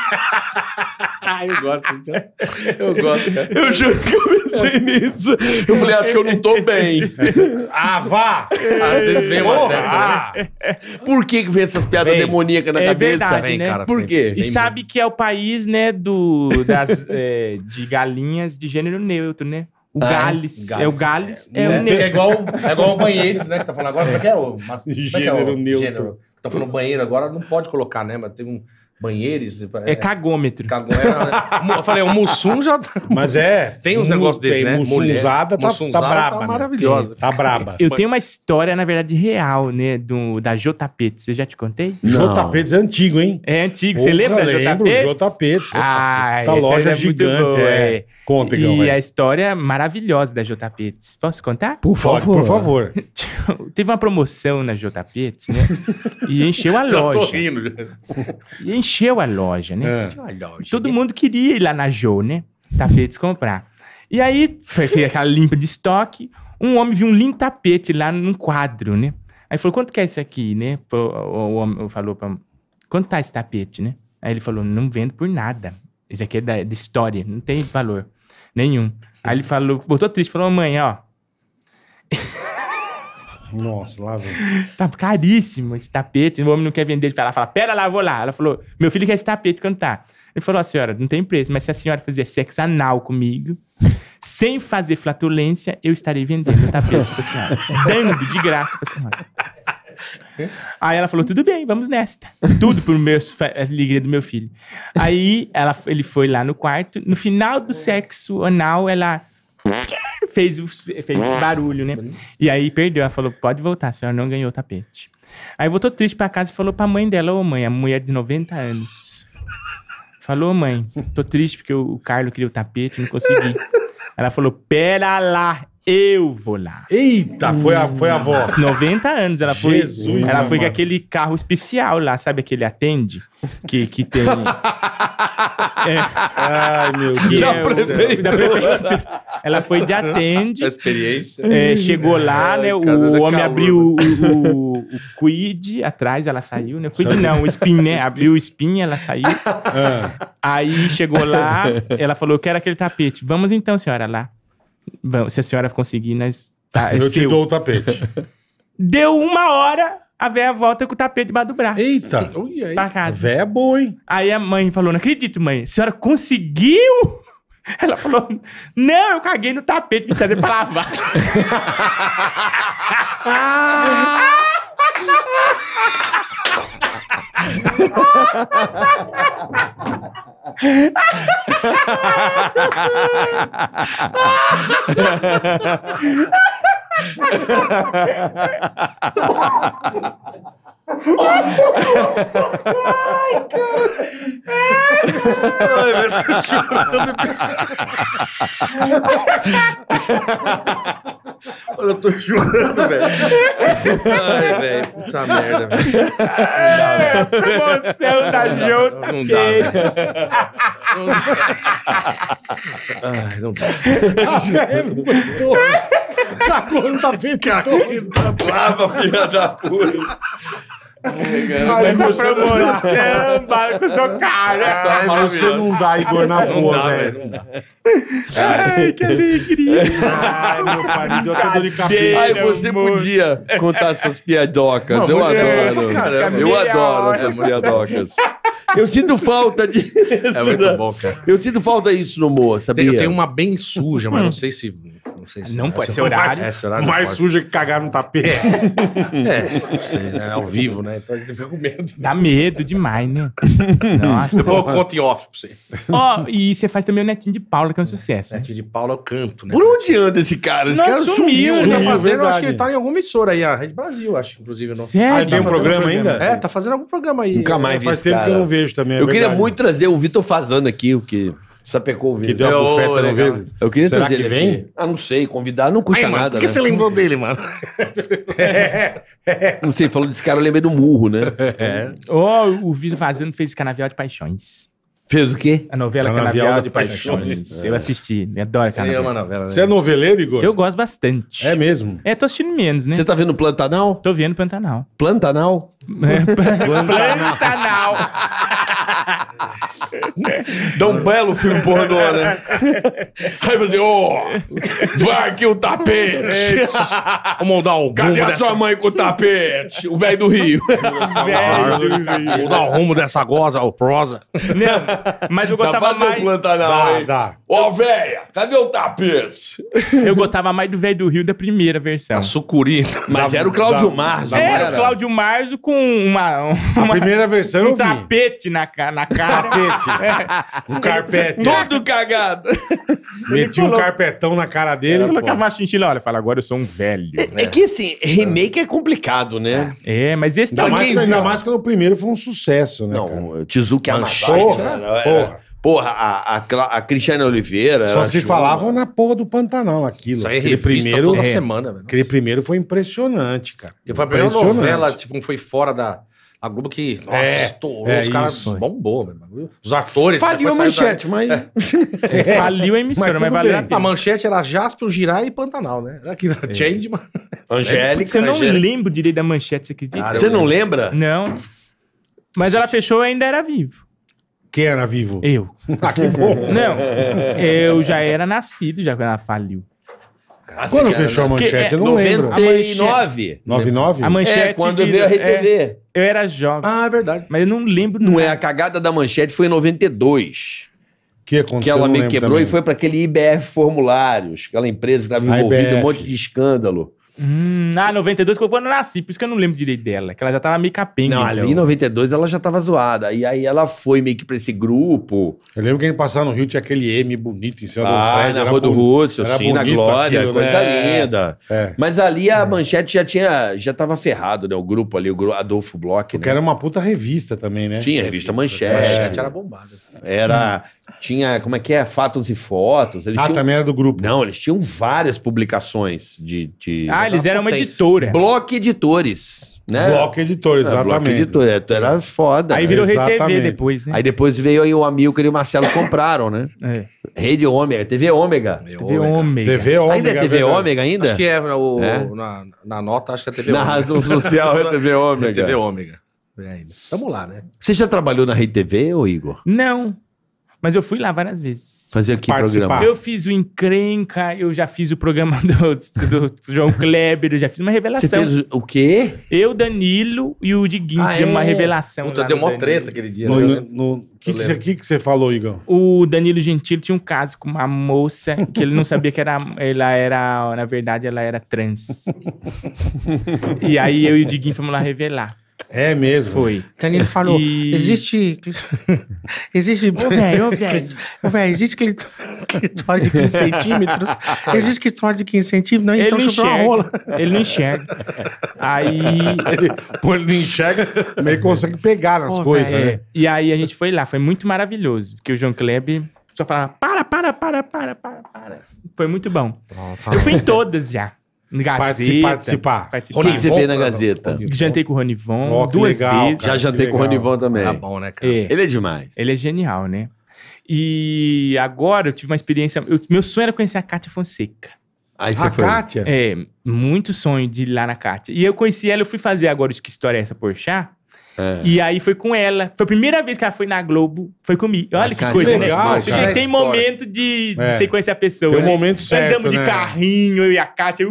S5: Eu gosto, cara. Eu gosto, cara.
S2: Eu juro que eu pensei nisso. Eu falei, acho que eu não tô bem.
S3: Ah, vá!
S5: Às vezes vem umas dessas, né?
S2: Por que vem essas piadas
S5: Vem.
S2: demoníacas na
S4: É
S2: cabeça?
S4: verdade,
S5: Vem,
S4: né?
S5: cara.
S2: Por quê?
S4: E sabe que é o país, né, de galinhas de gênero neutro, né? O Gales. É o Gales. É o
S5: É
S4: neutro.
S5: igual o banheiros, né? Que tá falando agora. Como é que é o...
S3: Gênero neutro.
S5: Tá falando banheiro agora, não pode colocar, né? Mas tem um... Banheiros...
S4: É cagômetro.
S5: Eu falei, o Mussum já...
S3: Mas
S5: Tem uns negócios desses, né?
S3: Mussunzada tá
S5: Mussunzada
S3: braba.
S5: tá
S3: né?
S5: maravilhosa.
S3: Tá braba.
S4: Eu tenho uma história, na verdade, real, né, da Jô Tapetes. Eu já te contei?
S2: Não.
S3: Tapetes é antigo, hein?
S4: É antigo. Você
S3: Porra,
S4: lembra da Jô
S3: lembro,
S4: Tapetes?
S3: Jô Tapetes.
S4: Ah,
S3: Essa
S4: essa
S3: loja
S4: é muito
S3: gigante,
S4: boa,
S3: é. Conta, Igão,
S4: E
S3: vai.
S4: a história maravilhosa da Jô Tapetes. Posso contar?
S3: Por favor.
S4: Teve uma promoção na Jô Tapetes, né? E encheu a
S5: Já tô
S4: loja.
S5: rindo.
S4: E encheu a loja, né?
S3: É.
S4: Todo mundo queria ir lá na Jô, né? Tapetes comprar. E aí, fez aquela limpa de estoque. Um homem viu um lindo tapete lá num quadro, né? Aí falou, quanto que é isso aqui, né? O homem falou pra... Quanto tá esse tapete, né? Aí ele falou, não vendo por nada. Esse aqui é de história, não tem valor nenhum. Aí ele falou, botou triste, falou, mãe, ó,
S3: Nossa, lá vem.
S4: tá caríssimo esse tapete, o homem não quer vender. Ela fala, pera lá, eu vou lá. Ela falou, meu filho quer esse tapete, quanto tá? Ele falou, senhora, não tem preço, mas se a senhora fizer sexo anal comigo, sem fazer flatulência, eu estarei vendendo o tapete pra senhora. Dando de graça pra senhora. Aí ela falou, tudo bem, vamos nesta. Tudo por alegria do meu filho. Aí ele foi lá no quarto, no final do sexo anal, ela... fez barulho, né? E aí perdeu. Ela falou, pode voltar, a senhora não ganhou o tapete. Aí voltou triste pra casa e falou pra mãe dela, ô mãe, a mulher de 90 anos. Falou, mãe, tô triste porque o Carlos queria o tapete, não consegui. Ela falou, pera lá, eu vou lá.
S3: Eita, foi a avó.
S4: 90 anos, ela foi.
S3: Jesus
S4: Ela foi com
S3: amado.
S4: aquele carro especial lá, sabe aquele Atende? Que tem.
S3: Ai, meu Deus.
S2: Da
S4: é o-
S2: prefeitura.
S4: da prefeitura. Ela foi de Atende.
S5: A experiência.
S4: Chegou lá, né?
S2: cara,
S4: O
S2: dá
S4: homem
S2: calor.
S4: abriu o Quid atrás, ela saiu, né? Quid não, o Spin, né? Abriu o Spin, ela saiu. Aí chegou lá, ela falou: eu quero aquele tapete. Vamos então, senhora, lá. Vamos, se a senhora conseguir, nós. Tá, é
S3: Eu te
S4: seu.
S3: dou o tapete.
S4: Deu 1 hora, a véia volta com o tapete debaixo do braço.
S3: Eita.
S4: Pra
S3: A
S4: casa.
S3: véia é boa, hein?
S4: Aí a mãe falou: não acredito, mãe. A senhora conseguiu? Ela falou: não, eu caguei no tapete, vim trazer pra lavar.
S2: Eu tô chorando, velho. Ai, velho. Puta merda, velho.
S4: Promoção da Jô
S5: Não dá, velho.
S2: Ai, não dá.
S3: A véia não aguentou. Cagou no tapete.
S2: Brava, filha da puta.
S4: Essa promoção, barco, sou cara.
S3: Mas você não dá, Igor, na boa, velho.
S5: Não dá.
S4: Ai, que alegria.
S3: Ai, meu pai, me deu até dor de cabeça.
S2: Ai, você
S4: amor.
S2: podia contar essas piadocas.
S5: Não,
S2: Eu
S5: mulher,
S2: adoro.
S5: caramba.
S2: Eu
S4: Meia
S2: adoro
S4: hora.
S2: essas piadocas. Eu sinto falta disso.
S5: É muito bom, cara.
S2: Eu sinto falta disso no humor, sabia?
S5: Eu tenho uma bem suja, mas não sei se...
S4: Não pode ser horário.
S5: É, esse horário
S3: Mais
S5: não pode.
S3: suja que cagar no tapete.
S5: É, não sei, né? Ao vivo, né? Então a gente fica com medo.
S4: Dá medo demais, né? Nossa.
S5: Depois eu conto em off pra vocês.
S4: Ó, e você faz também o Netinho de Paula, que é um sucesso. Né?
S5: Netinho de Paula eu canto, né?
S2: Por onde anda esse cara? Esse
S4: Não,
S2: cara
S4: sumiu.
S5: Ele tá
S3: Sumiu,
S5: fazendo,
S3: verdade.
S5: acho que ele tá em alguma emissora aí, a Rede Brasil, acho, inclusive. Não.
S4: Sério?
S3: Ah, tem um
S5: Tá fazendo
S3: programa ainda?
S5: É, tá fazendo algum programa aí.
S2: Nunca mais vi
S3: Faz
S2: esse
S3: tempo que
S2: cara.
S3: eu não vejo também. é
S2: Eu queria
S3: verdade.
S2: muito trazer o Vitor Fazano aqui, o que... Sapecou o
S3: Que
S2: vidro.
S3: deu a bufeta no
S5: legal.
S3: vidro.
S2: Eu queria
S3: Será
S2: trazer
S3: que
S2: ele
S3: vem?
S2: aqui. Ah, não sei. Convidar não custa
S5: Aí, mano,
S2: nada,
S5: por que
S2: né?
S5: você lembrou dele, mano?
S2: Não sei, falou desse cara, eu lembrei do Murro, né?
S4: O Vitor Fazendo fez Canavial de Paixões.
S2: Fez o quê?
S4: A novela
S3: Canavial
S4: Canavial
S3: da
S4: de Paixões. Eu assisti, me adoro
S5: Ele
S4: Canavial.
S5: ama a novela, né?
S3: Você é noveleiro, Igor?
S4: Eu gosto bastante.
S3: É mesmo?
S4: É, tô assistindo menos, né?
S2: Você tá vendo Plantanal?
S4: Tô vendo Pantanal.
S2: Plantanal?
S4: Pantanal.
S2: Dá um belo filme pornô, né? Aí você, vai aqui o tapete.
S5: Vamos mudar o rumo
S2: Cadê a
S5: dessa...
S2: sua mãe com o tapete? O velho do Rio.
S5: Vamos mudar o rumo dessa goza, o prosa.
S4: Não, mas eu gostava mais.
S2: Plantanal, hein?
S3: Dá.
S2: Ô, velha, cadê o tapete?
S4: Eu gostava mais do Velho do Rio da primeira versão.
S5: A sucuri.
S2: Mas era o Cláudio Marzo.
S4: Era o Cláudio Marzo com
S3: A primeira versão eu
S4: um
S3: vi.
S4: tapete na cara.
S3: Um carpete.
S2: Todo cagado.
S3: Meti um carpetão na cara dele.
S4: Ele colocava uma chinchila, olha, fala, agora eu sou um velho.
S2: É que assim, remake é complicado, né?
S4: É, mas esse
S3: Ainda
S4: tá
S3: mais,
S2: quem
S3: que, ainda
S2: viu?
S3: mais que o primeiro foi um sucesso, né? cara?
S2: Não, o Tizuki
S3: Manchete,
S2: Yamazaki,
S3: né?
S2: né?
S3: Porra.
S2: Porra, a Cristiane Oliveira.
S3: Só
S2: ela
S3: se
S2: achou-
S3: falavam na porra do Pantanal, aquilo.
S5: Isso aí é
S3: Aquele
S5: revista
S3: primeiro,
S5: toda semana, velho.
S3: aquele primeiro foi impressionante, cara.
S5: E foi a primeira
S3: Impressionante.
S5: novela, tipo, foi fora da... A Globo que, nossa, estourou, os caras
S3: isso.
S5: bombou, meu bagulho. Os atores...
S2: Faliu a
S5: depois saiu da-
S2: Manchete, mas...
S4: Faliu a emissora,
S3: Mas
S4: mas,
S3: tudo
S4: valeu a
S3: bem.
S4: pena.
S5: A Manchete era Jasper, Girai e Pantanal, né? Era aquilo, Change, mano.
S2: Angélica.
S4: Você não
S2: Angélica.
S4: lembro direito da Manchete, você acredita?
S5: Cara,
S2: Você não lembra?
S4: Não. Mas ela fechou e ainda era vivo.
S3: Quem era vivo?
S4: Eu.
S3: Ah, que bom.
S4: Não, eu já era nascido já quando ela faliu.
S3: Quando fechou a Manchete, eu não lembro.
S2: 99?
S3: 99?
S4: A Manchete
S2: É, quando
S4: virou-
S2: veio a RTV.
S4: eu era jovem,
S5: Ah, é verdade.
S4: mas eu não lembro
S2: Não
S4: nada.
S2: é, a cagada da Manchete foi em 92.
S3: Que aconteceu?
S2: Que ela
S3: Eu não
S2: meio
S3: lembro
S2: quebrou
S3: também.
S2: e foi para aquele IBF Formulários, aquela empresa que estava
S3: A
S2: envolvida em
S3: IBF.
S2: um monte de escândalo.
S4: 92 foi quando eu nasci, por isso que eu não lembro direito dela, que ela já tava meio capenga.
S2: Não, ali em 92 ela já tava zoada. E aí ela foi meio que pra esse grupo.
S3: Eu lembro que a gente passava no Rio, tinha aquele M bonito em cima do
S2: Ah,
S3: prédio.
S2: na
S3: era
S2: Rua do
S3: bonito.
S2: Russo,
S3: Era
S2: sim, na
S3: bonito
S2: Glória,
S3: aquilo,
S2: coisa
S3: né?
S2: linda.
S3: É.
S2: Mas ali a Manchete já tava ferrado, né? O grupo ali, Adolfo Bloch,
S3: Porque
S2: né?
S3: era uma puta revista também, né?
S2: Sim, a revista Manchete.
S5: Manchete era bombada.
S2: Era... Tinha, como é que é? Fatos e Fotos. Eles
S3: Ah,
S2: tinham...
S3: também era do grupo.
S2: Não, eles tinham várias publicações de...
S4: Ah, eles eram uma
S5: potência.
S4: editora.
S2: Bloco Editores, né?
S3: Bloco Editor,
S2: É,
S3: exatamente.
S2: Bloco Editor, era foda.
S4: Aí
S2: né?
S4: virou
S3: Exatamente.
S4: RTV depois, né?
S2: Aí depois veio aí o Amilcar e o Marcelo compraram, né?
S4: É.
S2: Rede Ômega, TV Ômega.
S4: TV Ômega.
S3: TV Ômega.
S2: Ainda é TV
S3: verdade.
S2: Ômega ainda?
S5: Acho que é,
S2: É?
S5: Na nota, acho que é TV
S2: Na razão social é TV Ômega.
S5: TV Ômega. É ainda. Tamo lá, né?
S2: Você já trabalhou na Rede TV, ô Igor?
S4: Não, mas eu fui lá várias vezes.
S2: Fazer aqui
S3: Participar.
S2: programa.
S4: Eu fiz o Encrenca, eu já fiz o programa do João Kleber, eu já fiz uma
S2: Você
S4: revelação.
S2: fez o quê?
S4: Eu, Danilo e o Diguinho fizemos uma revelação.
S5: Puta,
S4: lá
S5: deu
S4: no
S5: mó
S4: Danilo.
S5: treta aquele dia.
S3: No,
S5: né?
S3: no, que você falou, Igor?
S4: O Danilo Gentili tinha um caso com uma moça que ele não sabia que ela era, na verdade, ela era trans. E aí eu e o Diguinho fomos lá revelar.
S3: É mesmo.
S4: Foi.
S5: Danilo falou,
S4: E-
S5: existe...
S4: Ô, velho, ô, velho.
S5: Velho, existe clitóris de 15 centímetros? Existe clitóris de 15 centímetros? Não,
S4: Ele
S5: então
S4: não
S5: chupa uma rola.
S4: enxerga. Ele não enxerga. Aí...
S3: Pô, ele não enxerga, meio consegue pegar nas
S4: Pô,
S3: coisas,
S4: velho,
S3: né?
S4: E aí a gente foi lá, foi muito maravilhoso. Porque o João Kleber só falava, para. Foi muito bom. Eu fui em todas já. Gazeta.
S3: Participar.
S2: O que você fez na Gazeta?
S4: Jantei com o Ronivon
S3: Ó, que
S4: duas
S3: legal,
S4: vezes.
S2: Já
S3: que
S2: jantei com o
S3: legal.
S2: Ronivon também.
S5: Tá bom, né, cara?
S4: É,
S2: Ele é demais.
S4: ele é genial, né? E agora eu tive uma experiência... meu sonho era conhecer a Kátia Fonseca.
S2: Aí você
S3: A
S2: foi.
S3: Kátia?
S4: É, muito sonho de ir lá na Kátia. E eu conheci ela, eu fui fazer agora o Que História é Essa, Porchat.
S2: É.
S4: E aí foi com ela. Foi a primeira vez que ela foi na Globo. Foi comigo. Olha que
S2: Kátia,
S4: coisa,
S3: que
S4: né?
S3: legal,
S4: Porque
S3: cara.
S4: tem
S5: História.
S4: momento de
S3: É.
S4: você conhecer a pessoa.
S3: Tem um
S4: né?
S3: momento certo,
S4: Andamos de
S3: né?
S4: carrinho, eu e a Kátia.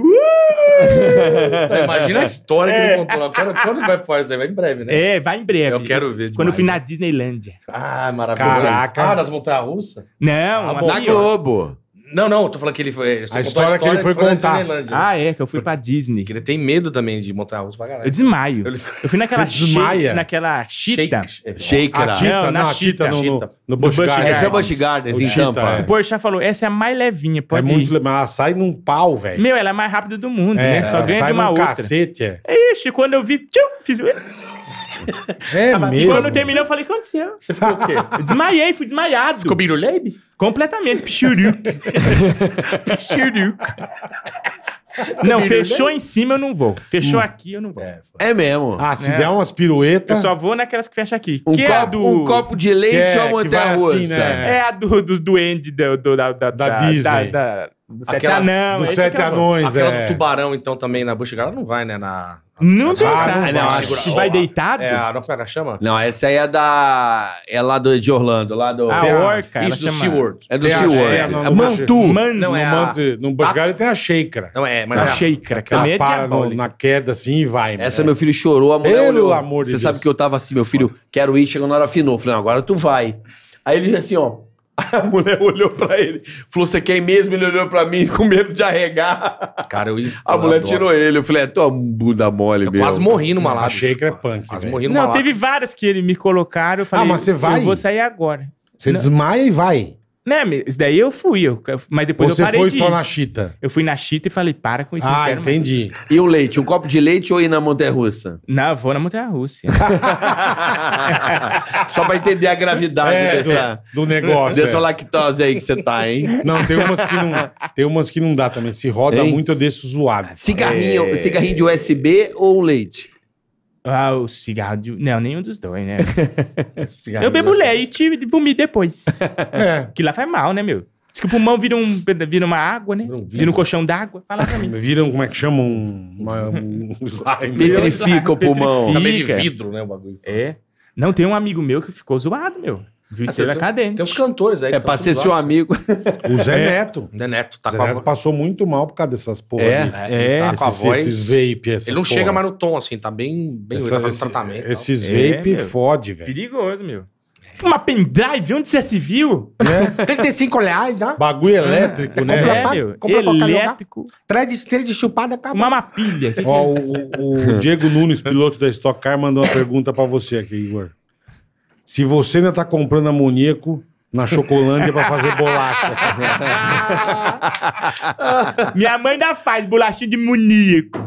S5: Imagina a história que ele contou lá. Quando vai pro ar, você vai em breve, né?
S4: É, vai em breve.
S5: Eu quero ver
S4: Quando eu
S5: demais,
S4: fui na
S5: né?
S4: Disneylândia.
S5: Ah, maravilhoso.
S3: Caraca.
S5: Ah, das montanhas-russas?
S4: Não,
S5: bom.
S2: Na
S4: aqui, ó.
S2: Globo.
S5: Não, tô falando que ele foi...
S3: A história que ele foi
S5: na
S3: contar.
S5: Disneylândia.
S4: Ah, é, que eu fui pra Disney.
S5: Que ele tem medo também de montanha-russa pra caralho.
S4: Eu desmaio.
S5: Ele-
S4: Eu fui naquela
S3: Você desmaia?
S4: naquela chita.
S2: Shaker.
S3: A Tita,
S4: Não, na
S3: não, a Tita
S4: Chita.
S3: no Busch
S4: Busch
S3: Gardens.
S2: Esse é o
S4: Gardens.
S2: Busch Gardens,
S3: O
S2: em
S3: Chita,
S2: Tampa.
S3: é.
S4: O Porchat falou, essa é a mais levinha,
S3: É
S4: pode
S3: muito
S4: ir.
S3: legal. Ela sai num pau, velho.
S4: Meu, ela é a mais rápida do mundo, né? Só
S3: ela
S4: ganha
S3: sai
S4: de uma
S3: num
S4: outra.
S3: cacete, é.
S4: Ixi, quando eu vi, tchum, fiz...
S3: É mesmo?
S4: Quando terminou, eu falei, o que aconteceu?
S5: Você ficou o quê?
S4: Eu desmaiei, fui desmaiado.
S5: Ficou biruleibe?
S4: Completamente, pichuruco. Não, fechou em cima, eu não vou. Fechou aqui, eu não vou.
S2: É mesmo.
S3: Ah, se
S4: É.
S3: der umas piruetas...
S4: Eu só vou naquelas que fecha aqui.
S2: Um
S4: que
S2: copo,
S4: é a do...
S2: um copo de leite
S3: Que é-
S2: ou uma
S3: que vai
S2: montanha-russa?
S3: assim, né?
S4: É a dos duendes da
S3: Disney.
S4: do Sete
S5: Aquela
S4: Anão.
S3: Dos
S4: esse
S3: Sete
S4: que eu vou.
S3: Anões,
S5: Aquela
S3: é.
S5: do tubarão, então, também na Bush Gala não vai, né?
S4: Não
S3: Ah,
S4: pensar.
S3: não vai.
S4: Que vai deitado?
S5: É a... Não, como ela chama?
S2: Não, essa aí é é lá de Orlando, lá do...
S4: A
S3: Tem a-
S4: orca, ela
S5: Isso do
S4: chama...
S5: SeaWorld.
S2: É do
S3: Tem a-
S2: SeaWorld.
S3: é, não,
S2: É
S3: no
S2: Mantu.
S4: Mano,
S5: Não, é
S3: No Busch Gardens tem a Sheikra.
S5: Não é, mas
S4: a
S5: é a...
S4: Sheikra, que
S3: Ela
S4: também é
S3: para
S4: diabólica.
S3: na queda assim e vai.
S2: Essa meu filho chorou, a mulher
S3: Pelo
S2: olhou.
S3: amor de
S2: Você
S3: Deus.
S2: sabe que eu tava assim, meu filho, quero ir, chegou na hora afinou. Eu falei, não, agora tu vai. Aí ele assim, ó. A mulher olhou pra ele, falou, você quer ir mesmo? Ele olhou pra mim com medo de arregar.
S5: Cara,
S2: A mulher
S5: adoro.
S2: tirou ele. Eu falei, tua bunda mole
S5: Eu
S2: mesmo.
S5: quase morri numa lá.
S3: A Sheikra é punk,
S5: Quase
S3: velho.
S5: morri numa
S4: Não,
S5: lá.
S4: teve várias que ele me colocaram. Eu falei,
S3: mas você vai?
S4: Eu vou sair agora.
S3: Você desmaia e vai.
S4: Né, isso daí eu fui. Mas depois
S3: Você
S4: eu parei
S3: foi
S4: de
S3: só
S4: ir.
S3: na Chita.
S4: Eu fui na Chita e falei, para com isso, não
S3: Ah,
S4: quero mais.
S3: entendi.
S2: E o leite? Um copo de leite ou ir na montanha-russa?
S4: Não, eu vou na montanha-russa.
S2: Só pra entender a gravidade dessa,
S3: do negócio.
S2: dessa
S3: é.
S2: lactose aí que você tá, hein?
S3: Não, tem umas que não dá também. Se roda
S2: Hein?
S3: muito, eu deixo zoado.
S2: Cigarrinho de USB ou leite?
S4: Ah, o cigarro de... Não, nenhum dos dois, né?
S5: Cigarrinho
S4: Eu bebo
S5: assim.
S4: leite e vomito depois.
S3: É.
S4: Que lá faz mal, né, meu? Diz que o pulmão vira uma água, né?
S5: Vira um vidro.
S4: Vira um colchão d'água. Fala pra mim.
S3: Viram, como é que chama? Um slime.
S2: Petrifica o pulmão.
S5: Tá meio de
S4: Fica.
S5: vidro, né, o bagulho.
S4: É. Não, tem um amigo meu que ficou zoado, meu. Viu estrela cadente.
S5: Tem uns cantores aí.
S2: É
S5: que
S2: pra
S5: tão
S2: ser
S5: tudo
S2: seu
S5: lá.
S2: amigo.
S3: O Zé Neto.
S5: Né, Neto, tá
S3: O Zé
S5: com a
S3: Neto passou muito mal por causa dessas porra.
S2: É?
S3: aí.
S4: É.
S5: tá com a voz.
S3: Esses vape, essas
S5: Ele não
S3: porra.
S5: chega mais no tom, assim, tá bem ele tá fazendo tratamento. e tal.
S3: Esses
S4: É,
S3: vape
S4: meu.
S3: fode, velho.
S4: Perigoso, meu. Uma pendrive, onde você se viu?
S5: 35 reais, tá?
S3: Bagulho elétrico, né?
S5: Compra
S4: É,
S5: pra-
S4: meu.
S5: compra pra qualquer
S4: Elétrico.
S5: Três de chupada, acabou.
S4: Uma pilha. Que
S3: Ó,
S4: é?
S3: o Diego Nunes, piloto da Stock Car, mandou uma pergunta pra você aqui, Igor. Se você ainda tá comprando amoníaco na Chocolândia pra fazer bolacha.
S4: Minha mãe ainda faz bolachinha de maníaco.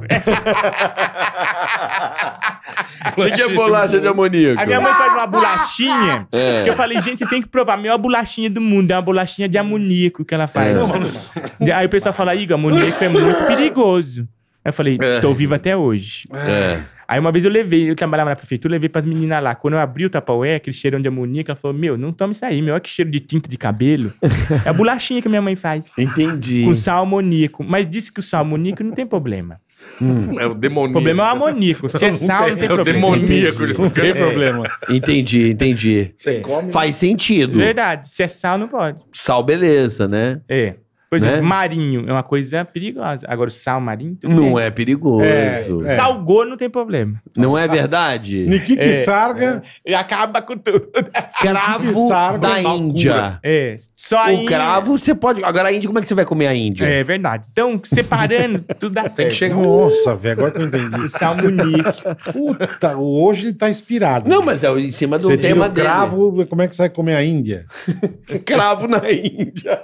S2: O que é bolacha de amoníaco?
S4: A minha mãe faz uma bolachinha que eu falei, gente, vocês têm que provar. A melhor bolachinha do mundo é uma bolachinha de amoníaco que ela faz. Aí o pessoal fala, Igor, amoníaco é muito perigoso. Aí eu falei, tô vivo até hoje. Aí uma vez eu trabalhava na prefeitura, levei pras meninas lá. Quando eu abri o Tupperware, aquele cheirão de amoníaco, ela falou, meu, não tome isso aí, meu, olha que cheiro de tinta de cabelo. É a bolachinha que minha mãe faz.
S2: Entendi.
S4: Com sal amoníaco. Mas disse que o sal amoníaco não tem problema.
S5: É o demoníaco.
S4: O problema é o amoníaco. Se é sal, não tem
S5: É o
S4: problema.
S5: demoníaco.
S3: Não tem problema.
S2: Entendi.
S5: Você come.
S2: Faz sentido.
S4: Verdade. Se é sal, não pode.
S2: Sal, beleza, né?
S4: É. Por exemplo,
S2: Né?
S4: marinho é uma coisa perigosa. Agora, o sal marinho... tudo
S2: Não
S4: bem.
S2: é perigoso.
S3: É.
S4: Salgou, não tem problema.
S2: Não é verdade?
S3: Nikiki Sarga.
S4: E acaba com tudo.
S2: Cravo
S3: Sargo,
S2: da
S3: sal
S2: Índia.
S4: É. Só a
S2: O cravo você pode... Agora a Índia, como é que você vai comer a Índia?
S4: É verdade. Então, separando, tudo dá certo.
S5: Tem que chegar
S3: Nossa, velho, agora que eu entendi.
S4: O sal maníaco.
S3: Puta, hoje ele tá inspirado.
S2: Não, mas é em cima do
S3: Você tira
S2: tema
S3: o cravo, como é que você vai comer a Índia?
S2: dele. Cravo na Índia.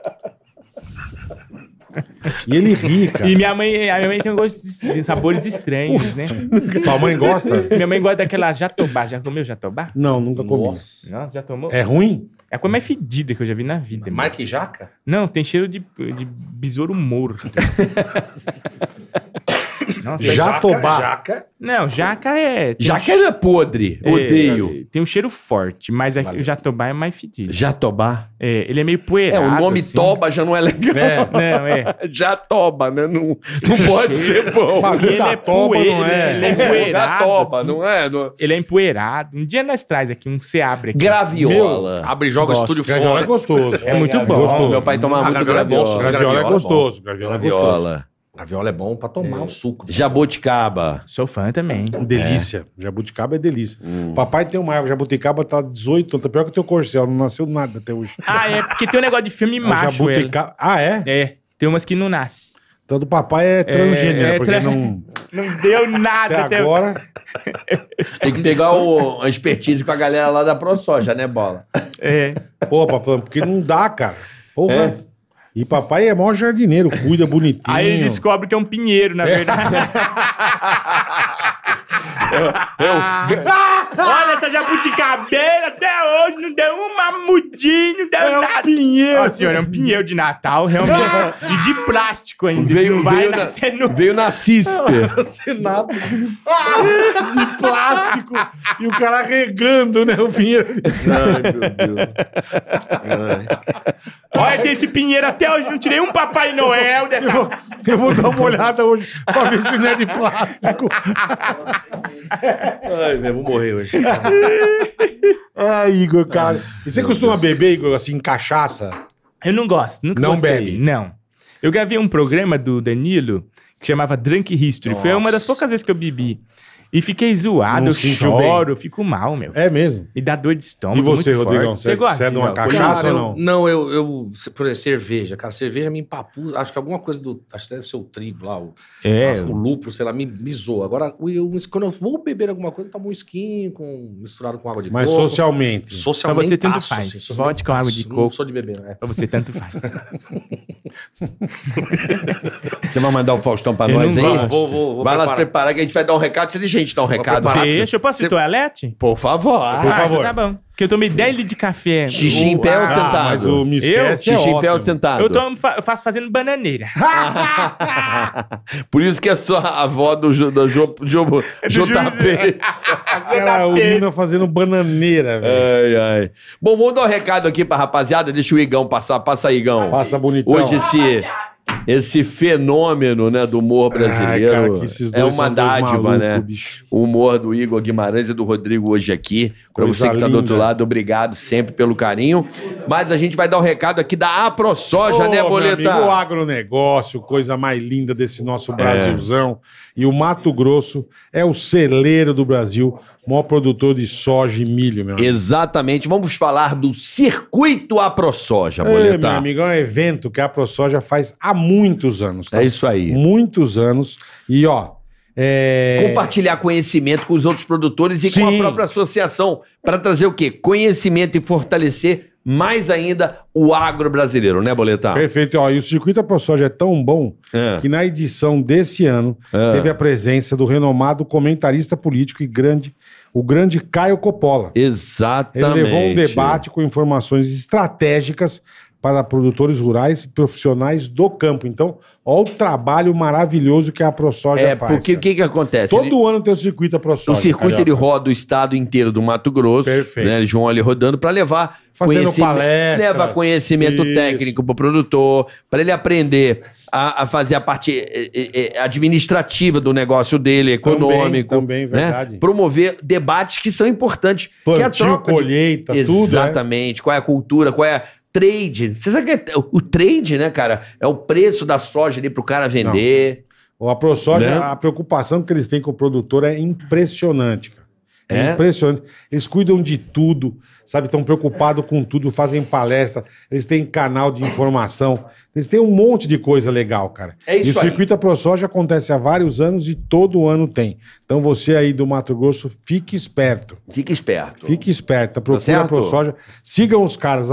S3: E ele ri, cara.
S4: E a minha mãe tem um gosto de sabores estranhos, né?
S3: Tua mãe gosta?
S4: Minha mãe gosta daquela jatobá. Já comeu jatobá?
S3: Não, nunca comi.
S4: Nossa, já tomou?
S3: É ruim?
S4: É a coisa mais fedida que eu já vi na vida. mano.
S5: Marca e jaca?
S4: Não, tem cheiro de besouro morto. Nossa,
S3: Jatobá.
S5: Jaca.
S4: Não, jaca é... tem
S2: Jaca é podre.
S4: um-
S2: Odeio.
S4: Tem um cheiro forte, mas o jatobá é mais fedido.
S2: Jatobá.
S4: É, ele é meio
S2: É,
S4: poeirado.
S2: o nome
S4: assim.
S2: toba já não é legal.
S4: Não, é.
S2: Jatoba, né? Não pode ser bom.
S3: Bagulho
S4: Ele
S3: da
S4: é
S3: toba
S4: poeira,
S3: não é.
S4: ele é empoeirado,
S2: Jatoba,
S4: assim.
S2: não é? Não-
S4: Ele é empoeirado. Um dia nós traz aqui, você abre aqui.
S2: Graviola.
S5: Abre e joga o
S4: Gosto.
S5: estúdio
S3: Graviola é
S5: fora.
S3: gostoso.
S4: É muito bom.
S3: Gostoso.
S2: Meu pai tomava muito
S5: graviola é bom,
S2: graviola.
S3: Graviola é
S5: Graviola é
S3: gostoso. Graviola é gostoso.
S2: Graviola.
S5: Graviola é bom pra tomar o suco.
S2: Jabuticaba.
S4: Sou fã também.
S3: Delícia. Jabuticaba é delícia. Papai tem uma árvore, jabuticaba tá 18 anos, tá pior que o teu corcel, não nasceu nada até hoje.
S4: Ah, é porque tem um negócio de filme macho, ela.
S3: Jabuticaba... Ah, é?
S4: É, tem umas que não nascem.
S3: Então do papai é transgênero, porque
S4: tra-
S3: não...
S4: Não deu nada
S3: Até agora...
S2: Tem que pegar a expertise com a galera lá da ProSoja, né, Bola?
S4: É.
S3: Pô, papai, porque não dá, cara. Porra. E papai é maior jardineiro, cuida bonitinho.
S4: Aí ele descobre que é um pinheiro, na verdade. jabuticabeira até hoje, não deu uma mudinha, não deu
S3: É um
S4: nada.
S3: pinheiro.
S4: Ó, senhor, é um pinheiro de Natal, realmente. E de plástico ainda.
S2: Veio,
S4: não vai
S2: veio,
S4: nascer no...
S2: veio na CISP.
S3: Senado de plástico. E o cara regando, né? O pinheiro.
S2: Ai, meu Deus.
S4: Olha, tem esse pinheiro até hoje, não tirei um Papai Noel dessa...
S3: Eu vou dar uma olhada hoje pra ver se não é de plástico.
S2: Ai, meu, vou morrer hoje.
S3: Ai, Igor, cara. E você costuma beber, Igor, assim, cachaça?
S4: Eu não gosto, nunca
S3: Não
S4: gostei.
S3: bebe?
S4: Não. Eu gravei um programa do Danilo que chamava Drunk History. Foi uma das poucas vezes que eu bebi. E fiquei zoado,
S3: Não
S4: eu
S3: sentiu
S4: choro, eu fico mal, meu.
S3: É mesmo?
S4: Me dá dor de estômago.
S3: E você,
S4: muito
S3: Rodrigão?
S4: forte. Você gosta?
S3: Você é de uma
S4: Rodrigão?
S3: cachaça
S5: Cara,
S3: ou não?
S5: Por exemplo, cerveja. Cara, cerveja me empapuza. Acho que alguma coisa do. Acho que deve ser o trigo lá, o lúpulo, sei lá, me zoa. Agora, quando eu vou beber alguma coisa, eu tomo um esquinho misturado com água de
S3: Mas
S5: coco.
S3: socialmente.
S5: Socialmente.
S4: Pra você tanto faz. Vodka com água de coco.
S5: Não sou de beber, né?
S4: Pra você tanto faz.
S2: Você vai mandar o Faustão pra
S4: Eu
S2: nós
S4: não
S2: aí?
S4: gosto.
S5: Vou
S2: Vai lá se
S5: preparar.
S2: preparar que a gente vai dar um recado. Você deixa a gente dar um recado.
S5: preparar.
S2: rápido.
S4: Deixa, eu posso ir toalete?
S2: Por favor.
S3: Por favor.
S4: Tá bom. Porque eu tomei 10 litros de café.
S2: Xixi em pé ou sentado?
S3: Mas o me esquece
S2: Xixi em pé ou
S3: ótimo.
S2: sentado?
S4: Eu faço fazendo bananeira.
S2: Por isso que é só a avó do JP.
S3: Aquela urina fazendo bananeira, velho.
S2: Ai, ai. Bom, vamos dar um recado aqui pra rapaziada. Deixa o Igão passar. Passa aí, Igão.
S3: Passa bonitão.
S2: Hoje esse fenômeno, né, do humor brasileiro
S3: Ai, cara, que esses
S2: é
S3: dois
S2: uma
S3: são dois
S2: dádiva,
S3: malucos,
S2: né?
S3: bicho.
S2: O humor do Igor Guimarães e do Rodrigo hoje aqui. Pra
S3: Coisa
S2: você que tá do outro
S3: linda.
S2: lado, obrigado sempre pelo carinho. Mas a gente vai dar um recado aqui da AproSoja,
S3: Ô,
S2: né,
S3: meu
S2: Boleta?
S3: amigo, o agronegócio, coisa mais linda desse nosso Brasilzão. E o Mato Grosso é o celeiro do Brasil, maior produtor de soja e milho, meu amigo.
S2: Exatamente. Vamos falar do Circuito AproSoja,
S3: Meu
S2: Boleta.
S3: amigo, é um evento que a AproSoja faz há muitos anos. Tá?
S2: É isso aí.
S3: Muitos anos. E, ó...
S2: Compartilhar conhecimento com os outros produtores e com a
S3: Sim.
S2: própria associação para trazer o quê? Conhecimento e fortalecer mais ainda o agro brasileiro, né, Boletar?
S3: Perfeito. Ó, e o Circuito AproSoja é tão bom que na edição desse ano teve a presença do renomado comentarista político e o grande Caio Coppola.
S2: Exatamente.
S3: Ele levou um debate com informações estratégicas para produtores rurais e profissionais do campo. Então, olha o trabalho maravilhoso que a AproSoja faz.
S2: Porque o
S3: cara.
S2: que acontece?
S3: Todo ano tem o Circuito
S2: O
S3: AproSoja.
S2: circuito ele
S3: Carioca.
S2: roda o estado inteiro do Mato Grosso.
S3: Perfeito.
S2: Né? Eles vão ali rodando para levar
S3: Fazendo palestras.
S2: leva conhecimento
S3: Isso.
S2: técnico para o produtor, para ele aprender a fazer a parte administrativa do negócio dele, econômico.
S3: Também,
S2: né?
S3: verdade.
S2: Promover debates que são importantes. que é a
S3: Plantio,
S2: troca de-
S3: colheita, tudo.
S2: Exatamente. Qual é a cultura, qual é a trade. Você sabe que o trade, né, cara? É o preço da soja ali pro cara vender.
S3: A AproSoja,
S2: Né?
S3: a preocupação que eles têm com o produtor é impressionante, cara. É
S2: É?
S3: impressionante. Eles cuidam de tudo, sabe? Estão preocupados com tudo, fazem palestra, eles têm canal de informação, eles têm um monte de coisa legal, cara.
S2: É isso
S3: e o
S2: aí.
S3: Circuito AproSoja acontece há vários anos e todo ano tem. Então você aí do Mato Grosso, fique esperto.
S2: Fica esperto.
S3: Fique esperta, procura
S2: certo?
S3: a AproSoja. Sigam os caras,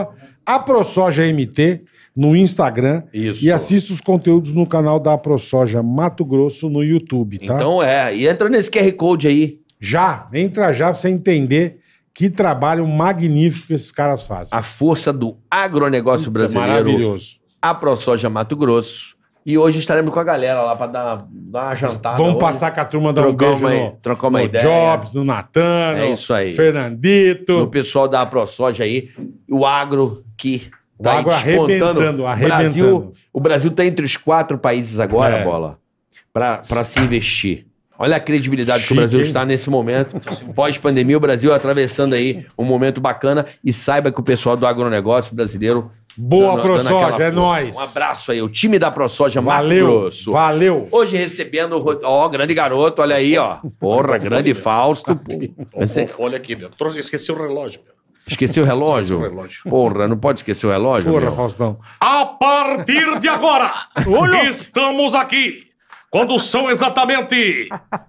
S3: @AproSojaMT no Instagram.
S2: Isso.
S3: E assista os conteúdos no canal da AproSoja Mato Grosso no YouTube, tá?
S2: Então e entra nesse QR Code aí.
S3: Entra já pra você entender que trabalho magnífico que esses caras fazem.
S2: A força do agronegócio brasileiro.
S3: Maravilhoso.
S2: AproSoja Mato Grosso. E hoje estaremos com a galera lá para dar uma jantada.
S3: Vamos
S2: hoje.
S3: passar com a turma, dar um
S2: Trocar
S3: beijo
S2: trocar uma
S3: no
S2: ideia.
S3: Jobs, no Natan,
S2: É isso aí.
S3: Fernandito.
S2: No pessoal da AproSoja aí. O agro que
S3: O agro arrebentando.
S2: O Brasil está entre os 4 países agora,
S3: É.
S2: Bola, para se investir. Olha a credibilidade que
S3: Chique,
S2: o Brasil
S3: hein?
S2: está nesse momento. Pós-pandemia, o Brasil atravessando aí um momento bacana. E saiba que o pessoal do agronegócio brasileiro...
S3: Boa,
S2: dando
S3: AproSoja,
S2: aquela
S3: é
S2: força.
S3: nóis.
S2: Um abraço aí, o time da AproSoja Mato
S3: Valeu,
S2: Grosso.
S3: valeu.
S2: Hoje recebendo, grande garoto, olha aí, ó. Porra, grande Fausto. Você
S5: Olha aqui, meu. Esqueci o relógio, meu.
S2: esqueceu o relógio?
S5: Esqueci o relógio.
S2: Porra, não pode esquecer o relógio,
S3: Porra,
S2: meu.
S3: Faustão.
S5: A partir de agora, estamos aqui. Quando são exatamente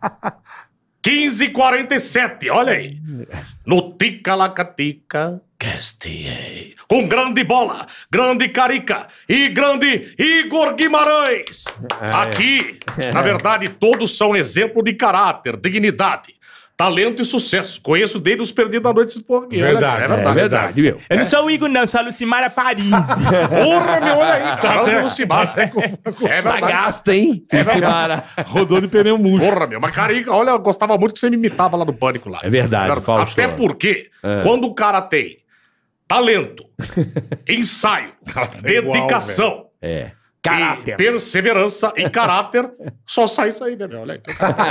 S5: 15h47, olha aí. No Ticalacatica Cast. Com grande bola, grande Carica e grande Igor Guimarães. Aqui, na verdade, todos são exemplo de caráter, dignidade. talento e sucesso. Conheço desde os Perdidos da Noite.
S3: Verdade,
S5: É verdade, meu.
S4: Eu não sou o Igor, não, eu sou a Lucimara Paris.
S5: Porra, meu, olha aí. Caramba, Lucimara. É
S2: Tá
S5: verdade.
S2: gasta, hein? Lucimara.
S3: Rodou de pneu murcho.
S5: Porra, meu. Mas, cara, olha, eu gostava muito que você me imitava lá no Pânico. Lá.
S2: É verdade, Fausto.
S5: Até porque, quando o cara tem talento, ensaio, dedicação,
S2: Caráter.
S5: e perseverança e caráter, só sai isso aí, né, meu? Olha aí.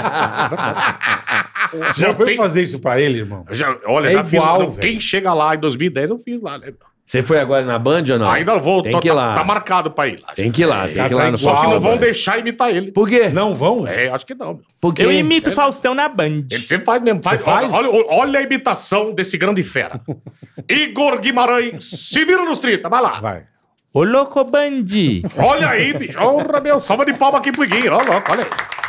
S3: Já
S5: Não
S3: foi
S5: tem-
S3: fazer isso pra ele, irmão?
S5: Olha,
S3: É
S5: já fiz.
S3: igual,
S5: Não,
S3: velho.
S5: quem chega lá em 2010, eu fiz lá, né?
S2: Você foi agora na Band ou não?
S5: Ainda vou,
S2: Tem que ir lá.
S5: tá marcado pra ir lá.
S2: Tem que ir lá, tem
S3: Já
S2: que ir
S3: tá
S2: lá no
S3: igual,
S5: Só que não vão
S3: velho.
S5: deixar imitar ele.
S2: Por quê?
S3: Não vão?
S5: É, acho que não, meu.
S2: Por quê?
S4: Eu imito o Faustão na Band.
S5: Ele sempre faz mesmo.
S3: Você faz?
S5: Olha a imitação desse grande fera. Igor Guimarães, se vira nos 30, vai lá.
S3: Vai.
S4: Ô, louco Band.
S5: Olha aí, bicho. Porra, meu, salva de palma aqui pro Iguinho. Ó, louco, olha aí.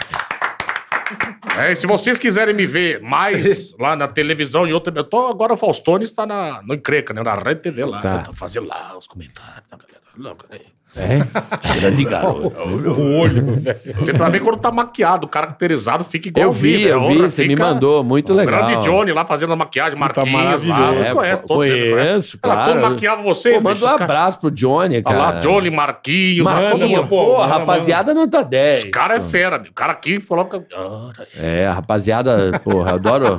S5: E se vocês quiserem me ver mais lá na televisão e outra... Eu tô agora, o Faustone está no Encrenca, né? Na Rede TV lá.
S2: Tá.
S5: Eu tô fazendo lá os comentários. Tá, galera? Louco, olha aí.
S2: Grande garoto.
S3: O olho, velho.
S5: Você pra ver quando tá maquiado, caracterizado, fica
S2: Eu
S5: igualzinho.
S2: vi,
S5: né?
S2: eu vi.
S5: Outra
S2: Você me
S5: fica-
S2: mandou. Muito
S5: O
S2: legal.
S5: grande Johnny lá fazendo a maquiagem, Marquinhos lá.
S3: maravilhoso.
S5: Vocês conhecem todos. vocês
S2: Conheço,
S5: Ela
S2: claro.
S5: como maquiava vocês,
S2: Pô, manda
S5: bicho,
S2: um
S5: os caras-
S2: abraço pro Johnny,
S5: Olha
S2: cara.
S5: lá, Johnny, Marquinhos.
S2: Marquinho,
S3: manda, pô,
S2: pô, a
S3: manda,
S2: rapaziada não tá 10.
S5: Os caras é fera, meu. O cara aqui coloca...
S2: É, a rapaziada, porra, eu adoro.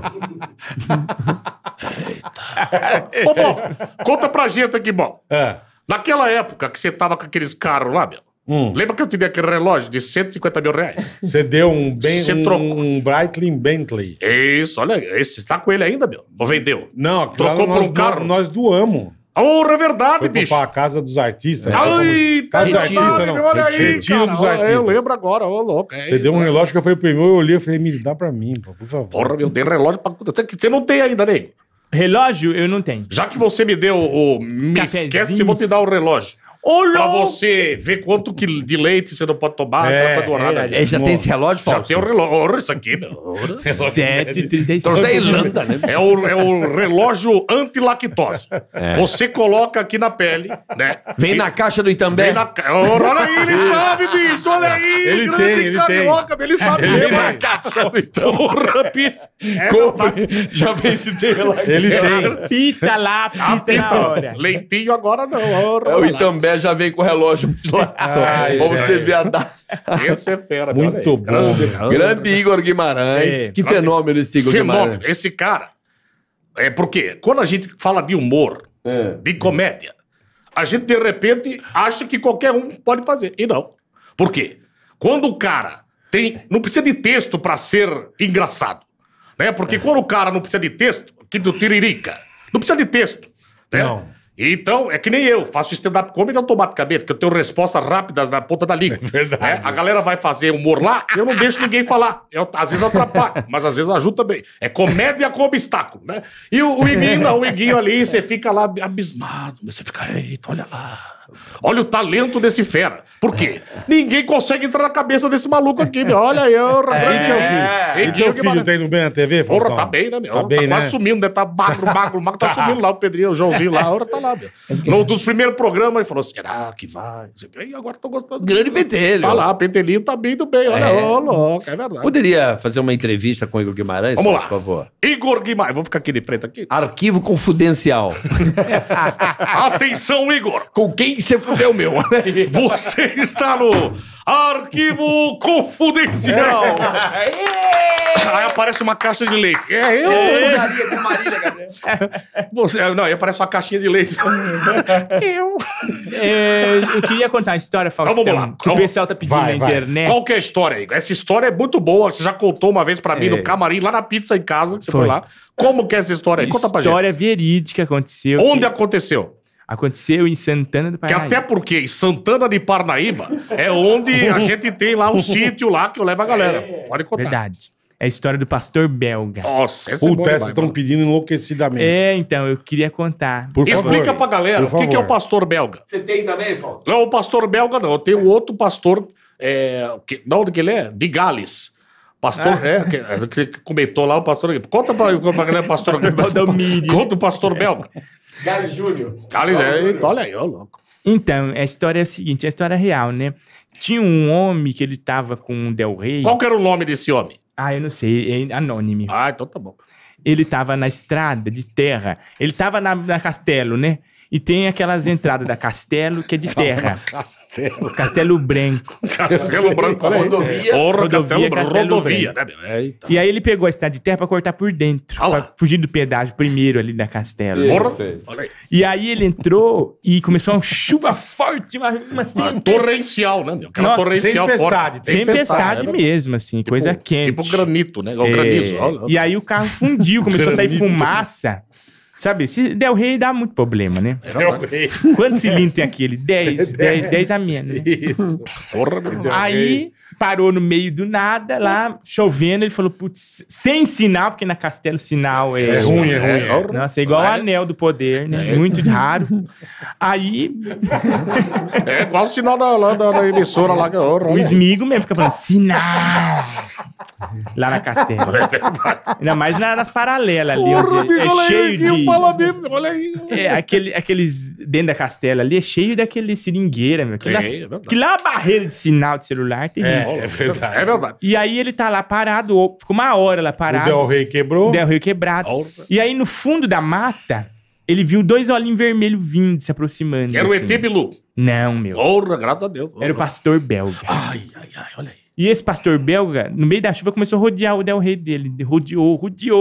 S5: Ô, bom, conta pra gente aqui, bom.
S3: É.
S5: Naquela época que você tava com aqueles carros lá, meu. Lembra que eu te dei aquele relógio de 150 mil reais?
S3: Você deu
S5: Você trocou.
S3: um Breitling Bentley.
S5: Isso, olha, esse está com ele ainda, meu. Ou vendeu?
S3: Não, aquilo
S5: Trocou
S3: lá
S5: por
S3: nós,
S5: um carro?
S3: Nós doamos.
S5: Porra, é verdade,
S3: Foi
S5: bicho.
S3: pra casa dos artistas. né?
S5: Ai, tá
S3: Casa dos
S5: verdade,
S3: artistas, não.
S5: meu, olha aí,
S3: Retiro
S5: cara.
S3: dos
S5: Eu
S3: artistas.
S5: lembro agora, ô louco.
S3: Você deu um relógio que eu falei pro meu, eu olhei e falei, me dá pra mim, pô, por favor.
S5: Porra, meu, dei relógio pra... Você não tem ainda, nego.
S4: Relógio, eu não tenho.
S5: Já que você me deu o... Me
S4: Cafezinho.
S5: esquece, eu vou te dar o relógio.
S4: Ô,
S5: Pra
S4: louco!
S5: você ver quanto que de leite você não pode tomar.
S3: É,
S5: aquela coisa dourada.
S4: é,
S2: Já tem esse relógio,
S5: Já
S2: Fausto?
S5: tem o relógio. Ora, isso aqui, meu. Ora.
S4: 7h35.
S2: Trouxe da Irlanda, né?
S5: É o relógio anti-lactose. Você coloca aqui na pele, né?
S2: Vem na caixa do Itambé.
S5: Vem na... Olha aí, ele sabe, bicho. Olha aí.
S3: Ele
S5: grande
S3: tem, ele
S5: carioca, Ele sabe.
S3: Ele
S5: mesmo.
S3: tem.
S2: Caixa do Itambé.
S5: Porra, bicho.
S2: Compre. Já vem se tem lá.
S3: Ele tem.
S4: Pita lá, pita na hora.
S5: Leitinho agora não. Ora,
S2: É, o
S5: olha lá.
S2: Itambé já vem com o relógio lá.
S3: Ai,
S2: Pra você
S3: velho.
S2: ver a data.
S5: Esse é fera, meu,
S3: Muito
S5: olha aí.
S3: bom.
S2: Grande Igor Guimarães.
S4: É,
S2: Que fenômeno esse Igor
S5: Fenômeno.
S2: Guimarães.
S5: Esse cara. É porque quando a gente fala de humor, de comédia, a gente de repente acha que qualquer um pode fazer. E não. Por quê? Quando o cara não precisa de texto pra ser engraçado. Né? Porque quando o cara não precisa de texto, que do tiririca, não precisa de texto. Né?
S3: Não.
S5: Então, é que nem eu, faço stand-up comedy automaticamente, que eu tenho respostas rápidas na ponta da língua. Verdade. A galera vai fazer humor lá, eu não deixo ninguém falar. Às vezes atrapalho, mas às vezes ajuda também. É comédia com obstáculo, né? E o Iguinho não, o Iguinho ali, você fica lá abismado, você fica, eita, olha lá. Olha o talento desse fera. Por quê? Ninguém consegue entrar na cabeça desse maluco aqui, meu. Olha aí,
S3: E teu filho tá indo bem na TV,
S5: Porra,
S3: Faustão?
S5: tá bem, né, meu?
S3: Tá bem, né?
S5: quase sumindo, né? Tá magro, tá sumindo lá o Pedrinho, o Joãozinho lá, agora tá lá, meu. No dos primeiros programas, ele falou, será que vai? E agora tô gostando.
S2: Grande pentelho.
S5: Tá lá, Pentelinho tá bem do bem, olha, ô, louco, é verdade.
S2: Poderia fazer uma entrevista com o Igor Guimarães?
S5: Vamos lá.
S2: Por favor.
S5: Igor Guimarães, vou ficar aqui de preto aqui.
S2: Arquivo confidencial.
S5: Atenção, Igor!
S2: Com quem você fudeu, meu?
S5: Você está no Arquivo Confidencial. Aí aparece uma caixa de leite. É eu?
S2: usaria com Marília, Gabriel.
S5: Não, aí aparece uma caixinha de leite. Eu.
S4: Eu queria contar a história, Faustão,
S5: Então vamos lá.
S4: que o pessoal tá pedindo
S3: Vai,
S4: na
S3: vai.
S4: internet.
S5: Qual que é a história, Igor? Essa história é muito boa. Você já contou uma vez pra mim no camarim, lá na pizza em casa, que você foi
S4: Foi.
S5: lá. Como que é essa história aí? Conta pra gente.
S4: História verídica aconteceu.
S5: Onde
S4: que
S5: aconteceu?
S4: Aconteceu em Santana do
S5: Que
S4: Paraíba.
S5: até porque em Santana de Parnaíba é onde a gente tem lá um sítio lá que eu levo a galera. Pode contar.
S4: Verdade. É a história do pastor belga.
S5: Nossa, essa é boa
S3: Puta,
S5: demais,
S3: essas estão
S5: mano.
S3: pedindo enlouquecidamente.
S4: É, então, eu queria contar.
S3: Por favor.
S5: Explica pra galera
S3: Por
S5: o que é o
S3: favor.
S5: pastor belga.
S2: Você tem também, Fausto?
S5: Não, o pastor belga não. Eu tenho outro pastor. De onde que ele é? De Gales. Pastor, que comentou lá o pastor. Conta pra galera, pastor.
S4: Valdomiro.
S5: Conta o pastor belga.
S2: Galo Júnior.
S5: Gales, olha aí, ó, louco.
S4: Então, a história é a seguinte, é a história real, né? Tinha um homem que ele tava com um Del Rey.
S5: Qual que era o nome desse homem?
S4: Ah, eu não sei, é anônimo.
S5: Ah, então tá bom.
S4: Ele tava na estrada de terra. Ele tava na Castelo, né? E tem aquelas entradas da Castelo que é de terra.
S3: Castelo.
S4: Castelo Branco.
S5: Castelo Branco.
S2: Olha aí. Rodovia.
S5: Porra,
S4: Rodovia,
S5: Castelo Branco.
S4: Castelo
S5: Rodovia, né, meu? Eita.
S4: E aí ele pegou a estrada de terra pra cortar por dentro.
S5: Ah lá.
S4: Pra fugir do pedágio primeiro ali da Castelo.
S5: Porra.
S2: Sei.
S5: Olha aí.
S4: E aí ele entrou e começou uma chuva forte, uma
S5: Torrencial, né, meu? Aquela
S4: Nossa,
S5: torrencial
S3: tempestade,
S5: forte.
S4: tempestade
S5: né?
S4: mesmo, assim, coisa quente.
S5: Tipo granito, né? O
S4: É,
S5: granizo. Olha.
S4: E aí o carro fundiu, começou a sair
S3: Granito.
S4: fumaça. Sabe, se Del Rey dá muito problema, né?
S3: É
S4: Quantos cilindros tem aquele? 10 a menos, né?
S3: Isso.
S5: Porra, meu.
S4: Aí parou no meio do nada, lá, chovendo. Ele falou, putz, sem sinal, porque na Castelo sinal é...
S3: É ruim, é ruim.
S5: É.
S4: Nossa, é igual o Anel do Poder, né? Muito raro. Aí
S5: É igual o sinal da emissora lá. Que
S4: o Smigo mesmo fica falando, sinal! Lá na Castelo. Ainda mais nas paralelas ali, onde é cheio de...
S5: Fala mesmo, olha aí.
S4: É, aqueles dentro da Castela ali é cheio daquele seringueira, meu.
S5: É verdade.
S4: Que lá é uma barreira de sinal de celular terrível.
S3: É verdade.
S5: É verdade.
S4: E aí ele tá lá parado, ficou uma hora lá
S3: O
S4: parado.
S3: Del Rey quebrou.
S4: Del Rio quebrado.
S5: Porra.
S4: E aí no fundo da mata, ele viu 2 olhinhos vermelhos vindo, se aproximando.
S5: Era o
S4: assim.
S5: ET Bilu.
S4: Não, meu.
S5: Porra, graças a Deus.
S4: Era o pastor belga.
S5: Ai, olha aí.
S4: E esse pastor belga, no meio da chuva, começou a rodear o Del Rey dele. Rodeou.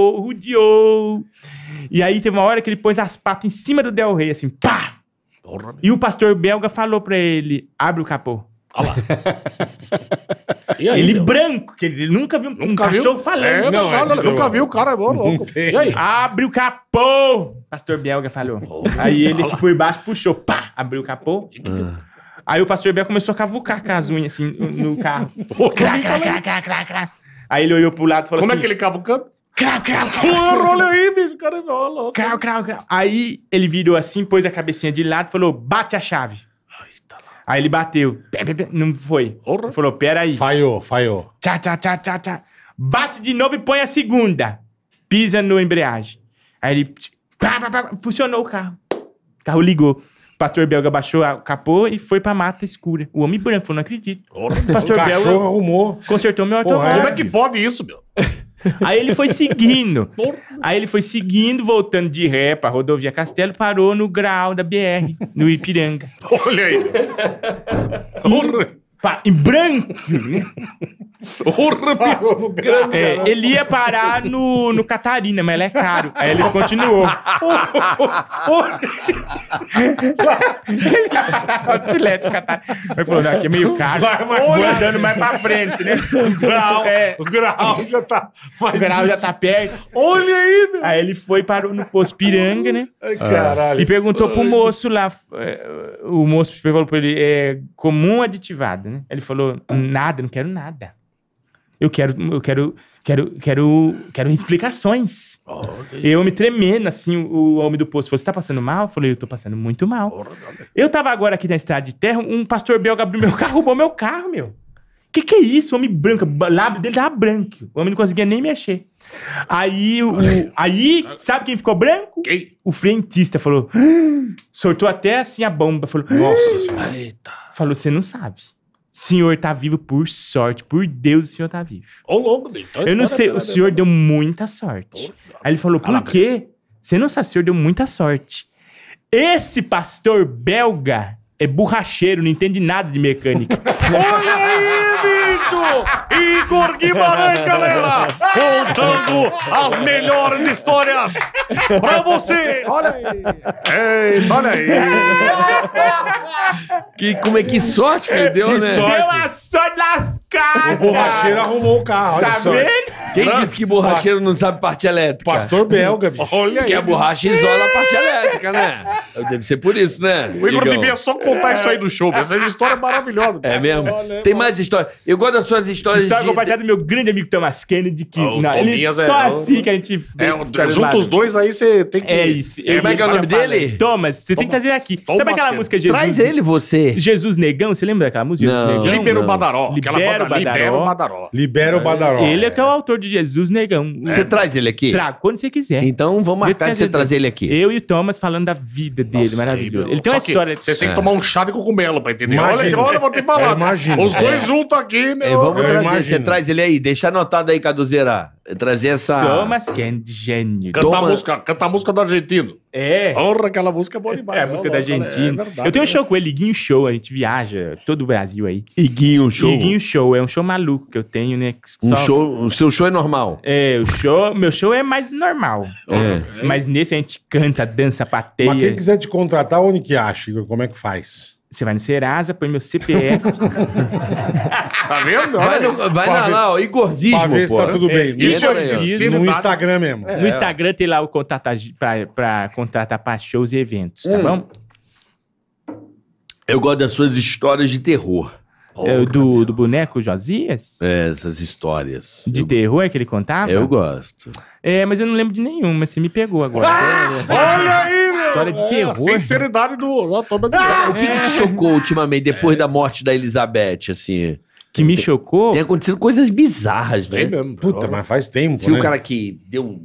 S4: E aí teve uma hora que ele pôs as patas em cima do Del Rey, assim, pá!
S5: Porra, meu.
S4: E o pastor belga falou pra ele, abre o capô.
S5: Olha lá. E aí,
S4: Ele
S5: meu?
S4: branco, que ele nunca viu um
S5: Nunca
S4: cachorro
S5: viu?
S4: falando.
S5: É,
S3: Não,
S5: não, nunca viu o cara, é bom, louco.
S3: tem.
S5: E aí?
S4: Abre o capô! Pastor belga falou. Aí ele aqui por baixo puxou, pá! Abriu o capô. Aí o pastor belga começou a cavucar com as unhas assim no carro. Crá, crá, crá, crá, crá, crá. Aí ele olhou pro lado e falou
S5: Como
S4: assim...
S5: é que ele cava o canto?
S4: Crau, crau, crau,
S5: Porra, olha aí, bicho, cara, ó, louco.
S4: crau, crau, crau. Aí ele virou assim, pôs a cabecinha de lado e falou, bate a chave.
S5: Eita lá.
S4: Aí ele bateu. Pé, pé, pé. Não foi.
S5: Porra.
S4: Ele falou, peraí.
S3: Falhou.
S4: Tchá, tchá, tchá, tchá, tchá. Bate de novo e põe a segunda. Pisa no embreagem. Aí ele... Pá, pá, pá, funcionou o carro. O carro ligou. O pastor belga baixou o capô e foi pra mata escura. O homem branco falou, não acredito.
S5: Porra.
S4: O pastor
S3: O cachorro
S4: belga
S3: arrumou.
S4: consertou meu
S3: Porra,
S4: automóvel.
S5: Como é que pode isso, meu?
S4: Aí ele foi seguindo.
S5: Porra.
S4: Aí ele foi seguindo, voltando de ré pra rodovia Castelo, parou no grau da BR, no Ipiranga.
S5: Olha aí. Porra.
S4: Em branco, né?
S5: Porra, bicho.
S4: É, ele ia parar no Catarina, mas ele é caro. Aí ele continuou. Ele ia parar no Outlet Catarina. Ele falou, não, aqui é meio caro. Vou andando mais pra frente, né?
S3: O grau já tá
S4: O grau já tá perto.
S3: Olha aí, meu.
S4: Aí ele foi e parou no posto Piranga, né?
S3: Ai, caralho.
S4: E perguntou pro moço lá, o moço falou pra ele, é comum ou aditivado, né? Ele falou, nada, não quero nada. Eu quero explicações. Eu me tremendo, assim, o homem do posto falou, você tá passando mal? Eu falei, eu tô passando muito mal. Eu tava agora aqui na estrada de terra, um pastor belga abriu meu carro, roubou meu carro, meu. Que é isso? O homem branco, o lábio dele tava branco. O homem não conseguia nem mexer. Aí, sabe quem ficou branco?
S5: Quem?
S4: O frentista falou, sortou até assim a bomba. Falou,
S3: Nossa senhora.
S5: Eita.
S4: falou, você não sabe. O senhor tá vivo por sorte. Por Deus, o senhor tá vivo.
S5: Ô, louco, bicho. Então,
S4: Eu não sei,
S5: história
S4: o senhor deu muita sorte. Aí ele falou, por quê? Você não sabe, o senhor deu muita sorte. Esse pastor belga é borracheiro, não entende nada de mecânica.
S5: Olha aí, bicho! Igor Guimarães, galera! Contando as melhores histórias pra você! Olha aí! Eita, olha aí!
S2: Que sorte que ele deu, né?
S3: sorte.
S4: Deu a sorte lascada!
S3: O borracheiro arrumou o carro, olha
S4: Tá
S3: só.
S4: vendo?
S2: Quem disse que borracheiro não sabe parte elétrica?
S3: Pastor belga, bicho.
S5: Olha aí!
S2: Porque a borracha isola a parte elétrica, né? Deve ser por isso, né?
S5: O Igor
S2: Igão?
S5: devia só contar isso aí do show. Essas histórias maravilhosas.
S2: É mesmo? Tem mais história. Eu gosto das suas
S4: Essa
S2: histórias
S4: história
S2: de...
S4: compartilhada do meu grande amigo Thomas Kennedy, que
S5: O
S4: não, ele
S5: Tominhas é-
S4: só assim que a gente...
S5: Junta os dois aí, você tem que...
S4: É isso.
S2: Como é que é o nome dele?
S4: Thomas, você tem que trazer aqui.
S5: Thomas
S4: Sabe aquela
S5: Kennedy.
S4: música Jesus?
S2: Traz ele, você.
S4: Jesus Negão, você lembra daquela música?
S2: Não.
S4: Jesus Negão?
S5: Libera o
S2: Não.
S5: Badaró. Aquela
S4: Libera
S5: banda
S4: o Badaró.
S5: Libera o Badaró.
S3: Libera o Badaró.
S4: Ele é que é o autor de Jesus Negão.
S2: Você traz ele aqui?
S4: Trago, quando você quiser.
S2: Então vamos marcar de você trazer ele aqui.
S4: Eu e o Thomas falando da vida dele,
S5: Nossa,
S4: maravilhoso.
S5: aí,
S4: Ele tem uma
S5: só que
S4: história...
S5: Você tem que tomar
S1: um chá de cogumelo pra entender.
S3: Imagina.
S1: Olha, eu vou te falar.
S3: Imagina.
S1: Os dois juntos aqui, meu.
S2: Vamos
S3: eu
S2: trazer,
S3: imagino.
S2: você traz ele aí, deixa anotado aí, Caduzeira. Trazer essa...
S4: Thomas Candy, gênio.
S1: Canta a música do argentino.
S4: É.
S1: Porra, aquela música é boa demais.
S4: É a música da Argentina.
S1: verdade,
S4: Eu tenho um
S1: né?
S4: show com ele, Iguinho Show. A gente viaja todo o Brasil aí.
S2: Iguinho Show.
S4: Iguinho Show. É um show maluco que eu tenho, né?
S2: O seu show é normal.
S4: É, meu show é mais normal. Mas nesse a gente canta, dança,
S3: Mas quem
S4: pateia.
S3: quiser te contratar, onde que acha, Igor? Como é que faz?
S4: Você vai no Serasa, põe meu CPF.
S1: Tá vendo?
S2: Vai
S3: Pra ver-
S2: lá, ó, Igorzismo,
S3: Pra ver se
S2: pô.
S3: tá tudo bem.
S1: Isso
S2: Entra
S1: é
S2: aí, ó.
S1: sinceridade.
S3: No Instagram mesmo.
S4: No Instagram tem lá o contato pra contratar pra shows e eventos, tá bom?
S2: Eu gosto das suas histórias de terror.
S4: É o do boneco Josias?
S2: Essas histórias.
S4: De terror é que ele contava?
S2: Eu gosto.
S4: É, mas eu não lembro de nenhuma, você me pegou agora.
S1: Olha aí, meu.
S4: História de terror.
S1: A sinceridade do...
S2: O que te chocou ultimamente, depois da morte da Elizabeth, assim?
S4: Que me chocou.
S2: Tem acontecido coisas bizarras, né?
S1: Tem mesmo.
S3: Puta, mas faz tempo,
S2: Se
S3: né?
S2: o cara que deu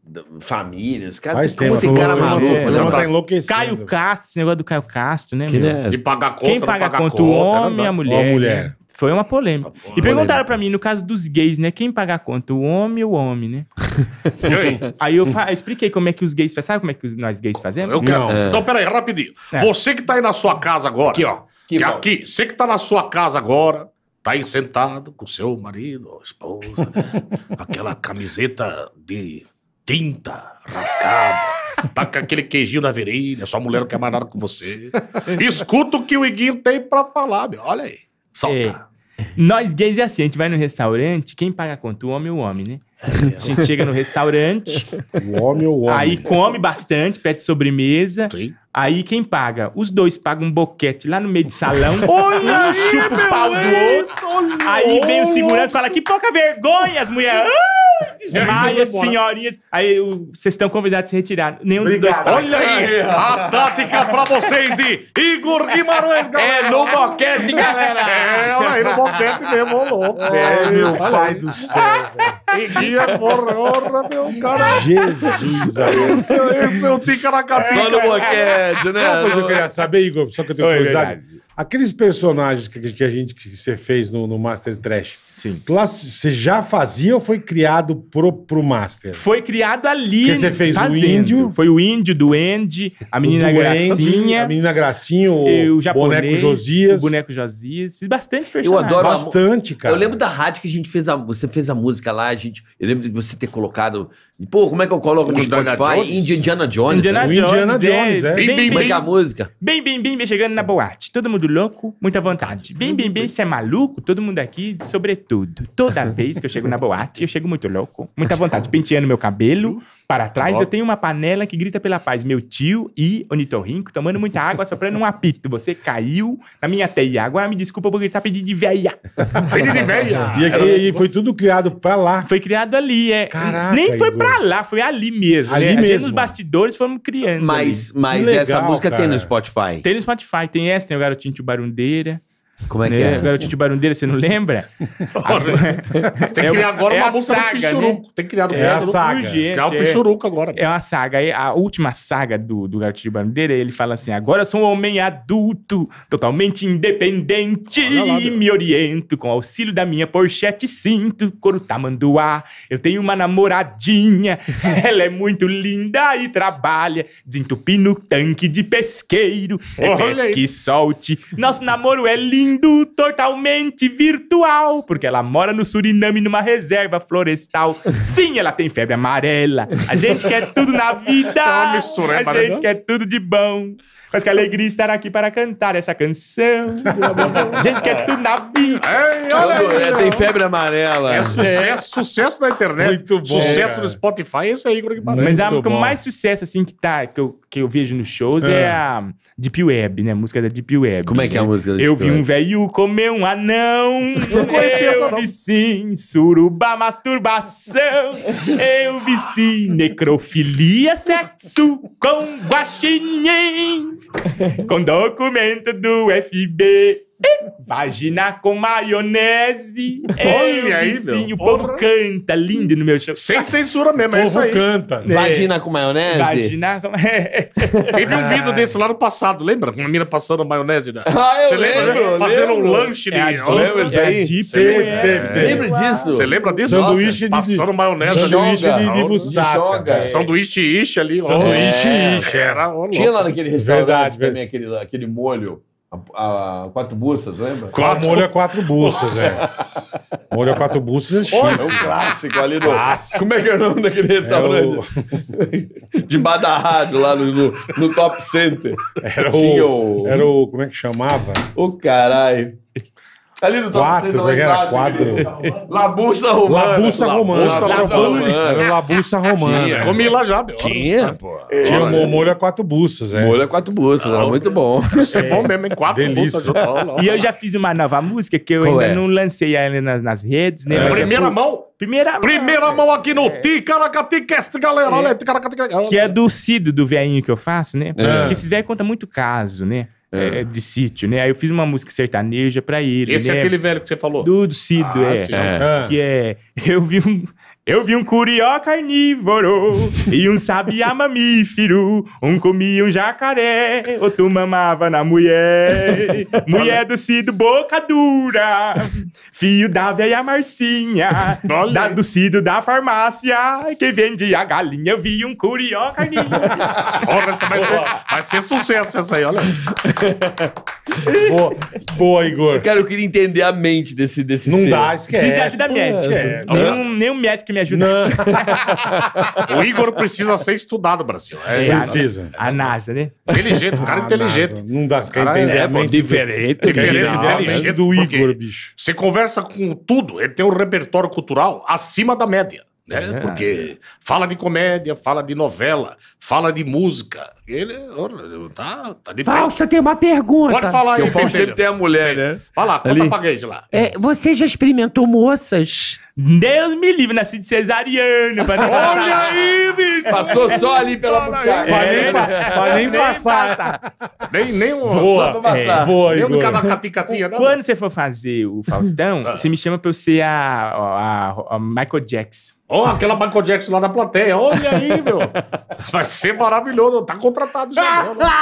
S2: família, os caras...
S3: Faz
S2: Como
S3: tempo.
S2: esse cara
S3: O programa-
S2: maluco,
S3: o programa
S2: né?
S3: tá enlouquecendo.
S4: Caio Castro, esse negócio do Caio Castro, né,
S2: Que,
S4: meu?
S2: né?
S1: De pagar conta,
S4: Quem
S1: não
S4: paga
S1: pagar
S4: conta, o homem
S1: é
S4: e a
S1: verdade.
S4: mulher.
S3: Ou a mulher.
S4: né? Foi uma polêmica. E perguntaram pra mim, no caso dos gays, né? Quem paga a conta, o homem ou o homem, né?
S1: E aí?
S4: Aí eu expliquei como é que os gays fazem. Sabe como é que nós gays fazemos?
S1: Eu quero.
S3: Não.
S1: Então, peraí, rapidinho.
S4: É.
S1: Você que tá aí na sua casa agora.
S2: Aqui, ó.
S1: Que aqui, você que tá na sua casa agora, tá aí sentado com seu marido, ou esposa, né? Aquela camiseta de tinta rasgada, tá com aquele queijinho na virilha, sua mulher não quer mais nada com você. Escuta o que o Iguinho tem pra falar, meu. Olha aí. Solta.
S4: Nós gays é assim, a gente vai no restaurante, quem paga a conta, o homem ou o homem, né? A gente chega no restaurante,
S3: O homem ou o homem?
S4: aí come bastante, pede sobremesa.
S1: Sim.
S4: Aí quem paga? Os dois pagam um boquete lá no meio do salão. Um chupa o pau do outro. Aí vem o segurança e fala: que pouca vergonha, as mulheres. Desmaia, senhorinhas. Aí vocês estão convidados a se retirar. Nenhum dos dois paga.
S1: Olha aí, a tática pra vocês de Igor Guimarães, galera.
S2: É, no boquete, galera.
S1: É, olha aí, no boquete mesmo, ô louco.
S3: É, meu
S1: olha
S3: pai
S1: aí.
S3: do céu, velho.
S1: Iguinho é porra, meu cara.
S3: Jesus, amor.
S1: Esse é o tica na cabeça.
S2: Só no boquete, né?
S3: Uma coisa que eu queria saber, Igor, só que eu tenho
S4: Oi,
S3: curiosidade.
S4: verdade.
S3: Aqueles personagens que você fez no Master Trash,
S4: Sim.
S3: você já fazia ou foi criado pro Master?
S4: Foi criado ali.
S3: Porque você fez o
S4: fazendo.
S3: índio.
S4: Foi o índio, do Andy, a menina
S3: O Duende,
S4: Gracinha.
S3: a menina Gracinha,
S4: O
S3: o
S4: japonês,
S3: boneco Josias.
S4: O boneco Josias. Fiz bastante personagem.
S2: adoro
S3: Bastante, cara.
S2: Eu lembro da rádio que a gente fez você fez a música lá, eu lembro de você ter colocado... Pô, como é que eu coloco no
S1: Indiana
S2: Spotify?
S1: Jones?
S2: Indiana Jones.
S4: Indiana
S2: né?
S3: O Indiana Jones, é.
S4: Bem,
S1: Bim,
S4: bem,
S2: Como é que é a
S4: bem,
S2: música?
S4: bem, vem chegando na boate. Todo mundo louco, muita vontade. Bem, você é maluco? Todo mundo aqui, de sobretudo. Toda vez que eu chego na boate, eu chego muito louco, muita vontade. Penteando meu cabelo, para trás eu tenho uma panela que grita pela paz. Meu tio e Onitorrinco tomando muita água, soprando um apito. Você caiu na minha teia. Agora me desculpa por gritar pedido de véia.
S1: Pedido de velha.
S3: E aqui foi tudo criado pra lá.
S4: Foi criado ali, é.
S3: Caraca,
S4: Nem foi
S3: Igor.
S4: pra lá, foi ali mesmo.
S3: Ali
S4: né? A gente
S3: mesmo.
S4: nos bastidores fomos criando.
S2: Mas
S3: legal,
S2: essa música
S3: cara.
S2: tem no Spotify.
S4: Tem no Spotify, tem essa, tem o Garotinho Tubarundeira.
S2: Como é que
S4: Né?
S2: é?
S4: O Garotinho Tubarundeira, você não lembra?
S1: Você tem que criar agora
S4: é
S1: uma
S4: a
S1: música do
S4: saga,
S1: Pichuruco.
S4: né?
S1: Tem que criar do
S3: É a
S1: Pichuruco.
S3: saga.
S4: Urgente,
S1: Criar o
S4: é.
S1: Pichuruco agora.
S4: É uma saga. Aí, a última saga do Garotinho Tubarundeira, ele fala assim: agora eu sou um homem adulto, totalmente independente,
S1: Olha lá,
S4: e me oriento com auxílio da minha Porsche Cinto, couro tamanduá. Eu tenho uma namoradinha, ela é muito linda e trabalha desentupindo tanque de pesqueiro. É
S1: Olha
S4: pesca
S1: aí.
S4: e solte. Nosso namoro é lindo, totalmente virtual, porque ela mora no Suriname numa reserva florestal. Sim, ela tem febre amarela. A gente quer tudo na vida.
S1: uma mistura, hein,
S4: A
S1: Maranhão?
S4: gente quer tudo de bom. Mas que alegria estar aqui para cantar essa canção. A gente quer tudo na vida.
S1: Ei, olha aí,
S2: Tem
S1: meu.
S2: febre amarela.
S1: É sucesso da internet.
S3: Muito bom,
S1: Sucesso
S3: cara.
S1: no Spotify, é esse aí, Igor Guimarães.
S4: Mas a
S3: Muito
S4: com
S3: bom.
S4: mais sucesso, assim, que eu vejo nos shows é a Deep Web, né? A música da Deep Web.
S2: Como é que é a música da
S4: Eu
S2: Deep
S4: vi
S2: Web?
S4: um velho comer um anão.
S1: Não conhecia essa,
S4: Eu
S1: não.
S4: vi sim suruba, masturbação. Eu vi sim necrofilia, sexo com guaxinim. Com documento do FBI. Vagina com maionese.
S1: Olha aí,
S4: vizinho,
S1: meu.
S4: o povo
S1: Porra.
S4: canta lindo no meu show.
S1: Sem censura mesmo, é isso
S3: Povo
S1: aí.
S3: canta.
S2: Vagina com maionese?
S4: Vagina com...
S1: Teve um vídeo desse lá no passado, lembra? Uma mina passando maionese. Né?
S2: Ah, eu
S1: Você lembra,
S2: lembro,
S1: né? Fazendo
S2: lembro.
S1: um lanche de...
S2: Lembra disso aí?
S3: Teve.
S2: Lembra disso?
S1: Você lembra disso?
S3: Sanduíche de-
S1: Passando maionese ali.
S3: Sanduíche
S2: Joga.
S3: de buçaca.
S2: joga.
S1: Sanduíche ish ali. ó.
S3: Sanduíche ish,
S1: Era, ó,
S2: Tinha
S1: louco.
S2: lá naquele restaurante
S3: Verdade,
S2: também aquele molho, a quatro buças, lembra?
S3: Qual molho a 4 buças, Molho a 4 buças é chique.
S2: É um clássico ali do... Como é que é o nome daquele restaurante? Debaixo da rádio, lá no Top Center.
S3: Era
S2: Tinha
S3: o... Como é que chamava?
S2: O caralho. Ali no Top
S3: 4,
S2: Center, lá
S3: porque era
S2: embaixo.
S3: 4.
S2: Labuça Romana.
S3: Labuça Romana.
S2: Labuça Romana.
S3: Era Labuça Romana.
S1: Comi lá já, meu.
S2: Tinha.
S3: Tinha o molho a 4 buças,
S2: Molho a quatro buças, era muito bom.
S1: Isso é bom mesmo, hein? 4
S3: Delícia.
S1: bolsas de outro.
S4: E eu já fiz uma nova música que eu
S2: Qual
S4: ainda
S2: é?
S4: não lancei ainda nas redes, né? Mas é
S1: Primeira mão.
S4: Primeira
S1: Mão aqui no Ticaracaticast, galera. Olha, Ticaracaticast.
S4: Que é do Cido, do velhinho que eu faço, né?
S3: É.
S4: Porque esses velhos contam muito caso, né? De sítio, né? Aí eu fiz uma música sertaneja pra ele.
S1: Esse é
S4: né?
S1: aquele velho que você falou.
S4: Do Cido,
S1: Ah, sim.
S4: Que é... Eu vi um curió carnívoro e um sabiá mamífero. Um comia um jacaré, outro mamava na mulher. Mulher do Cido, boca dura. Filho da velha Marcinha, do Cido da farmácia, que vendia galinha. Eu vi um curió carnívoro.
S1: Olha, essa vai ser sucesso essa aí, olha.
S3: Boa, Igor.
S2: Cara, eu queria entender a mente desse
S3: Não
S2: ser.
S3: dá, esquece.
S4: Precisa de ajuda médica. Nenhum médico me ajuda.
S1: O Igor precisa ser estudado, Brasil.
S3: Precisa.
S4: A NASA, né?
S1: Inteligente, um cara inteligente.
S3: Nossa, não dá pra
S1: Cara,
S3: entender a
S1: pô,
S3: mente
S2: diferente.
S1: Diferente, inteligente.
S3: do
S1: porque
S3: Igor, bicho.
S1: Você conversa com tudo, ele tem um repertório cultural acima da média. Né? Porque fala de comédia, fala de novela, fala de música. Ele tá de
S6: Fausto, eu tenho uma pergunta.
S1: Pode falar aí,
S2: Porque o Fausto
S1: Pentelho.
S2: sempre tem a mulher, né?
S1: Vai lá, conta pra gente lá.
S6: Você já experimentou moças?
S4: Deus me livre, nasci de cesariana.
S1: Olha aí, bicho!
S2: Passou só ali pela butiaca.
S3: Pra nem passar.
S1: Nem um...
S2: Só pra passar.
S3: Boa,
S1: Nem um de
S3: Igor.
S1: cada caticatinha, não.
S4: Quando você for fazer o Faustão, você me chama pra eu ser a Michael Jackson.
S1: Ó, aquela Michael Jackson lá da plateia. Olha aí, meu. Vai ser maravilhoso. Tá contratado já.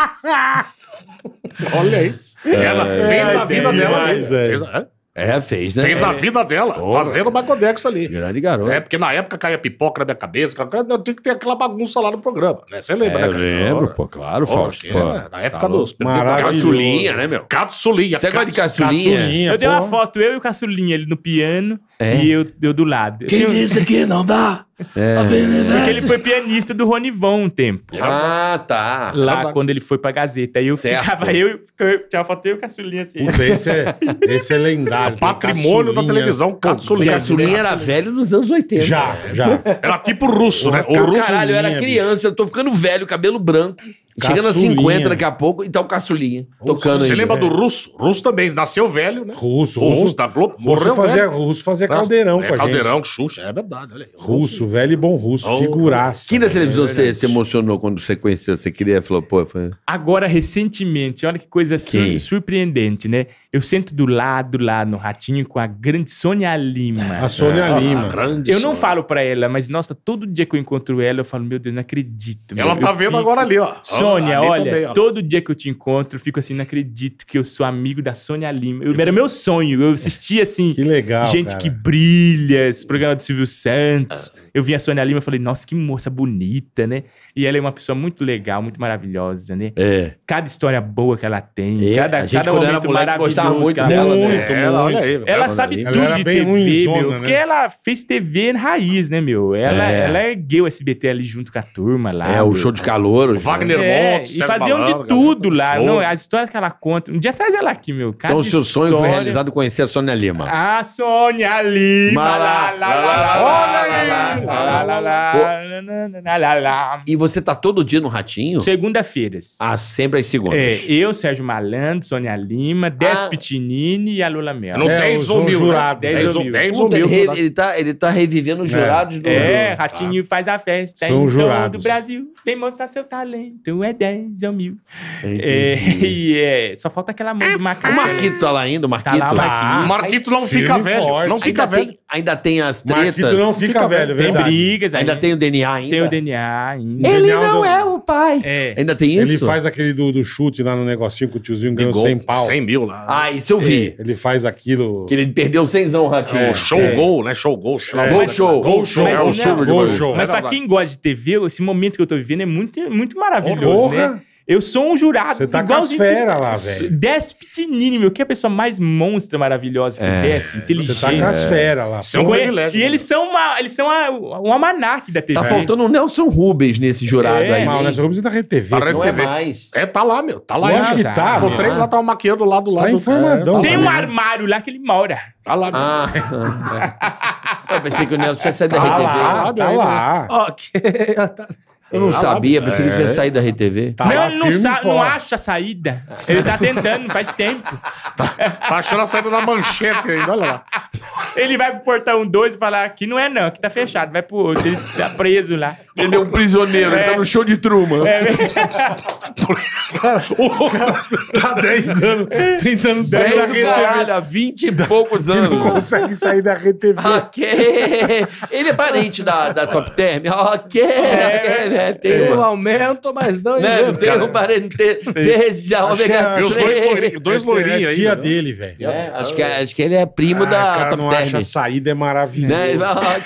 S1: Olha aí. Ela fez a vida dela ali.
S3: demais, velho.
S1: Fez a-
S2: Fez, né?
S1: Fez a vida dela, fazendo o Michael Jackson ali.
S2: Grande garoto.
S1: É, porque na época caía pipoca na minha cabeça, eu tinha que ter aquela bagunça lá no programa, né? Você lembra, né,
S2: Eu
S1: cara?
S2: lembro, pô, claro, Fausto.
S1: Porque, na época dos...
S3: Maravilhoso.
S2: Caçulinha, né, meu?
S1: Caçulinha.
S2: Você gosta de caçulinha?
S3: Caçulinha,
S4: Eu dei uma
S3: porra.
S4: foto, eu e o Caçulinha ali no piano e eu do lado.
S2: Quem disse que não dá?
S4: Porque ele foi pianista do Rony Von um tempo.
S2: Ah, tá.
S4: Lá quando ele foi pra Gazeta. Aí eu
S2: Certo.
S4: ficava, tinha uma foto eu e o Caçulinha assim.
S3: Puta, esse é lendário.
S1: Patrimônio da televisão,
S2: O
S1: Caçulinha.
S2: Caçulinha era velho nos anos 80.
S3: Já.
S1: Era tipo russo, né? O
S3: Caçulinha,
S1: russo...
S2: Caralho, eu era criança, eu tô ficando velho, cabelo branco. Chegando a
S3: Caçulinha.
S2: 50 daqui a pouco, então Caçulinha. Tocando
S1: Você
S2: ainda.
S1: lembra do russo? Russo também, nasceu velho, né?
S3: Russo.
S1: O russo da Globo, morreu velho.
S3: Russo fazia caldeirão com a gente.
S1: Caldeirão, Xuxa, é verdade. Olha aí.
S3: Russo, velho e bom russo.
S1: Oh.
S3: Figuraça.
S2: Que da televisão você se emocionou quando você conheceu? Você queria, falou, pô, foi...
S4: Agora, recentemente, olha que coisa
S2: Quem?
S4: surpreendente, né? Eu sento do lado lá no Ratinho com a grande Sônia Lima.
S3: A Sônia Lima.
S1: Grande
S4: Eu não
S1: sonho.
S4: falo pra ela, mas nossa, todo dia que eu encontro ela, eu falo, meu Deus, não acredito. meu.
S1: Ela tá
S4: Eu
S1: vendo
S4: fico-
S1: agora ali, ó.
S4: Sônia,
S1: Ali
S4: olha,
S1: também, ó.
S4: todo dia que eu te encontro, eu fico assim, não acredito que eu sou amigo da Sônia Lima. Era meu sonho, eu assistia assim,
S3: Que legal,
S4: gente
S3: cara.
S4: que brilha, esse programa do Silvio Santos. Eu vi a Sônia Lima e falei, nossa, que moça bonita, né? E ela é uma pessoa muito legal, muito maravilhosa, né?
S2: É.
S4: Cada história boa que ela tem,
S2: É,
S4: cada,
S2: a gente,
S4: cada
S2: quando era
S4: momento
S2: moleque, gostava
S4: maravilhoso
S2: muito
S4: que ela
S2: dela,
S4: passa.
S2: né?
S1: Ela, olha aí.
S4: Ela
S1: Sônia
S4: sabe
S1: Lima.
S3: Ela
S4: tudo
S3: era
S4: de
S3: bem
S4: TV,
S3: ruinzona,
S4: meu.
S3: né?
S4: Porque ela fez TV raiz, né, meu? Ela ergueu o SBT ali junto com a turma lá.
S2: É, o
S4: meu.
S2: show de calor.
S1: Wagner Montes,
S4: E
S1: Sérgio
S4: faziam
S1: Malandro,
S4: de tudo
S1: galera.
S4: lá.
S1: Show.
S4: Não, as histórias que ela conta. Um dia traz ela aqui, meu. Cada
S2: Então o seu sonho foi
S4: história-
S2: realizado conhecer a Sônia Lima.
S4: A Sônia Lima.
S2: Lá, lá,
S4: Olha aí.
S2: E você tá todo dia no Ratinho?
S4: Segunda-feiras.
S2: Ah, sempre às segundas.
S4: É, eu, Sérgio Malandro, Sônia Lima, Décio
S2: Ah.
S4: Pitinini e a Lula Mel.
S1: No
S3: É,
S1: 10
S3: os
S1: ou 1000,
S3: jurados.
S1: 10 ou
S4: 10
S1: 10 ou
S2: Puta,
S1: 1000.
S2: ele tá revivendo os jurados do...
S4: É, Ratinho faz a festa
S3: São
S4: em
S3: jurados.
S4: todo o Brasil. Vem mostrar seu talento é 10, é 1000.
S2: Entendi.
S4: Só falta aquela mão do
S2: O
S4: macaco.
S2: Marquito tá lá ainda, o Marquito?
S4: Tá lá o Marquito.
S1: O Marquito não
S3: firme
S1: fica
S3: e
S1: velho.
S3: forte.
S1: Não fica velho.
S2: Ainda tem as tretas?
S3: Marquito não fica velho, é
S4: Tem
S3: verdade.
S4: brigas
S2: Ainda tem o DNA ainda?
S4: Tem o DNA ainda.
S2: Ele
S3: Daniel
S2: não
S3: do-
S2: é o pai.
S4: É.
S2: Ainda tem isso?
S3: Ele faz aquele do chute lá no negocinho que o tiozinho ganhou
S1: Gol,
S3: 100 pau.
S1: 100 mil lá.
S2: Ah, isso eu vi.
S3: Ele faz aquilo...
S2: Que ele perdeu 100zão, o Ratinho.
S1: O show gol, né? Show gol.
S3: É.
S2: Gol show.
S1: Gol show.
S4: Mas
S1: É o
S4: não-
S1: show.
S3: Gol show.
S4: Mas
S1: É
S4: pra
S1: verdade.
S4: quem gosta de TV, esse momento que eu tô vivendo é muito maravilhoso,
S3: Porra!
S4: né? Eu sou um jurado.
S3: Você tá
S4: igual
S3: com as feras lá, velho.
S4: Desce pequenininho, meu. Que é a pessoa mais monstra maravilhosa que desce, inteligente.
S3: Você tá com as feras lá.
S1: Isso é um
S4: Eu conhe-
S1: privilégio,
S4: E
S1: né?
S4: eles são um almanaque da TV.
S2: Tá faltando o Nelson Rubens nesse jurado
S4: É,
S2: aí.
S3: Mal, né? Você não precisa da RTV.
S1: Para-
S3: cara.
S2: Não é
S1: TV.
S2: mais.
S1: É, tá lá, meu. Tá lá.
S3: Lógico
S1: ainda.
S3: que tá,
S1: O trem
S2: meu.
S1: lá tava maquiando lá do
S3: Você
S1: lado.
S3: tá informadão,
S1: tá
S4: Tem
S1: lá,
S4: um
S1: né?
S4: armário lá que ele mora.
S1: Tá lá.
S2: Ah, eu pensei que o Nelson tinha saído da
S3: Tá
S2: RTV.
S3: lá, tá lá.
S5: Ok.
S2: Eu não
S1: Tá lá,
S2: sabia, pensei que ele
S1: é.
S2: tivesse saído da RTV.
S3: Tá lá,
S4: ele não,
S3: firme e
S4: não
S3: forte.
S4: acha a saída. Ele tá tentando, faz tempo.
S1: Tá achando a saída da manchete ainda, olha lá.
S4: Ele vai pro portão 2 e fala: aqui não é não, aqui tá fechado. Vai pro outro, ele tá preso lá.
S2: Ele é um prisioneiro, ele tá no show de Truman.
S3: Tá 10 anos tentando sair da
S2: Desde o
S3: RTV.
S2: caralho, há 20 e poucos
S3: Não
S2: anos.
S3: consegue sair da RTV.
S2: Ok. Ele é parente da Top Term. Ok. Né? Tem
S5: Tem um
S2: uma...
S5: aumento, mas não
S2: Né?
S5: invento.
S2: Tem um parente desde a
S3: Acho que
S2: ômega
S3: é-
S1: E os
S2: 3.
S1: dois loirinhos
S3: É
S1: aí.
S3: tia
S1: né?
S3: dele, velho.
S2: É, acho que ele é primo da
S3: cara
S2: Top
S3: não
S2: Term.
S3: acha a saída, é maravilhoso.
S2: Né? Ele fala,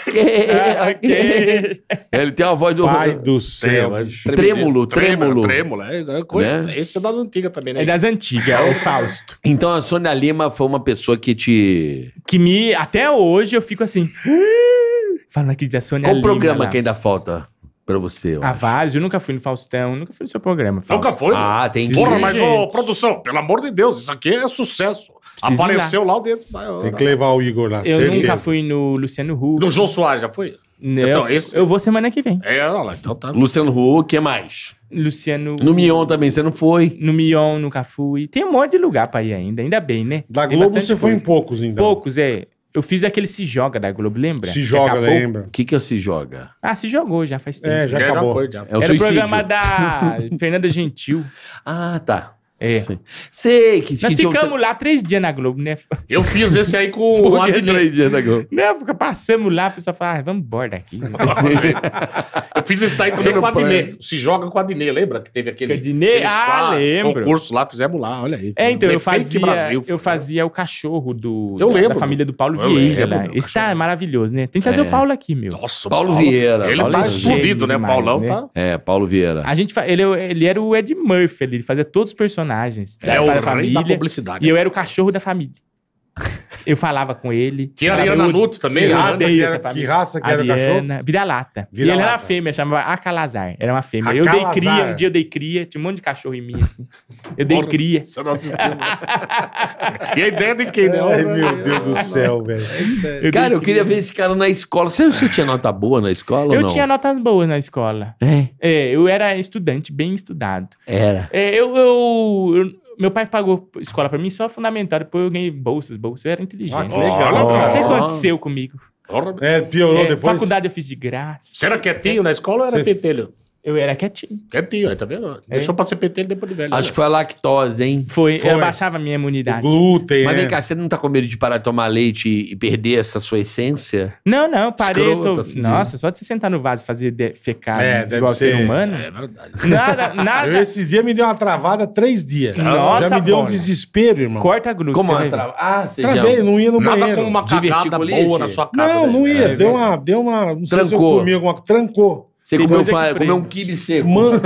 S2: ok. Ele tem uma voz do...
S3: Pai do céu.
S2: Trêmulo.
S1: Trêmulo. É coisa.
S2: Né?
S1: Esse é das antigas também, né?
S4: É das antigas, é o Fausto.
S2: Então a Sônia Lima foi uma pessoa que te...
S4: Até hoje eu fico assim. Falando aqui da Sônia
S2: Qual
S4: Lima
S2: programa
S4: lá.
S2: que ainda falta pra você? eu
S4: Ah,
S2: acho?
S4: vários. Eu nunca fui no Faustão, nunca fui no seu programa. Fausto.
S1: Nunca foi.
S2: Ah, tem que
S1: Porra,
S2: ir.
S1: mas,
S4: gente.
S1: ô, produção, pelo amor de Deus, isso aqui é sucesso.
S4: Precisa ir
S1: Apareceu lá o dedo.
S3: Tem que levar o Igor lá.
S4: Eu
S3: certeza.
S4: nunca fui no Luciano Huck.
S1: Do João Soares, já foi?
S4: Não,
S1: Então, esse-
S4: eu vou semana que vem.
S1: É, olha lá, então tá.
S2: Luciano Huck, o que mais?
S4: Luciano...
S2: No Mion também, você não foi?
S4: No Mion, nunca fui. Tem um monte de lugar pra ir ainda bem, né?
S3: Da
S4: Tem
S3: Globo
S4: bastante
S3: você foi em
S4: coisa.
S3: poucos, então.
S4: Poucos, é. Eu fiz aquele Se Joga da Globo, lembra?
S3: Se
S4: Que
S3: joga,
S4: acabou.
S3: lembra?
S2: O que Se Joga?
S4: Ah, se jogou já faz tempo.
S3: É, já
S1: Já
S3: acabou.
S1: foi, já.
S2: É o
S4: Era o
S2: suicídio.
S4: programa da Fernanda Gentil.
S2: Ah, tá.
S4: É.
S2: Sei que...
S4: Nós
S2: que tinha
S4: ficamos lá 3 dias na Globo, né?
S1: Eu fiz esse aí com o
S2: Por que
S1: Adnet.
S2: 3 dias da Globo?
S4: Na época passamos lá, a pessoa fala, vamos embora daqui.
S1: Eu fiz esse daí
S2: Você
S1: também
S2: não
S1: com o Adnet.
S2: pode.
S1: Se joga com o Adnet, lembra? Que teve aquele...
S4: Adnet?
S1: aqueles
S4: Ah,
S1: quatro
S4: lembro.
S1: concurso lá, fizemos lá, olha aí.
S4: É, então,
S1: The
S4: eu
S1: Fake
S4: fazia,
S1: Brasil.
S4: eu fazia o cachorro
S1: Eu lembro.
S4: da família do Paulo
S1: Eu
S4: Vieira
S1: lembro,
S4: lá.
S1: meu
S4: Esse tá
S1: cachorro.
S4: maravilhoso, né? Tem que trazer o Paulo aqui, meu.
S1: Nossa, o
S2: Paulo Vieira.
S1: Ele
S4: Paulo
S1: tá
S4: é
S1: explodido,
S4: gênio
S1: né?
S4: demais,
S1: Paulão
S4: né?
S1: tá...
S2: É, Paulo Vieira.
S4: A gente ele era o Ed Murphy, ele fazia todos os personagens
S1: É o
S4: da
S1: rei
S4: família.
S1: da publicidade.
S4: E eu era o cachorro da família. Eu falava com ele.
S1: Tinha a
S4: falava,
S1: Ariana
S4: eu-
S1: Nutt também.
S3: Que
S4: Eu
S1: né?
S3: raça
S4: odeio
S3: que
S4: essa
S3: era,
S4: família.
S3: que raça que era o cachorro?
S4: Ariana, vira-lata. E
S3: Vira-lata.
S4: ele era fêmea, chamava Acalazar. Era uma fêmea. Eu dei
S3: Acalazar.
S4: cria, um dia eu dei cria, tinha um monte de cachorro em mim, assim. Eu dei
S1: Porra,
S4: cria.
S1: Você não assistiu. E a ideia de quem, né?
S3: Ai, meu Deus do céu, velho.
S2: Cara, eu queria ver esse cara na escola. Você tinha nota boa na escola ou
S4: Eu
S2: não?
S4: tinha notas boas na escola.
S2: É,
S4: Eu era estudante, bem estudado.
S2: era.
S4: Meu pai pagou escola pra mim só fundamental, depois eu ganhei bolsas. Eu era inteligente.
S3: Ah, que legal,
S4: Não
S3: cara.
S4: sei o que aconteceu comigo.
S1: Porra.
S3: É, piorou depois.
S4: Faculdade eu fiz de graça.
S1: Você era quietinho na escola ou era
S3: Você-
S1: pentelho?
S4: Eu era quietinho.
S1: Quietinho, aí tá vendo? Deixou pra ser pentelho depois de velho.
S2: Acho que foi a lactose, hein?
S4: Foi.
S3: Foi.
S4: Eu baixava a minha
S3: O
S4: imunidade.
S3: glúten,
S2: Mas
S3: é.
S2: vem cá, você não tá com medo de parar de tomar leite e perder essa sua essência?
S4: Não, parei.
S2: Escroto, assim,
S4: Nossa, só de você sentar no vaso e fazer fecar
S3: É, deve
S4: igual
S3: ser.
S4: ser humano.
S1: É verdade.
S4: Nada.
S3: Eu esses dias me deu uma travada 3 dias.
S4: Nossa,
S3: Já me deu um
S4: Bona.
S3: desespero, irmão.
S4: Corta a glúten.
S2: Como
S4: você
S2: a
S4: vai ver.
S2: trava? Ah, você
S3: Travei, não ia no
S1: Nada
S3: banheiro.
S1: como uma
S2: De
S1: cagada
S2: vertigolite?
S1: boa na sua casa.
S3: Não,
S1: né?
S3: não ia.
S1: É,
S3: Deu uma... Não sei se eu
S2: Trancou.
S3: comi alguma coisa. Trancou.
S2: Você
S4: Tem
S2: comeu,
S4: coisa que
S2: comeu um
S4: prende.
S2: quibe seco.
S3: Mano,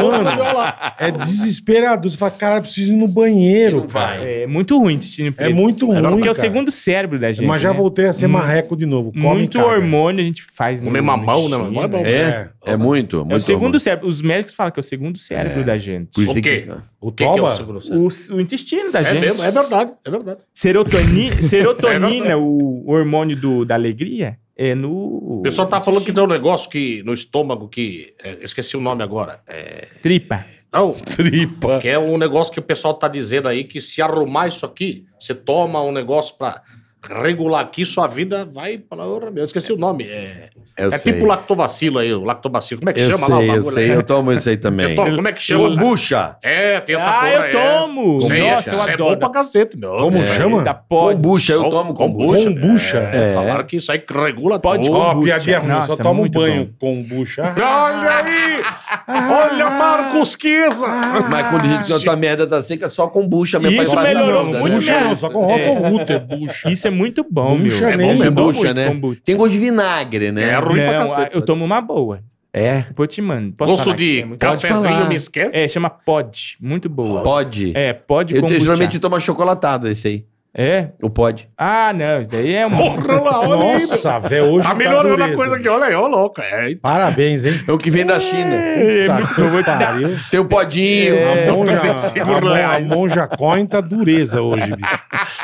S3: é desesperador. Você fala, cara, eu preciso ir no banheiro,
S2: Não
S3: cara.
S2: vai.
S4: É muito ruim intestino preso.
S3: É muito ruim,
S4: Porque é o
S3: cara.
S4: segundo cérebro da gente.
S3: Mas já
S4: né?
S3: voltei a ser marreco de novo. Come,
S4: Muito
S3: cara.
S4: hormônio a gente faz.
S1: Comer
S4: no
S1: mamão, né?
S4: intestino,
S1: Mamão é bom.
S2: É muito, muito.
S4: É o segundo
S2: hormônio.
S4: cérebro. Os médicos falam que é o segundo cérebro da gente.
S2: Por isso
S1: O
S2: tem
S1: quê?
S2: que-
S3: O
S1: Que é o
S3: toba?
S1: segundo cérebro?
S4: O intestino da
S1: É
S4: gente.
S1: mesmo, é verdade, é verdade.
S4: Serotonina, o hormônio da alegria, é no...
S1: O pessoal tá falando que tem um negócio que, no estômago que... esqueci o nome agora.
S4: Tripa.
S1: Não,
S3: Tripa.
S1: que é um negócio que o pessoal tá dizendo aí que se arrumar isso aqui, você toma um negócio regular aqui, sua vida vai... Eu esqueci o nome.
S2: Eu sei.
S1: Tipo lactobacilo aí, o lactobacilo. Como é que
S2: Eu
S1: chama lá o
S2: sei, eu
S1: bagulho?
S2: sei. Eu tomo isso aí também.
S1: Você toma, como é que chama?
S2: Kombucha.
S1: Tem essa
S4: Ah,
S1: porra.
S4: eu tomo!
S1: Isso aí,
S4: Nossa, eu
S1: isso é
S4: adoro.
S1: bom pra cacete, meu.
S3: Como
S1: Isso aí
S3: chama?
S4: Da pod.
S2: Kombucha, eu tomo kombucha.
S3: Kombucha.
S1: Falaram que isso aí regula
S4: Pode
S1: tudo.
S3: Ó,
S4: kombucha.
S3: piadinha ruim,
S4: Nossa,
S3: só toma um
S4: muito
S3: banho com bucha.
S1: Olha aí! Olha, Marcos Queza!
S2: Mas quando diz que a tua merda tá seca, só kombucha mesmo.
S4: Isso
S2: pra ir
S4: melhorou
S2: passando,
S4: muito
S3: Bucha
S4: mesmo.
S3: não, só com rotomuter, bucha.
S4: Isso é muito bom,
S3: Bucha
S4: meu.
S3: é bom
S4: muito
S3: mesmo.
S4: bom,
S2: Kombucha,
S4: muito
S2: né?
S4: kombucha.
S2: Tem gosto de vinagre, né?
S1: É ruim pra
S4: Não,
S1: cacete.
S4: eu tomo uma boa.
S2: É.
S4: Depois eu te mando. Posso
S1: Gosto
S4: falar que
S1: de
S4: é muito
S1: cafezinho,
S2: falar.
S1: me esquece?
S4: É, chama pod. Muito boa.
S2: Pode.
S4: Pod
S2: Eu
S4: kombucha.
S2: geralmente tomo achocolatado esse aí.
S4: É?
S2: O pode.
S4: Ah, não. Isso daí é um...
S1: Porra lá, olha aí, meu.
S3: Nossa, velho, hoje
S1: Tá melhorando a
S3: dureza.
S1: coisa aqui, olha aí, ó, louco.
S3: Parabéns, hein?
S2: É o que vem da China.
S3: Puta que pariu.
S2: Tem o podinho.
S3: A monja,
S1: 35
S3: a
S1: reais.
S3: monja coin tá dureza hoje, bicho.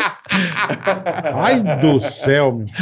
S3: Ai do céu, meu.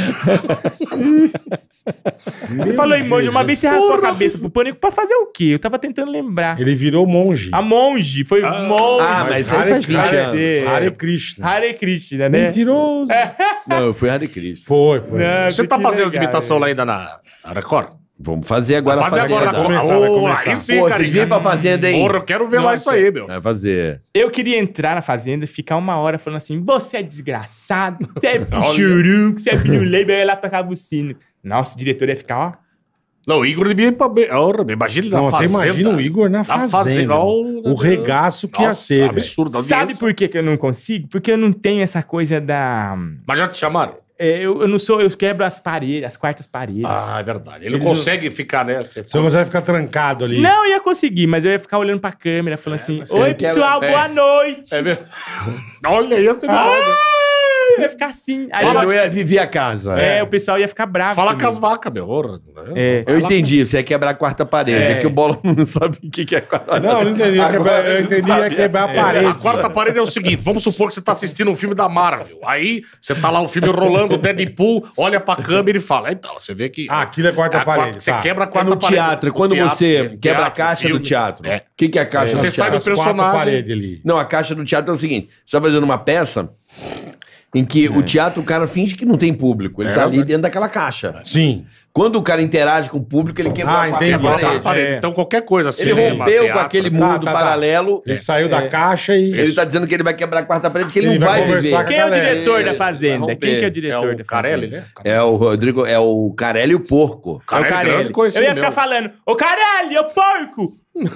S4: Você falou em monge. Uma vez você raspou a cabeça pro pânico pra fazer o quê? Eu tava tentando lembrar.
S3: Ele virou monge.
S4: A monge. Foi monge.
S2: Ah, mas isso aí faz 20
S3: Hare-
S2: anos.
S3: Hare Krishna.
S4: Hare Krishna, né?
S3: Mentiroso.
S2: Não, eu fui Hare Krishna.
S3: Foi.
S4: Não,
S1: Você tá
S4: que
S1: fazendo as
S4: legal,
S1: imitações lá ainda na Record?
S2: Vamos fazer agora
S1: Vai fazer
S2: a
S1: agora
S2: fazenda.
S1: na
S3: Vai
S1: Record.
S3: começar.
S1: Aí sim,
S2: Pô,
S1: cara.
S2: vocês vêm pra fazenda, hein?
S1: Porra, eu quero ver lá isso aí, meu.
S2: Vai fazer.
S4: Eu queria entrar na fazenda e ficar uma hora falando assim: você é desgraçado, você é pichuruco, você é piruleibe. Aí lá tocava o sino. Nossa, o diretor ia ficar, ó.
S1: Não, o Igor devia ir pra... Imagina ele na
S3: Não, você
S1: fazenda.
S3: imagina o Igor na fazenda. O regaço que ia
S1: Nossa,
S3: ser, velho.
S1: absurdo. a
S4: Sabe
S1: audiência.
S4: por que eu não consigo? Porque eu não tenho essa coisa da.
S1: Mas já te chamaram?
S4: Eu não sou, eu quebro as paredes, as quartas paredes.
S1: Ah, é verdade. Ele
S4: Eles
S1: consegue ficar, né?
S3: Você vai ficar trancado ali.
S4: Não, eu ia conseguir, mas eu ia ficar olhando pra câmera, falando assim:
S2: ele
S4: oi,
S2: quebra-
S4: pessoal, boa noite.
S1: É mesmo? Olha isso,
S4: Eu ia ficar assim. Aí
S2: Ele não ia viver a casa.
S4: o pessoal ia ficar bravo.
S1: Fala
S4: comigo.
S1: com as vacas, meu. Porra.
S4: É.
S2: Eu entendi, você ia quebrar a quarta parede. É que o Bola não sabe o que é a quarta parede.
S3: Não, eu não entendi. Eu entendi ia quebrar a parede.
S1: A quarta parede é o seguinte: vamos supor que você tá assistindo um filme da Marvel. Aí você tá lá o filme rolando, o Deadpool, olha pra câmera e fala. Então, você vê que.
S3: Ah, aquilo é quarta parede,
S1: Você
S3: tá.
S1: quebra a
S2: É
S1: quarta
S2: no
S1: parede.
S2: teatro,
S1: No
S2: quando
S1: teatro,
S2: você
S1: no
S2: quebra a
S1: teatro,
S2: caixa
S1: filme.
S2: do teatro.
S1: É.
S2: O que é a caixa
S1: Você
S2: do
S1: sai
S2: teatro?
S1: do
S3: As quatro
S1: personagem.
S3: paredes ali.
S2: Não, a caixa do teatro é o seguinte: você vai fazendo uma peça em que o teatro, o cara finge que não tem público. Ele tá ali dentro daquela caixa.
S3: Sim.
S2: Quando o cara interage com o público, ele quebra
S3: Ah,
S2: a quarta
S3: entendi.
S2: parede.
S1: Quarta parede.
S4: É.
S1: Então, qualquer coisa assim.
S2: Ele rompeu com aquele mundo paralelo.
S3: Ele saiu da caixa e...
S2: Ele tá dizendo que ele vai quebrar a quarta parede, porque ele
S3: Ele
S2: não
S3: vai
S2: vai
S3: conversar
S2: viver.
S3: com
S4: Quem é o
S3: galera.
S4: diretor da
S2: Isso,
S4: fazenda?
S2: vai
S4: Quem que é o
S2: romper.
S4: diretor
S1: É
S4: da
S1: o Carelli,
S4: fazenda?
S1: né?
S2: É o Rodrigo, é o Carelli e o Porco.
S1: Carelli,
S4: É o
S1: grande
S4: Carelli.
S1: conhecido
S4: Eu ia ficar
S1: mesmo.
S4: falando: ô Carelli, ô porco!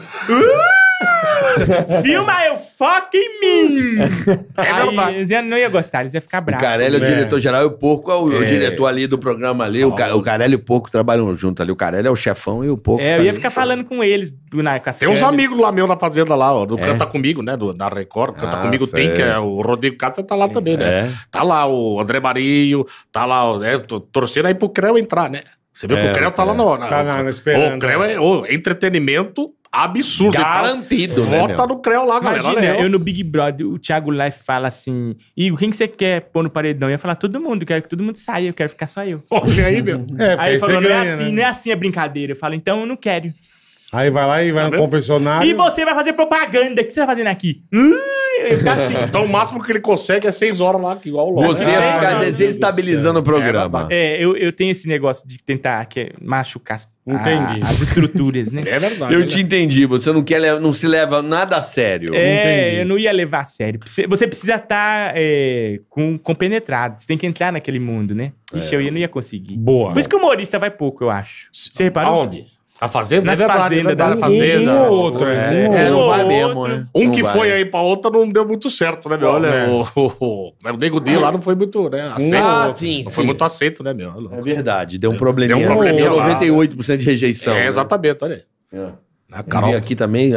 S4: Filma eu, foca em mim! Aí eles não iam gostar, eles iam ficar
S2: O
S4: bravos.
S2: Carelli é o
S3: É.
S2: diretor-geral e o Porco é o diretor ali do programa ali. O Carelli e o Porco trabalham junto ali. O Carelli é o chefão e o Porco...
S4: É, eu
S2: tá
S4: ia
S2: ali.
S4: ficar falando com eles com as
S1: Tem uns
S4: câmeras.
S1: amigos lá meu na fazenda lá, ó, do
S2: É?
S1: Canta Comigo, né, da Record. Canta
S2: Ah,
S1: Comigo
S2: sei.
S1: tem, que é o Rodrigo Castro, tá lá também, né?
S2: É.
S1: Tá lá o André Marinho, tá lá, né, tô torcendo aí pro Creu entrar, né? Você viu que
S2: É,
S1: o Creu tá lá
S3: Tá na esperando.
S1: O Creu é entretenimento absurdo.
S2: Garantido,
S1: Então,
S2: né,
S1: vota
S2: meu?
S1: no Creu lá, galera.
S4: Imagina,
S1: Olha aí, ó.
S4: eu no Big Brother, o Thiago Life fala assim: Igor, quem que você quer pôr no paredão? Eu ia falar: todo mundo, eu quero que todo mundo saia, eu quero ficar só eu.
S1: Olha aí, meu.
S3: É, porque
S4: Aí ele
S3: você
S4: falou: não é
S3: ganha,
S4: assim,
S3: né?
S4: não é assim a brincadeira. Eu falo: então eu não quero.
S3: Aí vai lá e vai no
S1: vendo?
S3: confessionário.
S4: E você vai fazer propaganda, o que você tá fazendo aqui? Eu ia ficar assim.
S1: Então o máximo que ele consegue é 6 horas lá, que igual o Lopes.
S2: Você ia
S3: Ah,
S2: ficar
S3: meu Deus
S2: desestabilizando o programa.
S4: Eu tenho esse negócio de tentar machucar
S3: Entendi.
S4: as estruturas, né?
S1: É verdade.
S2: Eu
S1: né?
S2: te entendi. Você não se leva nada a sério.
S3: Entendi.
S4: Eu não ia levar a sério. Você precisa estar compenetrado. Você tem que entrar naquele mundo, né? Ixi, eu não ia conseguir.
S3: Boa.
S4: Por isso que o humorista vai pouco, eu acho. Você reparou?
S1: Aonde? A Fazenda?
S4: Nas
S1: é verdade,
S4: fazendas
S1: é verdade,
S4: da-
S1: a Fazenda.
S3: Um ou outro,
S1: É.
S3: né?
S2: É, não
S4: Um
S2: vai
S4: ou
S2: mesmo,
S4: outro.
S2: né?
S1: Um
S2: Não
S1: que
S2: vai.
S1: foi aí pra outra não deu muito certo, né, meu? Olha, o Nego Di lá não foi muito, né? Aceito.
S2: Ah, sim,
S1: Não foi
S2: sim.
S1: muito aceito, né, meu?
S2: É verdade, deu um probleminha.
S1: Deu um probleminha
S2: Deu
S1: lá.
S2: 98% de rejeição.
S1: É,
S2: né?
S1: exatamente, olha aí.
S2: É.
S1: A Carol.
S2: Aqui também.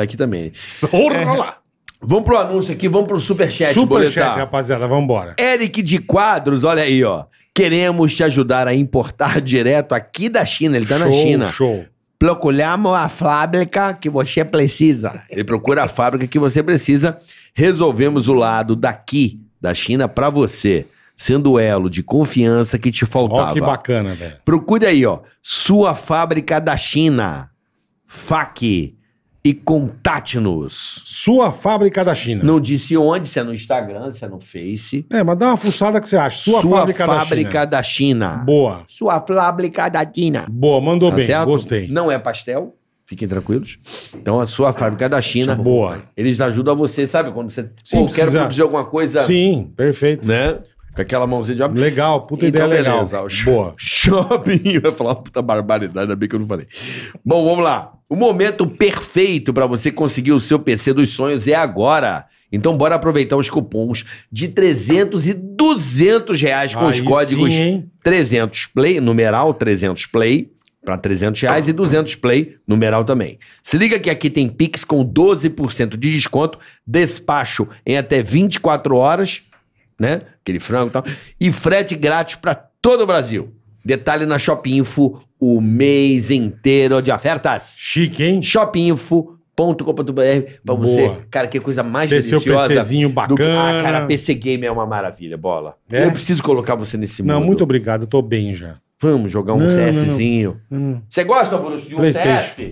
S1: Porra lá.
S2: Vamos pro anúncio aqui, vamos pro superchat,
S3: Superchat,
S2: Boletar.
S3: rapaziada, vambora.
S2: Eric de Quadros, olha aí, ó. Queremos te ajudar a importar direto aqui da China. Ele tá na China.
S3: Show.
S2: Procuramos a fábrica que você precisa. Ele procura a fábrica que você precisa. Resolvemos o lado daqui da China pra você, sendo o elo de confiança que te faltava.
S3: Ó que bacana, velho.
S2: Procure aí, ó. Sua fábrica da China. FAC. e contate-nos.
S3: Sua Fábrica da China.
S2: Não disse onde, se é no Instagram, se é no Face.
S3: Mas dá uma fuçada que você acha. Sua Fábrica da China. Boa.
S2: Sua Fábrica da China.
S3: Boa, mandou
S2: Tá
S3: bem.
S2: certo?
S3: Gostei.
S2: Não é pastel, fiquem tranquilos. Então, a Sua Fábrica da China.
S3: Boa.
S2: Eles ajudam você, sabe? Quando você
S3: Sim,
S2: quero
S3: precisa-
S2: produzir alguma coisa,
S3: Sim, perfeito.
S2: né? Com aquela mãozinha de obra.
S3: Legal, puta
S2: Então,
S3: ideia legal.
S2: beleza. O
S3: Boa.
S2: Shopping. Vai falar uma puta barbaridade, ainda bem que eu não falei. Bom, vamos lá. O momento perfeito para você conseguir o seu PC dos sonhos é agora. Então, bora aproveitar os cupons de 300 e 200 reais com os
S3: Aí
S2: códigos
S3: sim, hein?
S2: 300 Play, numeral 300 Play, para 300 reais e 200 Play, numeral também. Se liga que aqui tem Pix com 12% de desconto, despacho em até 24 horas, né? Aquele frango e tal. E frete grátis para todo o Brasil. Detalhe na Shopinfo, o mês inteiro de ofertas.
S3: Chique, hein?
S2: Shopinfo.com.br pra você.
S3: Boa.
S2: Cara, que coisa mais
S3: Ter seu
S2: deliciosa.
S3: PCzinho
S2: do que-
S3: bacana.
S2: cara, PC Game é uma maravilha, bola.
S3: É?
S2: Eu preciso colocar você nesse mundo.
S3: Não, muito obrigado, eu tô bem já.
S2: Vamos jogar um
S3: Não,
S2: CSzinho.
S3: Não.
S2: Você gosta, Bruno, de um
S3: PlayStation.
S2: CS?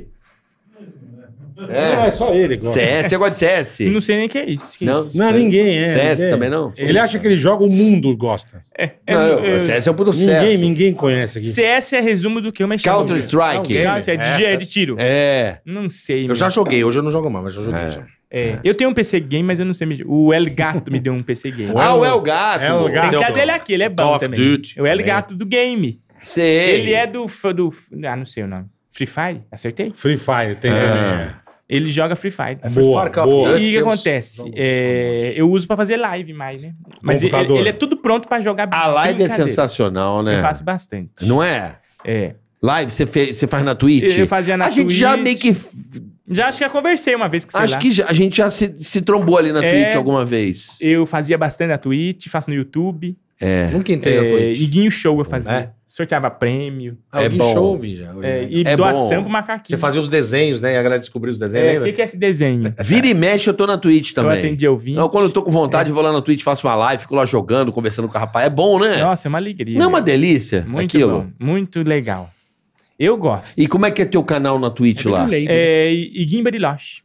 S3: Não, é só ele agora.
S2: CS, você gosta de CS?
S4: Eu não sei nem o que é isso.
S2: Não?
S3: Não, ninguém é.
S2: CS
S3: ninguém.
S2: também não?
S3: Ele acha que ele joga, o mundo gosta.
S2: Não, CS é um puto sucesso.
S3: Ninguém conhece aqui.
S4: CS é resumo do que eu mexi.
S2: Counter-Strike.
S4: É de tiro.
S2: É.
S4: Não sei.
S5: Eu já joguei, hoje eu não jogo mais, mas já joguei. Já.
S4: Eu tenho um PC game, mas eu não sei mexer. O El Gato me deu um PC game.
S2: Ah, o El Gato.
S3: É o Gato.
S4: Tem que trazer ele aqui, ele é bom
S5: Call of
S4: também.
S5: Duty
S4: O El
S5: também.
S4: Gato do game.
S2: Sei.
S4: Ele é do... Ah, não sei o nome. Free Fire? Acertei?
S3: Free Fire, tem também.
S4: Ele joga Free Fire.
S3: Boa,
S5: Fire, Call of
S3: boa.
S5: Duty.
S4: E o que
S5: tem uns-
S4: acontece? Eu uso pra fazer live mais, né? Mas
S3: Computador.
S4: ele é tudo pronto pra jogar
S2: A live é
S4: brincadeira.
S2: sensacional, né?
S4: Eu faço bastante.
S2: Não é?
S4: É.
S2: Live, você faz na Twitch?
S4: Eu fazia na
S2: A gente já
S4: Twitch.
S2: meio que...
S4: Já acho que já conversei uma vez com você
S2: Acho
S4: lá.
S2: que a gente já se trombou ali na
S4: É.
S2: Twitch alguma vez.
S4: Eu fazia bastante na Twitch, faço no YouTube.
S5: Nunca entrei na Twitch.
S4: Iguinho Show eu fazia.
S5: É?
S4: Sorteava prêmio.
S5: Ah,
S2: É
S5: eu vi
S2: bom.
S5: show, vi já.
S4: E
S2: É
S4: doação
S2: bom.
S4: pro macaquinho.
S5: Você fazia os desenhos, né? E a galera descobriu os desenhos,
S4: O
S5: lembra?
S4: que é esse desenho?
S2: Vira e mexe, eu tô na Twitch
S4: Eu
S2: também.
S4: atendi ouvinte.
S2: Então, quando eu tô com vontade, eu vou lá na Twitch, faço uma live, fico lá jogando, conversando com a rapaz. É bom, né?
S4: Nossa, é uma alegria.
S2: Não é uma
S4: velho.
S2: delícia
S4: Muito
S2: aquilo?
S4: bom. Muito legal. Eu gosto.
S2: E como é que é teu canal na Twitch lá?
S4: Iguinho Bariloche.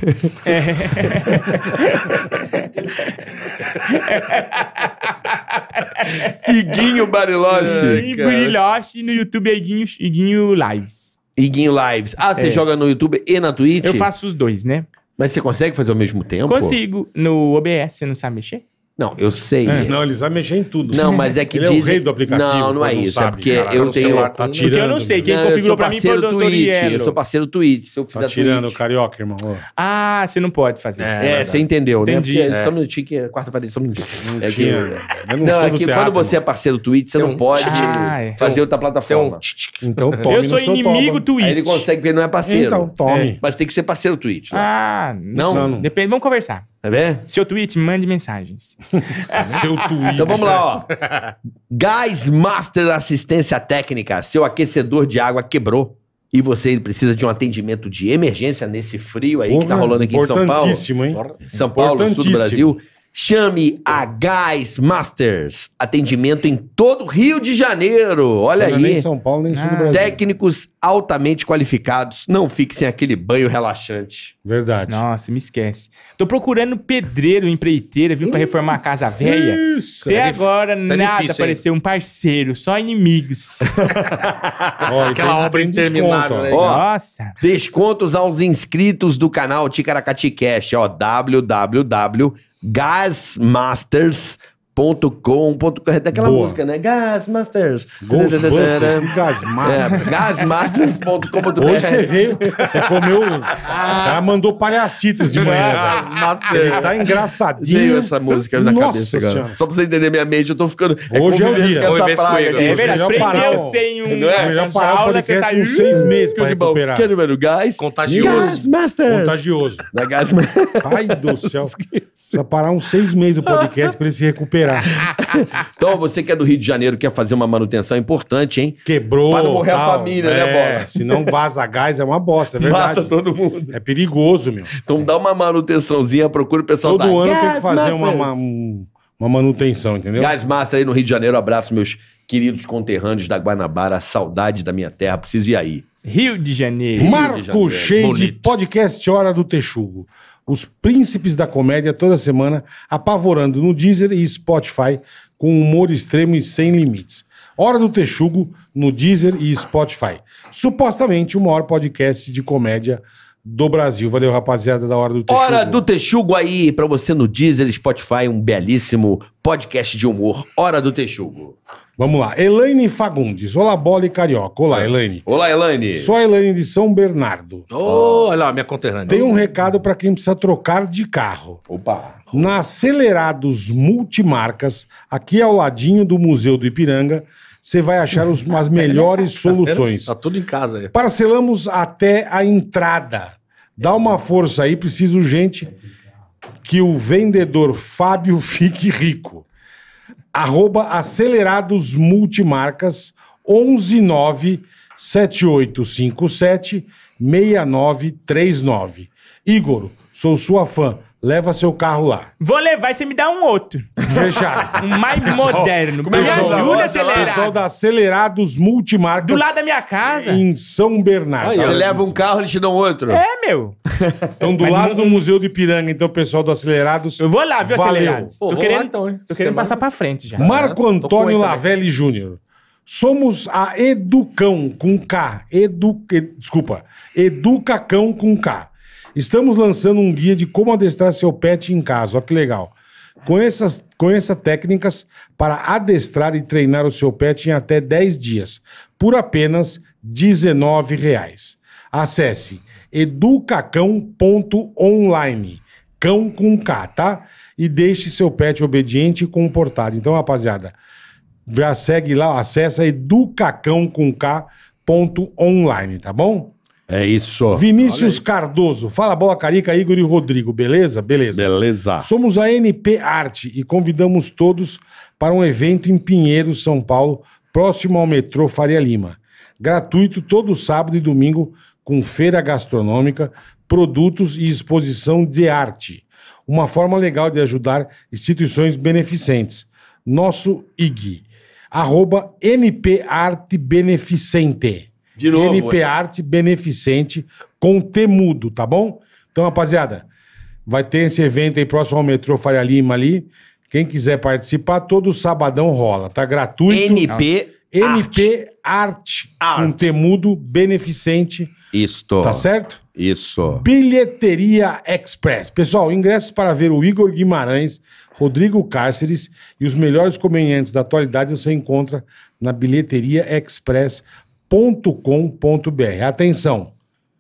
S2: Iguinho Bariloche.
S4: Iguinho Bariloche e no YouTube é Iguinho Lives.
S2: Iguinho Lives. Ah, você joga no YouTube e na Twitch?
S4: Eu faço os dois, né?
S2: Mas você consegue fazer ao mesmo tempo?
S4: Consigo. No OBS, você não sabe mexer?
S2: Não, eu sei.
S3: Não, ele sabe mexer em tudo.
S2: Não, mas é que
S3: Ele é o
S2: dizem...
S3: rei do aplicativo,
S2: Não, não é
S3: quando não
S2: isso. É
S3: sabe,
S2: porque
S5: cara.
S2: eu
S5: No
S2: tenho...
S5: celular
S3: Tá
S4: Porque eu
S3: tirando.
S4: não sei. Quem
S2: Não, eu
S4: configurou
S2: sou
S4: pra mim foi o
S2: parceiro
S4: Dr.
S2: Twitch.
S4: Yellow.
S2: Eu sou parceiro Twitch. Se eu fizer
S3: Tá tirando,
S2: Twitch...
S3: carioca, irmão. Ô.
S4: Ah, você não pode fazer.
S2: Você entendeu,
S4: Entendi.
S2: né? Porque só um minutinho que é quarta parede, só um minutinho. É que...
S3: Tinha- eu não
S2: Não,
S3: sou
S2: é
S3: do
S2: que
S3: teatro,
S2: quando você é parceiro Twitch, você não pode fazer outra
S5: Tem
S2: plataforma.
S5: um...
S3: Então tome
S4: Eu sou
S3: no seu
S4: inimigo
S3: toba.
S4: Twitch.
S2: Aí ele consegue, porque ele não é parceiro.
S3: Então, tome.
S2: Mas tem que ser parceiro Twitch. Lá.
S4: Ah,
S2: Não?
S3: Não.
S4: Depende, vamos conversar.
S2: Tá vendo?
S4: Seu tweet, mande mensagens.
S3: Seu tweet.
S2: Então vamos lá, ó. Gás Master Assistência Técnica. Seu aquecedor de água quebrou e você precisa de um atendimento de emergência nesse frio aí que tá
S3: Porra,
S2: rolando aqui em São Paulo.
S3: Importantíssimo, hein?
S2: São Paulo, sul do
S3: Importantíssimo.
S2: Brasil. Chame a Gás Masters. Atendimento em todo o Rio de Janeiro. Olha
S3: Não é nem
S2: aí.
S3: São Paulo, nem sul do
S4: Ah.
S3: Brasil.
S2: Técnicos altamente qualificados. Não fique sem aquele banho relaxante.
S3: Verdade.
S4: Nossa, me esquece. Tô procurando pedreiro, empreiteira, viu, pra reformar a casa velha.
S3: Isso.
S4: Até agora
S5: isso é
S4: nada
S5: difícil, hein?
S4: apareceu um parceiro, só inimigos.
S3: Ó, e
S5: Aquela
S3: tem-
S5: obra
S3: tem
S5: interminável,
S3: desconto,
S5: né?
S3: ó.
S2: Ó.
S4: Nossa.
S2: Descontos aos inscritos do canal Ticaracati Cash, ó, www.gasmasters.com.br. Daquela
S3: Boa.
S2: música, né? Gasmasters.
S3: Ghostbusters e Gasmaster.
S2: Gasmasters.com.br.
S3: Hoje você veio, você comeu. O cara mandou palhacitos de manhã. velho. Ele tá
S2: Veio
S3: engraçadinho.
S2: essa música na
S3: Nossa
S2: cabeça, cara.
S3: Senhora.
S2: Só pra você entender minha mente, eu tô ficando...
S3: Hoje é o
S2: convivência
S3: dia.
S2: com
S5: Vamos ver
S2: essa
S5: se
S2: praga
S5: comigo.
S2: aqui.
S4: É verdade,
S3: melhor parar
S4: prendeu
S3: o-
S4: sem um...
S2: Não é?
S3: Melhor parar o
S4: jaula, você
S3: podcast
S4: sai-
S3: uns 6 meses pra
S2: Que de bom.
S3: recuperar.
S2: Que número? Gás?
S5: Contagioso.
S2: Gasmasters.
S3: Contagioso.
S2: Da Gasmasters.
S3: Pai do céu. Precisa parar uns 6 meses o podcast pra ele se recuperar.
S2: Então, você que é do Rio de Janeiro, quer fazer uma manutenção importante, hein?
S3: Quebrou.
S2: Pra não morrer a
S3: tal.
S2: família, né, Bola?
S3: Se não vaza gás, é uma bosta, é verdade.
S2: Mata todo mundo.
S3: É perigoso, meu.
S2: Então dá uma manutençãozinha, procura o pessoal
S3: Todo ano tem que
S2: Gas
S3: fazer
S2: Masters.
S3: uma manutenção, entendeu?
S2: Gás Master aí no Rio de Janeiro. Abraço, meus queridos conterrâneos da Guanabara. Saudade da minha terra. Preciso ir aí.
S4: Rio de Janeiro.
S3: Marco cheio de
S5: Bonito.
S3: podcast Hora do Texugo. Os príncipes da comédia toda semana apavorando no Deezer e Spotify com humor extremo e sem limites. Hora do Texugo no Deezer e Spotify. Supostamente o maior podcast de comédia do Brasil. Valeu, rapaziada da Hora do Texugo.
S2: Hora do Texugo aí, pra você no Deezer, Spotify, um belíssimo podcast de humor. Hora do Texugo.
S3: Vamos lá. Elaine Fagundes. Olá, bola e carioca. Olá, Elaine.
S2: Olá, Elaine.
S3: Sou a Elaine de São Bernardo.
S5: Olha lá, minha conterrânea.
S3: Tem um recado pra quem precisa trocar de carro.
S2: Opa.
S3: Na Acelerados Multimarcas, aqui ao ladinho do Museu do Ipiranga, você vai achar as melhores soluções.
S5: Tá tudo em casa aí.
S3: Parcelamos até a entrada. Dá uma força aí, preciso urgente que o vendedor Fábio fique rico. @Acelerados Multimarcas 11978576939. Igor, sou sua fã. Leva seu carro lá.
S4: Vou levar e você me dá um outro.
S3: Fechado.
S4: Um mais moderno. Me
S3: Pessoal,
S4: ajuda a
S3: pessoal
S4: acelerar.
S3: da Acelerados Multimarcas
S4: Do lado da minha casa.
S3: em São Bernardo.
S2: Você leva um carro, eles te dão outro.
S4: É, meu.
S3: Então, do
S4: Mas
S3: lado
S4: não-
S3: do Museu do Ipiranga, então, pessoal do Acelerados.
S4: Eu vou lá, viu,
S3: Valeu.
S4: acelerados.
S5: Pô,
S4: Tô
S5: vou
S4: querendo,
S5: lá então, hein?
S4: tô querendo
S5: Semana.
S4: passar pra frente já.
S3: Marco
S5: tô com
S3: Antônio
S5: oito
S3: Lavelli Júnior. Somos a Educão com K. Educacão com K. Estamos lançando um guia de como adestrar seu pet em casa. Olha que legal. Conheça técnicas para adestrar e treinar o seu pet em até 10 dias, por apenas R$19. Acesse educacão.online, cão com K, tá? E deixe seu pet obediente e comportado. Então, rapaziada, já segue lá, acessa educacão.online, tá bom?
S2: É isso.
S3: Vinícius Cardoso, fala bola Carica, Igor e Rodrigo, beleza? Beleza.
S2: Beleza.
S3: Somos a NP Arte e convidamos todos para um evento em Pinheiros, São Paulo, próximo ao metrô Faria Lima. Gratuito todo sábado e domingo, com feira gastronômica, produtos e exposição de arte. Uma forma legal de ajudar instituições beneficentes. Nosso IG, @NPArteBeneficente.
S2: De novo.
S3: NP Arte Beneficente com Temudo, tá bom? Então, rapaziada, vai ter esse evento aí próximo ao metrô Faria Lima ali. Quem quiser participar, todo sabadão rola, tá gratuito.
S2: NP
S3: NP Arte com Temudo Beneficente,
S2: Isto.
S3: tá certo?
S2: Isso.
S3: Bilheteria Express. Pessoal, ingressos para ver o Igor Guimarães, Rodrigo Cárceres e os melhores comediantes da atualidade você encontra na bilheteriaexpress.com.br. Atenção,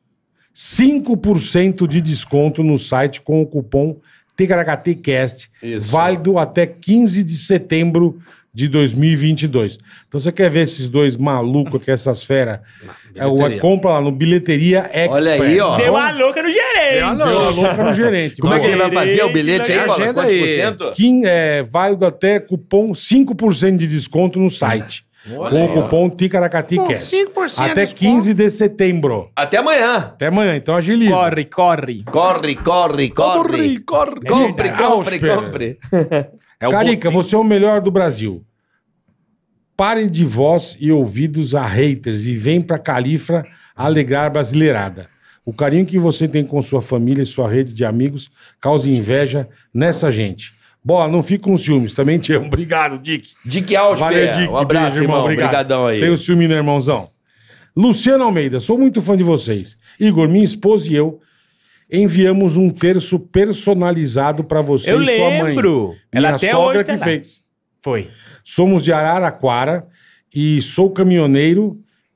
S3: 5% de desconto no site com o cupom TKHTCast,
S2: Isso.
S3: válido até 15 de setembro de 2022. Então você quer ver esses dois malucos aqui, essas feras? Compra lá no Bilheteria Express.
S2: Olha aí, ó.
S4: Deu uma louca no gerente.
S3: Deu uma louca no gerente.
S2: Como é que ele vai
S4: Gerente,
S2: fazer o bilhete aí,
S5: né?
S2: Bola?
S5: Agenda
S2: Quantos
S5: aí.
S2: por cento?
S3: Válido até cupom 5% de desconto no site. Com o cupom TICARACATICAST.
S1: 5%
S3: Até
S1: de
S3: 15 de setembro.
S2: Até amanhã.
S3: Até amanhã, então agiliza.
S4: Corre, corre.
S2: Corre, corre, corre.
S5: corre.
S2: Compre,
S3: verdade.
S2: compre, compre.
S5: É o
S3: Carica,
S5: botinho.
S3: você é o melhor do Brasil. Pare de voz e ouvidos a haters e vem pra Califra alegrar a brasileirada. O carinho que você tem com sua família e sua rede de amigos causa inveja nessa gente. Bola, não fica com ciúmes, também te amo. Obrigado, Dick.
S2: Dick Ausper.
S3: Valeu, Dick.
S2: Um abraço,
S3: Beijo,
S2: irmão.
S3: Obrigado.
S2: Obrigadão aí.
S3: Tem o ciúme, né, irmãozão? Luciano Almeida, sou muito fã de vocês. Igor, minha esposa e eu enviamos um terço personalizado pra você
S4: Eu
S3: e sua mãe.
S4: lembro.
S3: Minha
S4: Ela até
S3: sogra
S4: hoje
S3: que
S4: tá lá.
S3: fez.
S4: Foi.
S3: Somos de Araraquara e sou caminhoneiro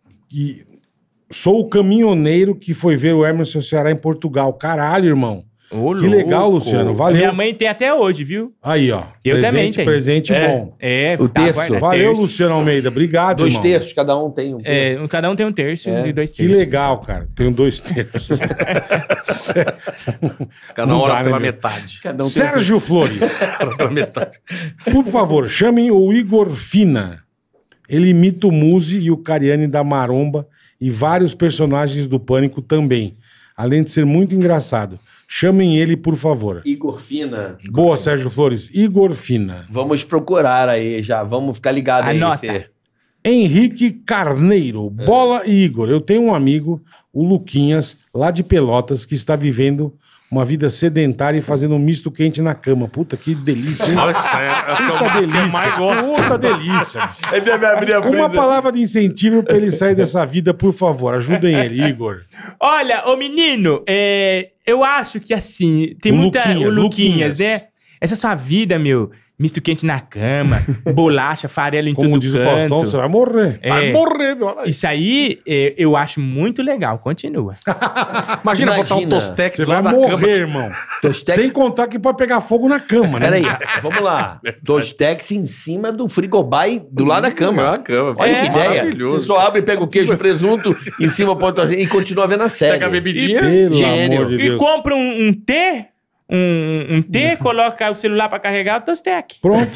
S3: o caminhoneiro que foi ver o Emerson Ceará em Portugal. Caralho, irmão.
S4: Ô,
S3: Que legal, Luciano. Valeu.
S4: Minha mãe tem até hoje, viu?
S3: Aí, ó.
S4: Eu também tenho.
S3: Presente bom.
S4: É,
S2: O terço.
S4: guarda,
S3: Valeu,
S4: terço.
S3: Luciano Almeida. Obrigado,
S2: 2
S3: irmão.
S2: terços, cada um tem um terço.
S4: Cada um tem um terço e 2
S3: Que
S4: terços.
S3: legal, cara. Tenho 2 terços.
S5: Cada
S3: Não
S5: hora
S3: dá, né,
S5: pela
S3: meu?
S5: metade.
S2: Cada um tem
S3: Sérgio Flores.
S5: Pela metade.
S3: Por favor, chamem o Igor Fina. Ele imita o Muzi e o Cariani da Maromba e vários personagens do Pânico também. Além de ser muito engraçado. Chamem ele, por favor.
S2: Igor Fina.
S3: Boa, Sérgio Flores. Igor Fina.
S2: Vamos procurar aí já. Vamos ficar ligados aí,
S4: Anota.
S2: Fê.
S3: Henrique Carneiro, Bola e Igor. Eu tenho um amigo, o Luquinhas, lá de Pelotas, que está vivendo uma vida sedentária e fazendo um misto quente na cama. Puta, que delícia, hein?
S5: Nossa, é
S3: Puta delícia. Puta delícia.
S2: Ele deve abrir a
S3: Uma palavra de incentivo pra ele sair dessa vida, por favor. Ajudem ele, Igor.
S4: Olha, ô menino, eu acho que assim, tem
S3: O
S4: muita...
S3: Luquinhas,
S4: o
S3: Luquinhas.
S4: Luquinhas, né? Essa sua vida, meu, misto quente na cama, bolacha, farelo em
S3: Como
S4: todo
S3: diz
S4: canto.
S3: o Faustão, você vai morrer.
S5: Vai morrer, meu.
S4: Isso aí, eu acho muito legal. Continua.
S5: Imagina botar um
S2: Imagina,
S5: Tostex
S3: Você
S5: lá
S3: vai
S5: da
S3: morrer,
S5: cama.
S3: irmão.
S2: Tostex.
S3: Sem contar que pode pegar fogo na cama, né?
S2: Peraí, vamos lá. Tostex em cima do frigobar e do lado da cama.
S5: Na cama.
S2: Olha que ideia.
S5: Maravilhoso.
S2: Você só abre e pega o queijo, presunto, em cima põe o e continua vendo a série.
S5: Pega a bebidinha.
S3: Pelo
S2: Gênio.
S3: amor de
S4: E
S3: Deus.
S4: compra um T, um T, coloca o celular pra carregar o Tostec.
S3: Pronto.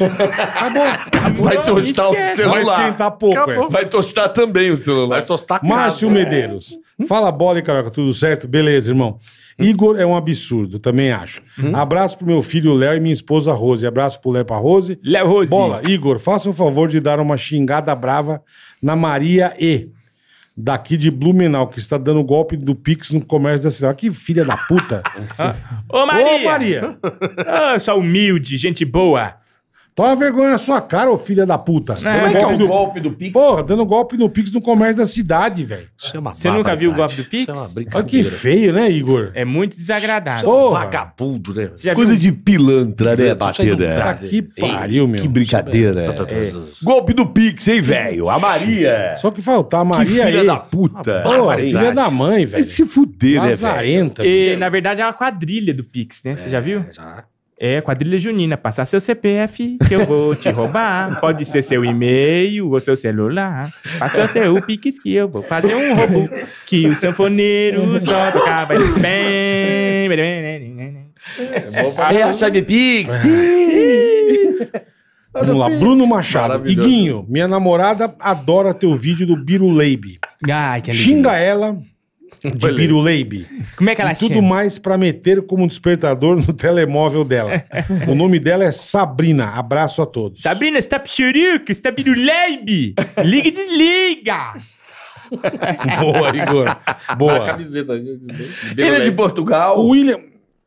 S3: Acabou.
S2: Vai tostar o
S4: Esquece.
S3: Vai
S2: celular.
S3: esquentar pouco, é.
S2: Vai tostar também o celular.
S5: Vai tostar a
S3: Márcio
S5: casa.
S3: Medeiros. Fala, Bola e Carioca, tudo certo? Beleza, irmão. Igor é um absurdo, também acho. Abraço pro meu filho Léo e minha esposa Rose. Abraço pro Léo e pra Rose.
S4: Léo Rose.
S3: Bola, Igor, faça o favor de dar uma xingada brava na Maria E. Daqui de Blumenau, que está dando golpe do Pix no comércio da cidade. Que filha da puta.
S4: Ô, Maria!
S3: Ô, Maria.
S4: Ah, só humilde, gente boa.
S3: Toma vergonha na sua cara, ô filha da puta.
S4: Como
S2: Como é que é o golpe do Pix?
S3: Porra, dando golpe no Pix no comércio da cidade, velho.
S5: Isso é uma
S4: Você nunca viu o golpe do
S5: barbaridade.
S4: Pix?
S5: Isso é uma
S3: Olha
S5: brincadeira.
S3: que feio, né, Igor?
S4: É muito desagradável.
S3: Porra.
S5: Vagabundo, né?
S4: Você já
S2: Coisa
S4: viu?
S2: de pilantra, né,
S5: Isso aí não
S2: Batida?
S5: dá.
S3: Tá que pariu, meu.
S2: Que brincadeira. Golpe do Pix, hein, velho? A Maria.
S3: Só que faltar a
S2: Que
S3: Maria
S2: filha
S3: aí.
S2: da puta.
S3: Porra, filha da mãe,
S2: Vai
S3: velho.
S2: se fuder, né, velho?
S3: Lazarenta.
S4: E, na verdade, é uma quadrilha do Pix, né? Você já viu?
S5: Já.
S4: É, quadrilha junina. Passar seu CPF que eu vou te roubar. Pode ser seu e-mail ou seu celular. Passa o seu Pix que eu vou fazer um roubo. Que o sanfoneiro só tocava bem.
S2: É a chave Pix.
S3: Vamos lá, Bruno Machado.
S5: Maravilhoso.
S3: Iguinho, minha namorada adora teu vídeo do Biruleibe.
S4: Ai, que lindo.
S3: Xinga ela de Biruleibe.
S4: Como é que ela
S3: E tudo
S4: chama?
S3: mais pra meter como despertador no telemóvel dela. O nome dela é Sabrina. Abraço a todos.
S4: Sabrina, você tá pichuruca, você tá biruleibe. Liga e desliga.
S3: Boa, Igor. Boa.
S5: Camiseta.
S2: Ele é de Portugal.
S3: O William.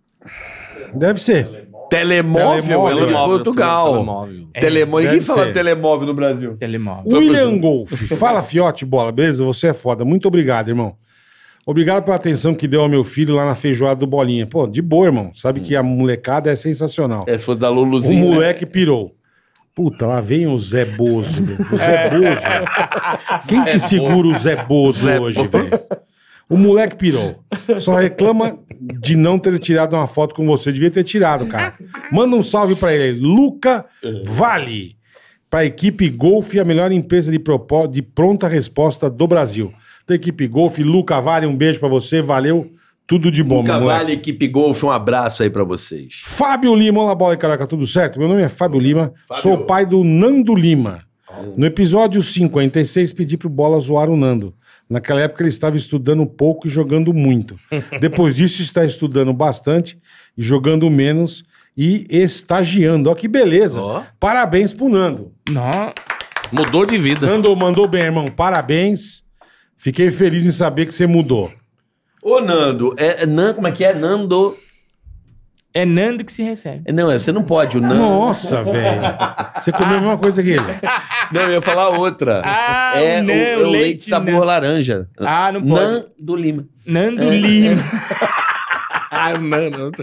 S3: Deve ser.
S2: Telemóvel,
S3: Telemóvel,
S2: ele é de Portugal.
S5: Telemóvel.
S2: Telemóvel. Ninguém
S3: deve
S2: fala
S3: ser.
S2: telemóvel no Brasil.
S4: Telemóvel.
S3: William Golf. Fala, fiote, bola. Beleza? Você é foda. Muito obrigado, irmão. Obrigado pela atenção que deu ao meu filho lá na feijoada do Bolinha. Pô, de boa, irmão. Sabe que a molecada é sensacional.
S2: É, se fosse da
S3: O
S2: Luluzinha.
S3: moleque pirou. Puta, lá vem o Zé Bozo. velho. O Zé Bozo. Quem que segura o Zé Bozo hoje, velho? O moleque pirou. Só reclama de não ter tirado uma foto com você. Devia ter tirado, cara. Manda um salve pra ele. Luca Vale. Pra equipe Golf, a melhor empresa de pronta resposta do Brasil. Da equipe Golf, Luca Vale, um beijo pra você. Valeu. Tudo de bom, meu moleque.
S2: Cavale, equipe Golf, um abraço aí pra vocês.
S3: Fábio Lima, olá, bola e caraca, tudo certo? Meu nome é Fábio Lima, sou pai do Nando Lima. No episódio 56, pedi pro Bola zoar o Nando. Naquela época ele estava estudando pouco e jogando muito. Depois disso está estudando bastante e jogando menos e estagiando. Ó que beleza.
S5: Ó.
S3: Parabéns pro Nando.
S4: Não.
S5: Mudou de vida.
S3: Nando mandou bem, irmão. Parabéns. Fiquei feliz em saber que você mudou.
S2: Ô, Nando, como é que é? Nando.
S4: É Nando que se recebe.
S2: Não, você não pode, o Nando.
S3: Nossa, velho. Você comeu a mesma coisa que ele.
S2: Não, eu ia falar outra.
S4: Ah,
S2: é
S4: não,
S2: o leite sabor
S4: não.
S2: laranja.
S4: Ah, não pode.
S2: Nando Lima.
S4: Nando Lima.
S5: Ah, não.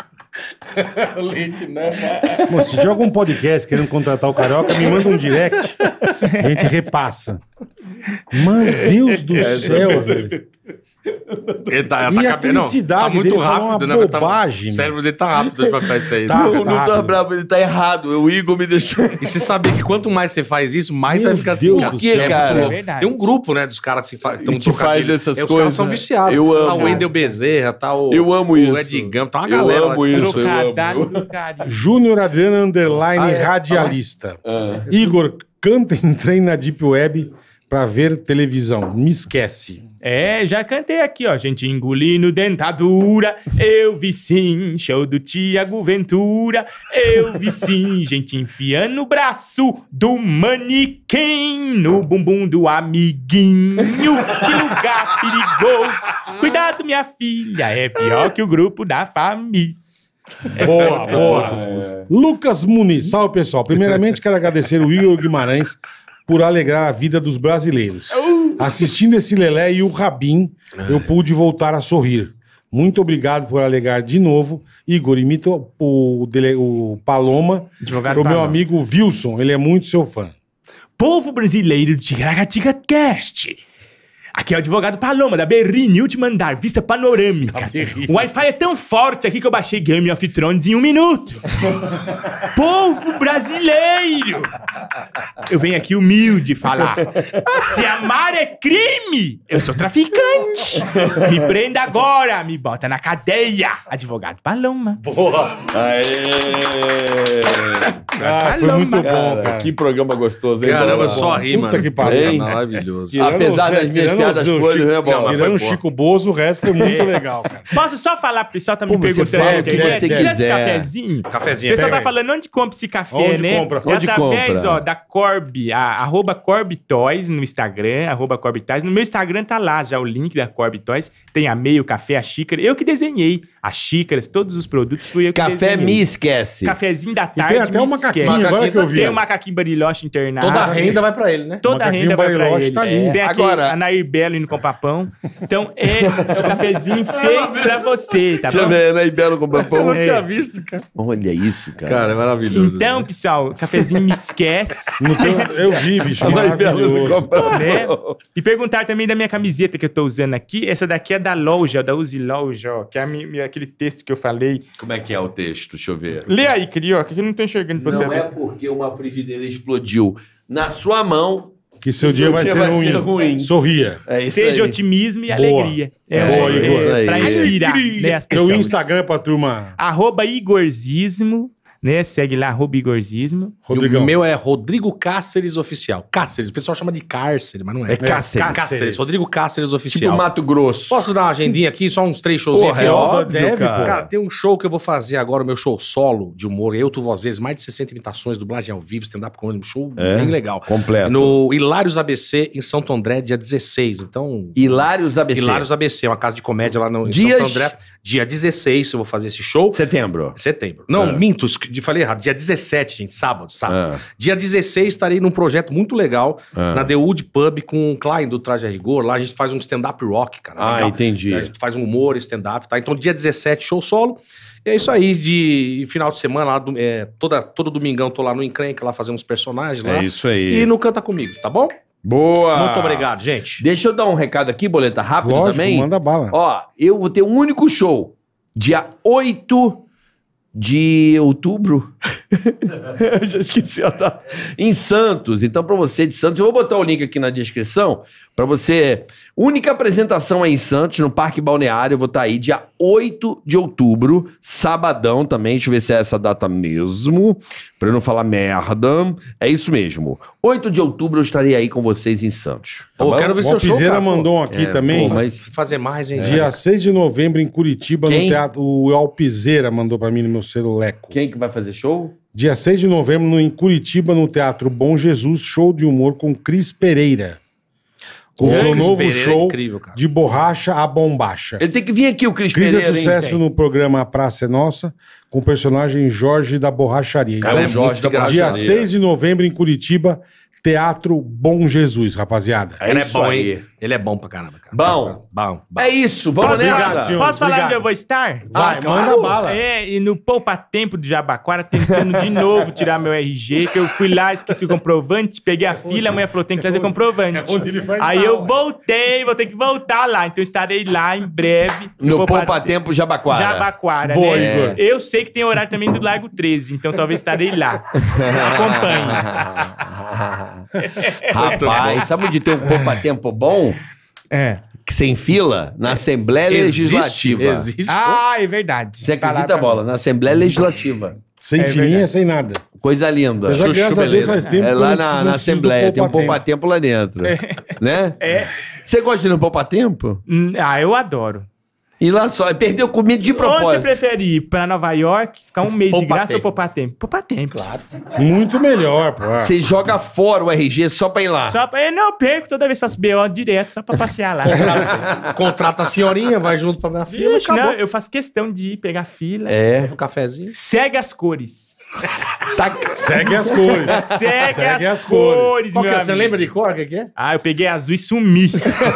S5: Leite, não.
S3: Pô, se tiver algum podcast querendo contratar o Carioca, me manda um direct. A gente repassa. Meu Deus do céu, velho.
S5: Ele tá,
S3: E a
S5: cabendo,
S3: felicidade
S5: tá muito
S3: dele falar
S5: rápido,
S3: uma
S5: né?
S3: bobagem,
S5: O cérebro dele tá rápido pra isso aí.
S3: Tá.
S2: Não, não tô
S3: rápido.
S2: bravo, ele tá errado. O Igor me deixou.
S5: E você saber que quanto mais você faz isso, mais
S3: Meu
S5: vai ficar assim.
S3: Deus
S5: cara.
S3: do
S2: céu,
S5: muito
S2: cara.
S5: louco.
S4: É verdade.
S5: Tem um grupo, né, dos caras que estão
S2: Que faz essas
S5: Os
S2: coisas,
S5: caras são
S2: né?
S5: viciados.
S2: Eu amo.
S5: Tá o Wendel Bezerra, tá o...
S2: Eu amo
S5: o
S2: isso.
S5: Ed Gama, tá uma
S2: Eu
S5: galera
S2: amo
S5: lá.
S2: isso.
S4: Trocadalho do carinho.
S3: Júnior Adriano Underline Radialista. Igor, canta em trem na Deep Web pra ver televisão. Me esquece.
S4: Já cantei aqui, ó. Gente engolindo dentadura, eu vi sim. Show do Tiago Ventura, eu vi sim. Gente enfiando o braço do manequim no bumbum do amiguinho. Que lugar perigoso. Cuidado, minha filha, é pior que o grupo da família.
S3: Boa, boa. Lucas Muniz. Salve, pessoal. Primeiramente, quero agradecer o Igor Guimarães por alegrar a vida dos brasileiros. Assistindo esse Lelé e o Rabin, eu pude voltar a sorrir. Muito obrigado por alegrar de novo. Igor, imita o Paloma,
S4: Advogado
S3: pro meu
S4: Paloma.
S3: amigo Wilson. Ele é muito seu fã.
S4: Povo brasileiro de Ticaracatica Cast. Aqui é o advogado Paloma, da Berrini, último andar, vista panorâmica. O Wi-Fi é tão forte aqui que eu baixei Game of Thrones em 1 minuto. Povo brasileiro! Eu venho aqui humilde falar. Se amar é crime, eu sou traficante. Me prenda agora, me bota na cadeia. Advogado Paloma.
S3: Ah, foi muito bom, cara.
S2: Que programa gostoso, hein?
S5: Caramba,
S2: Bola?
S5: só ri,
S3: Puta
S5: mano.
S3: que pariu.
S2: Hein?
S5: Maravilhoso.
S3: Tirando
S2: Apesar
S3: os-
S2: das minhas
S3: tirando
S2: piadas
S3: os-
S2: podres, né, Bola?
S3: Tirando o
S5: foi
S3: Chico Bozo, o resto foi muito legal, cara.
S4: Posso só falar pro pessoal, tá me
S2: Pô, você
S4: perguntando
S2: fala
S4: na
S2: o que
S4: internet,
S2: você
S4: queria esse
S2: quiser.
S4: cafezinho?
S5: Cafezinho,
S4: O pessoal
S5: pega
S4: tá
S5: aí.
S4: falando onde compra esse café,
S3: Onde
S4: né?
S3: compra?
S4: É
S2: Onde
S4: através,
S2: compra?
S4: ó, da Corby, arroba Corby Toys no Instagram, arroba Corby Toys. No meu Instagram tá lá já o link da Corby Toys. Tem a meia, o café, a xícara. Eu que desenhei as xícaras, todos os produtos fui eu que
S2: Café
S4: desenhei.
S2: me esquece.
S4: Cafezinho da
S3: E
S4: tarde,
S3: tem até
S4: me
S3: um macaquinho
S4: esquece.
S3: agora que eu vi.
S4: Tem o macaquinho Bariloche internado.
S5: Toda a renda vai pra ele, né?
S4: Toda a
S3: Macaquinho
S4: renda vai pra
S3: Bariloche
S4: ele.
S3: tá ali.
S4: Tem aqui
S2: Agora-
S4: a Nair Belo indo comprar pão. Então é um cafezinho feito pra você, tá
S2: Deixa eu
S4: bom?
S2: ver, né? Belo com
S5: Eu não
S2: pão.
S5: tinha visto, cara.
S2: Olha isso, cara.
S5: Cara, é maravilhoso.
S4: Então, pessoal, cafezinho me esquece.
S3: No teu- eu vi, bicho.
S2: Mas aí, Belo não
S3: Maravilhoso.
S2: compra
S4: Né?
S2: pão.
S4: E perguntar também da minha camiseta que eu tô usando aqui. Essa daqui é da loja, da Uzi Loja, ó, que é aquele texto que eu falei.
S2: Como é que é o texto? Deixa eu ver.
S4: Lê aí, Carioca, que eu não tô enxergando pra
S2: Não
S4: outra
S2: é
S4: vez.
S2: porque uma frigideira explodiu na sua mão.
S3: Que seu dia vai ser ruim. Sorria.
S2: É isso
S4: Seja
S2: aí.
S4: otimismo e
S3: Boa.
S4: alegria.
S3: Boa, Igor.
S2: Isso aí.
S4: Pra inspirar, né, as
S3: Teu
S4: pessoas.
S3: Instagram pra turma.
S4: @ Igorzismo, né? Segue lá, @Igorzismo.
S5: E o
S3: Rodrigão.
S5: meu é Rodrigo Cáceres Oficial. Cáceres, o pessoal chama de cárcere, mas não é.
S2: É Cáceres.
S5: Cáceres, Rodrigo Cáceres
S2: Tipo
S5: Oficial.
S2: Mato Grosso.
S5: Posso dar uma agendinha aqui? Só uns 3 showzinhos
S2: Porra,
S5: aqui,
S2: é
S5: ó.
S2: óbvio,
S3: deve,
S2: cara.
S3: pô.
S5: Cara, tem um show que eu vou fazer agora, o meu show solo de humor. Eu, tu, Vozes, mais de 60 imitações, dublagem ao vivo, stand-up comedy, um show bem legal.
S2: Completo.
S5: No Hilários ABC, em Santo André, dia 16. Então,
S2: Hilários ABC.
S5: Hilários ABC, uma casa de comédia lá no, em
S2: Dias-
S5: Santo André. Dia 16 eu vou fazer esse show.
S2: Setembro.
S5: Setembro. Não, minto, falei errado. Dia 17, gente, sábado.
S2: Ah.
S5: Dia 16 estarei num projeto muito legal na The Wood Pub com o Klein do Traje a Rigor. Lá a gente faz um stand-up rock, cara.
S2: Ah,
S5: legal.
S2: entendi.
S5: A gente faz um humor, stand-up, tá? Então, dia 17, show solo. E é isso aí, de final de semana, lá, todo domingão tô lá no Encrenca, lá fazendo uns personagens lá.
S2: É isso aí.
S5: E no Canta Comigo, tá bom?
S2: Boa.
S5: Muito obrigado, gente.
S2: Deixa eu dar um recado aqui, Boleta, rápido
S3: Lógico,
S2: também.
S3: manda bala.
S2: Ó, eu vou ter um único show. Dia 8 de outubro. Eu já esqueci a data. Em Santos. Então, pra você de Santos, eu vou botar o link aqui na descrição. Pra você. Única apresentação é em Santos, no Parque Balneário. Eu vou estar aí dia 8 de outubro, sabadão também. Deixa eu ver se é essa data mesmo. Pra eu não falar merda. É isso mesmo. 8 de outubro eu estarei aí com vocês em Santos. Tá
S5: Pô,
S2: bom?
S5: quero ver
S3: O
S5: seu show,
S3: Alpizeira
S5: cara, pô.
S3: mandou um aqui também.
S2: pô, mas-
S5: Fazer mais, hein?
S3: Dia 6 de novembro em Curitiba,
S2: Quem?
S3: no teatro. O Alpizeira mandou pra mim no meu celuleco.
S2: Quem que vai fazer show?
S3: Dia 6 de novembro em Curitiba, no Teatro Bom Jesus, show de humor com Cris Pereira. Com
S5: Ô,
S3: seu
S5: Cris
S3: novo
S5: Pereira é
S3: show
S5: incrível, cara.
S3: de borracha a bombacha.
S2: Ele tem que vir aqui, o Cris
S3: Cris
S2: Pereira,
S3: é sucesso
S2: hein?
S3: no programa A Praça é Nossa, com o personagem Jorge da Borracharia.
S5: Cara,
S3: Então,
S5: é Jorge da
S3: dia
S5: Borracharia.
S3: 6 de novembro em Curitiba, Teatro Bom Jesus, rapaziada.
S2: É
S5: Ele é
S2: isso
S5: bom,
S2: aí.
S5: hein? Ele é bom pra caramba, cara.
S2: Bom.
S5: Bom.
S2: É isso, vamos
S3: Obrigado,
S2: nessa.
S3: senhor.
S4: Posso falar
S3: Obrigado.
S4: onde eu vou estar?
S3: Vai,
S2: claro.
S3: manda bala.
S4: E no Poupa Tempo do Jabaquara, tentando de novo tirar meu RG, que eu fui lá, esqueci o comprovante, peguei a fila, a mulher falou, tem que trazer comprovante.
S3: onde ele vai
S4: Aí
S3: dar,
S4: eu
S3: ué.
S4: voltei, vou ter que voltar lá, então eu estarei lá em breve.
S2: No Poupa Tempo Jabaquara.
S4: Jabaquara,
S3: Boa,
S4: né?
S3: Igor.
S4: Eu sei que tem horário também do Largo 13, então talvez estarei lá. Acompanhe.
S2: Rapaz, sabe onde tem um Poupa Tempo bom?
S4: É.
S2: Que sem fila? Na Assembleia Legislativa.
S5: Existe.
S4: Ah, é verdade.
S2: Você
S4: Falar
S2: acredita,
S4: pra
S2: Bola? Na Assembleia Legislativa.
S3: Sem
S4: É
S3: filinha,
S4: verdade.
S3: sem nada.
S2: Coisa linda.
S3: Mas, graças a Deus, faz tempo
S2: É
S3: que
S2: lá
S3: eu
S2: na
S3: não preciso do
S2: Assembleia, tem um
S3: poupa-tempo.
S2: poupa-tempo lá dentro. Né?
S4: É.
S2: Você gosta de ir no poupa-tempo?
S4: Eu adoro.
S2: E lá só, perdeu comida de
S4: Onde você
S2: propósito.
S4: prefere ir? Pra Nova York, ficar um mês de
S5: Poupa
S4: graça
S5: tempo.
S4: ou poupar tempo? Poupar tempo. Claro.
S3: Muito melhor, pô.
S2: Você joga fora o RG só pra ir lá.
S4: Só pra... Eu não perco, toda vez que faço BO direto, só pra passear lá.
S5: Contrata a senhorinha, vai junto pra minha fila,
S4: Vixe, não,
S5: acabou.
S4: eu faço questão de ir pegar fila.
S2: É.
S5: Um cafezinho.
S4: Segue as cores.
S2: Tá...
S3: Segue as cores.
S4: Segue as cores,
S5: Qual que
S4: meu
S5: é? Você
S4: amigo.
S5: lembra de cor? O que é?
S4: Ah, eu peguei azul e sumi.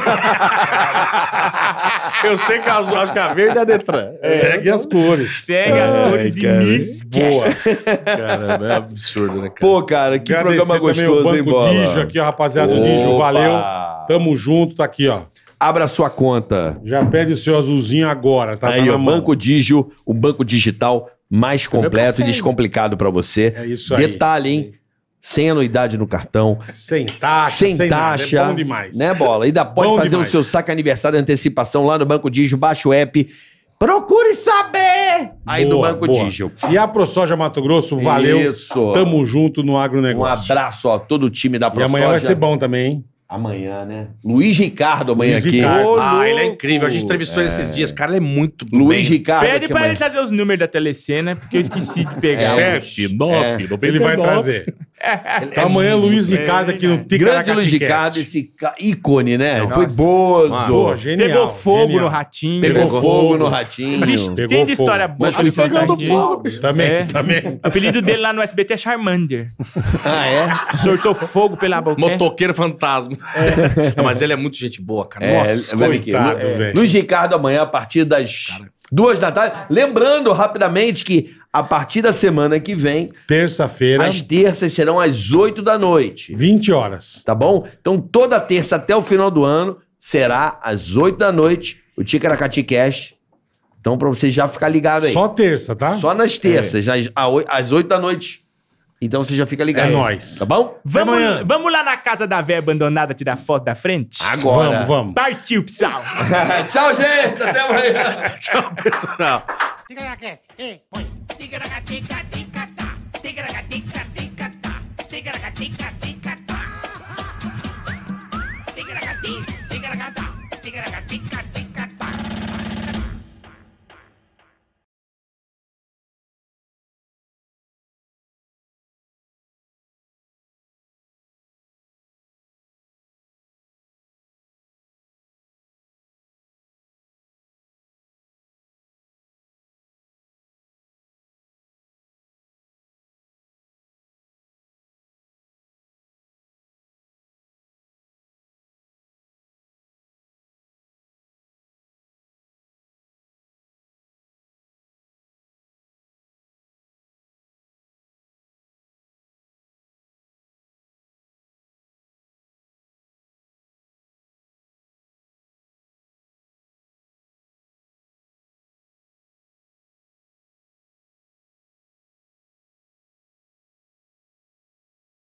S5: Eu sei que a azul, acho que a verde é a Detran.
S3: Segue as cores.
S4: Segue as cores e
S2: cara.
S4: me esquece.
S5: Caramba, é absurdo, né, cara?
S2: Pô, cara, que
S3: Agradecer
S2: programa
S3: também o
S2: gostoso, hein,
S3: Banco
S2: Bola?
S3: Digio aqui, ó, rapaziada do
S2: Opa!
S3: Digio. Valeu. Tamo junto, tá aqui, ó.
S2: Abra sua conta.
S3: Já pede o seu azulzinho agora, tá
S2: Aí,
S3: na
S2: ó,
S3: mão.
S2: Banco Digio, o banco digital mais completo e descomplicado pra você.
S3: É isso aí.
S2: Detalhe, hein? Sem anuidade no cartão,
S3: Sem taxa,
S2: sem
S3: nada.
S2: taxa.
S3: É bom demais.
S2: Né, Bola? Ainda pode
S3: Bom
S2: fazer
S3: demais.
S2: o seu saque aniversário de antecipação lá no Banco Digio. Baixa o app. Procure saber aí do
S3: Boa,
S2: Banco
S3: boa.
S2: Digio.
S3: E a ProSoja Mato Grosso, valeu.
S2: Isso.
S3: Tamo junto no
S2: Um
S3: agronegócio.
S2: abraço, ó, todo o time da
S3: E
S2: ProSoja.
S3: amanhã vai ser bom também, hein?
S2: Amanhã, né? Luiz Ricardo amanhã
S3: Luiz
S2: aqui.
S3: Ricardo.
S4: Ô,
S5: Ele é
S4: louco.
S5: incrível. A gente entrevistou ele esses dias. Cara, ele é muito
S2: Luiz
S5: bem.
S2: Ricardo
S4: Pede
S2: aqui
S4: pra
S2: amanhã.
S4: ele trazer os números da telecena, porque eu esqueci de pegar.
S5: 7, 9,
S3: Ele vai trazer. Então amanhã Luiz Ricardo aqui no
S2: Grande
S3: Ticaracati
S2: Luiz
S3: Cast.
S2: Ricardo, esse ícone, né?
S4: Nossa.
S2: Foi bozo.
S3: Pô, genial.
S4: Pegou fogo
S3: genial.
S4: no ratinho.
S2: Pegou
S3: Pegou
S2: fogo
S3: fogo.
S2: no ratinho.
S4: Vixe,
S3: Pegou
S4: tem de
S3: fogo.
S4: história boa
S2: Mas
S4: pra me
S2: foi
S4: contar
S2: pegando
S4: aqui.
S3: Também,
S4: É.
S3: também.
S4: O apelido dele lá no SBT é Charmander.
S2: Ah, é?
S4: Sortou fogo pela boca.
S5: Motoqueiro fantasma. Não, mas ele é muito gente boa, cara. Nossa.
S2: vai ver aqui.
S3: coitado, velho.
S2: Luiz Ricardo amanhã a partir das 2 da tarde. Lembrando rapidamente que a partir da semana que vem,
S3: Terça-feira,
S2: as terças serão às 8 da noite.
S3: 20 horas.
S2: Tá bom? Então toda terça até o final do ano será às 8 da noite o Ticaracati Cash. Então pra você já ficar ligado aí.
S3: Só terça, tá?
S2: Só nas terças, às 8 da noite. Então você já fica ligado.
S3: É nóis.
S2: Tá bom?
S3: amanhã.
S4: Vamos lá na casa da véia abandonada tirar foto da frente?
S2: Agora.
S3: Vamos.
S4: Partiu, pessoal.
S2: Tchau, gente. Até amanhã.
S5: Tchau, pessoal.
S7: Ticaracast, ei, põe. Ticaracatica-ticatá, ticaracatica-ticatá, ticaracatica-ticatá. Ticaracati, ticaracatá, ticaracatica-ticatá.